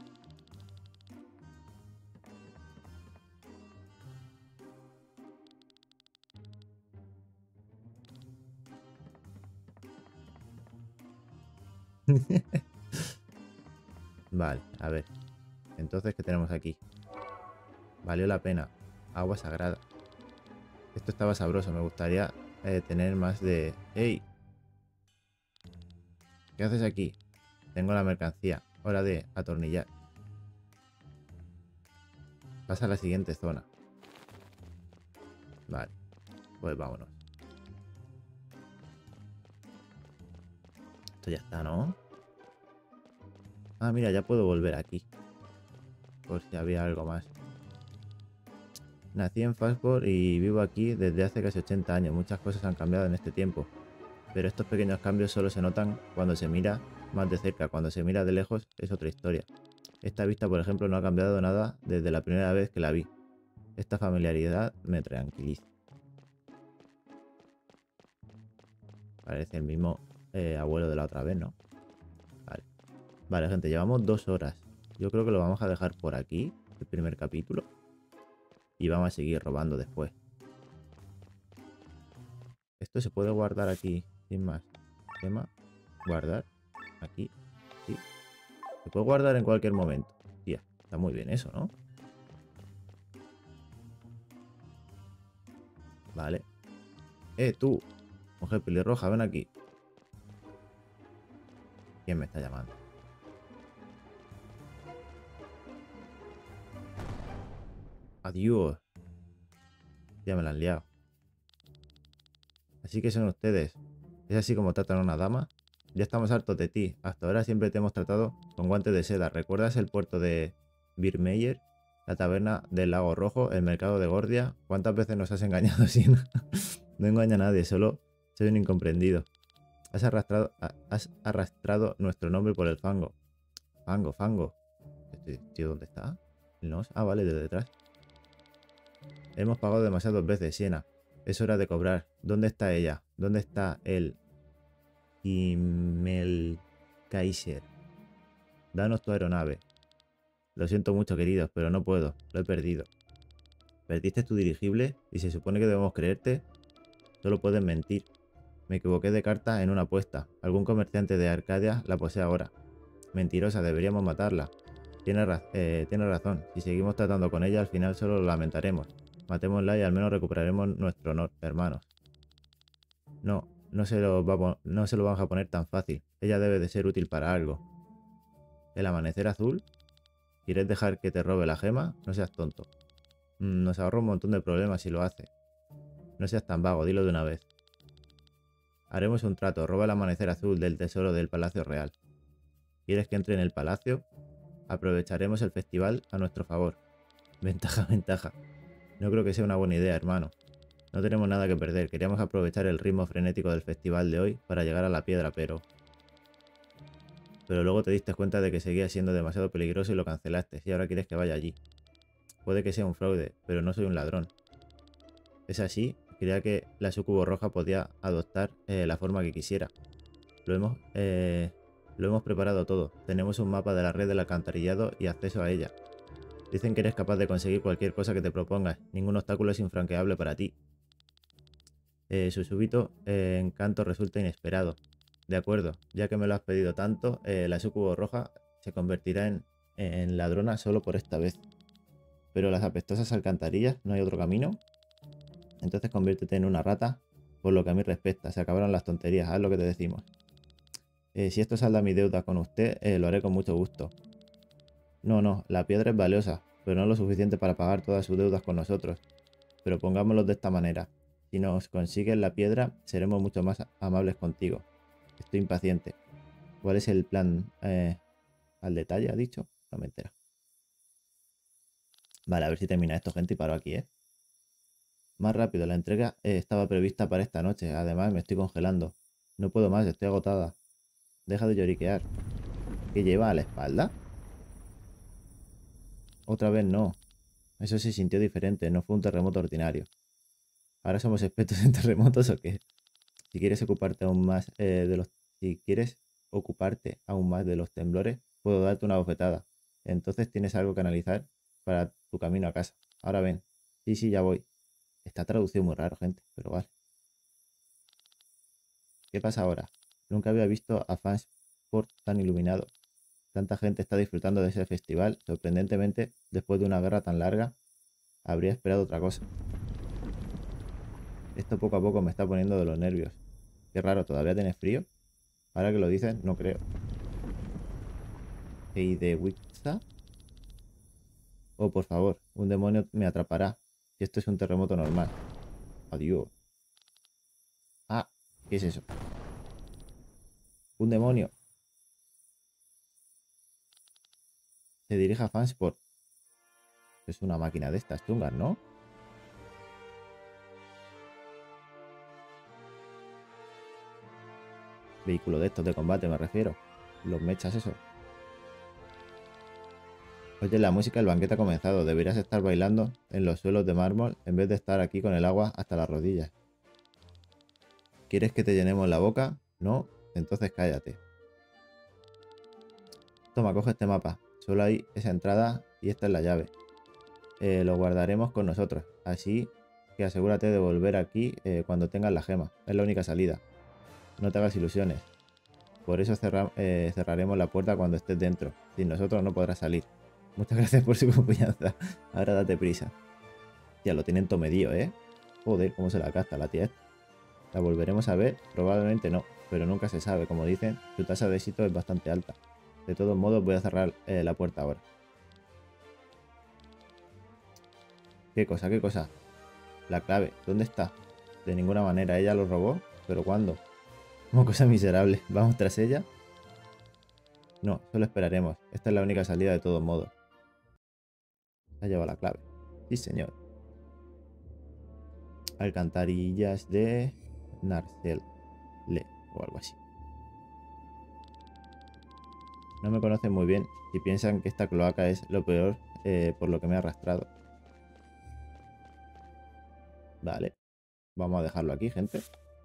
Vale, a ver. Entonces, ¿qué tenemos aquí? Valió la pena. Agua sagrada. Esto estaba sabroso. Me gustaría tener más de... ¡Ey! ¿Qué haces aquí? Tengo la mercancía. Hora de atornillar. Pasa a la siguiente zona. Vale. Pues vámonos. Esto ya está, ¿no? Ah, mira, ya puedo volver aquí. Por si había algo más. Nací en Fastport y vivo aquí desde hace casi 80 años. Muchas cosas han cambiado en este tiempo. Pero estos pequeños cambios solo se notan cuando se mira más de cerca. Cuando se mira de lejos es otra historia. Esta vista, por ejemplo, no ha cambiado nada desde la primera vez que la vi. Esta familiaridad me tranquiliza. Parece el mismo abuelo de la otra vez, ¿no? Vale. Vale, gente, llevamos 2 horas. Yo creo que lo vamos a dejar por aquí, el primer capítulo. Y vamos a seguir robando después. Esto se puede guardar aquí, sin más. Tema, guardar, aquí, sí. Se puede guardar en cualquier momento. Tía, está muy bien eso, ¿no? Vale. Tú, mujer pelirroja, ven aquí. ¿Quién me está llamando? Adiós. Ya me la han liado. Así que son ustedes. ¿Es así como tratan a una dama? Ya estamos hartos de ti. Hasta ahora siempre te hemos tratado con guantes de seda. ¿Recuerdas el puerto de Birmeyer? La taberna del Lago Rojo, el mercado de Gordia. ¿Cuántas veces nos has engañado sin? No engaña a nadie, solo soy un incomprendido. Has arrastrado nuestro nombre por el fango. Fango, fango. Este tío, ¿dónde está? ¿El nos? Ah, vale, de detrás. Hemos pagado demasiadas veces, Siena. Es hora de cobrar. ¿Dónde está ella? ¿Dónde está el Himmel Kaiser? Danos tu aeronave. Lo siento mucho, queridos, pero no puedo. Lo he perdido. ¿Perdiste tu dirigible? ¿Y se supone que debemos creerte? Solo puedes mentir. Me equivoqué de carta en una apuesta. Algún comerciante de Arcadia la posee ahora. Mentirosa, deberíamos matarla. Tiene razón. Si seguimos tratando con ella, al final solo lo lamentaremos. Matémosla y al menos recuperaremos nuestro honor, hermanos. No, no se lo vamos a poner tan fácil. Ella debe de ser útil para algo. ¿El amanecer azul? ¿Quieres dejar que te robe la gema? No seas tonto. Nos ahorra un montón de problemas si lo hace. No seas tan vago, dilo de una vez. Haremos un trato. Roba el amanecer azul del tesoro del Palacio Real. ¿Quieres que entre en el palacio? Aprovecharemos el festival a nuestro favor. Ventaja, ventaja. No creo que sea una buena idea, hermano. No tenemos nada que perder. Queríamos aprovechar el ritmo frenético del festival de hoy para llegar a la piedra, pero luego te diste cuenta de que seguía siendo demasiado peligroso y lo cancelaste. Y ahora quieres que vaya allí. Puede que sea un fraude, pero no soy un ladrón. Es así, creía que la sucubo roja podía adoptar la forma que quisiera. Lo hemos preparado todo. Tenemos un mapa de la red del alcantarillado y acceso a ella. Dicen que eres capaz de conseguir cualquier cosa que te propongas. Ningún obstáculo es infranqueable para ti. Su súbito encanto resulta inesperado. De acuerdo, ya que me lo has pedido tanto, la sucubo roja se convertirá en ladrona solo por esta vez. Pero las apestosas alcantarillas, ¿no hay otro camino? Entonces conviértete en una rata. Por lo que a mí respecta, se acabaron las tonterías, haz lo que te decimos. Si esto salda mi deuda con usted, lo haré con mucho gusto. No, la piedra es valiosa, pero no lo suficiente para pagar todas sus deudas con nosotros. Pero pongámoslo de esta manera. Si nos consigues la piedra, seremos mucho más amables contigo. Estoy impaciente. ¿Cuál es el plan al detalle, ha dicho? No me entero. Vale, a ver si termina esto, gente, y paro aquí, ¿eh? Más rápido, la entrega estaba prevista para esta noche. Además, me estoy congelando. No puedo más, estoy agotada. Deja de lloriquear. ¿Qué lleva a la espalda? Otra vez no. Eso se sintió diferente, no fue un terremoto ordinario. ¿Ahora somos expertos en terremotos o qué? Si quieres ocuparte aún más Si quieres ocuparte aún más de los temblores, puedo darte una bofetada. Entonces tienes algo que analizar para tu camino a casa. Ahora ven. Sí, ya voy. Está traducido muy raro, gente, pero vale. ¿Qué pasa ahora? Nunca había visto a Fansport tan iluminado. Tanta gente está disfrutando de ese festival. Sorprendentemente, después de una guerra tan larga, habría esperado otra cosa. Esto poco a poco me está poniendo de los nervios. Qué raro, ¿todavía tienes frío? Ahora que lo dices, no creo. ¿Y de Wixa? Oh, por favor, un demonio me atrapará. Si esto es un terremoto normal. Adiós. Ah, ¿qué es eso? Un demonio. Se dirige a Fansport. Es una máquina de estas chungas, ¿no? Vehículo de estos de combate me refiero. Los mechas eso. Oye, la música del banquete ha comenzado. Deberías estar bailando en los suelos de mármol en vez de estar aquí con el agua hasta las rodillas. ¿Quieres que te llenemos la boca? No, entonces cállate. Toma, coge este mapa. Solo hay esa entrada y esta es la llave. Lo guardaremos con nosotros. Así que asegúrate de volver aquí cuando tengas la gema. Es la única salida. No te hagas ilusiones. Por eso cerraremos la puerta cuando estés dentro. Sin nosotros no podrás salir. Muchas gracias por su confianza. Ahora date prisa. Ya lo tienen todo medio, ¿eh? Joder, cómo se la gasta la tía esta. ¿La volveremos a ver? Probablemente no, pero nunca se sabe. Como dicen, su tasa de éxito es bastante alta. De todos modos, voy a cerrar la puerta ahora. ¿Qué cosa? ¿Qué cosa? La clave. ¿Dónde está? De ninguna manera. Ella lo robó. ¿Pero cuándo? Como cosa miserable. ¿Vamos tras ella? No, solo esperaremos. Esta es la única salida de todos modos. Se ha llevado la clave. Sí, señor. Alcantarillas de Narcelle o algo así. No me conocen muy bien y piensan que esta cloaca es lo peor por lo que me he arrastrado. Vale. Vamos a dejarlo aquí, gente.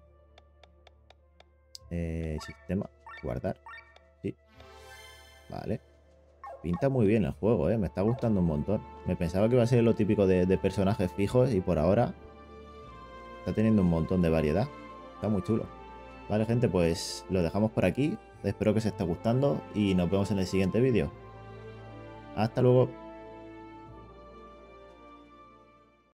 Sistema. Guardar. Sí. Vale. Pinta muy bien el juego, me está gustando un montón. Me pensaba que iba a ser lo típico de personajes fijos y por ahora está teniendo un montón de variedad. Está muy chulo. Vale, gente, pues lo dejamos por aquí. Espero que os esté gustando y nos vemos en el siguiente vídeo. Hasta luego.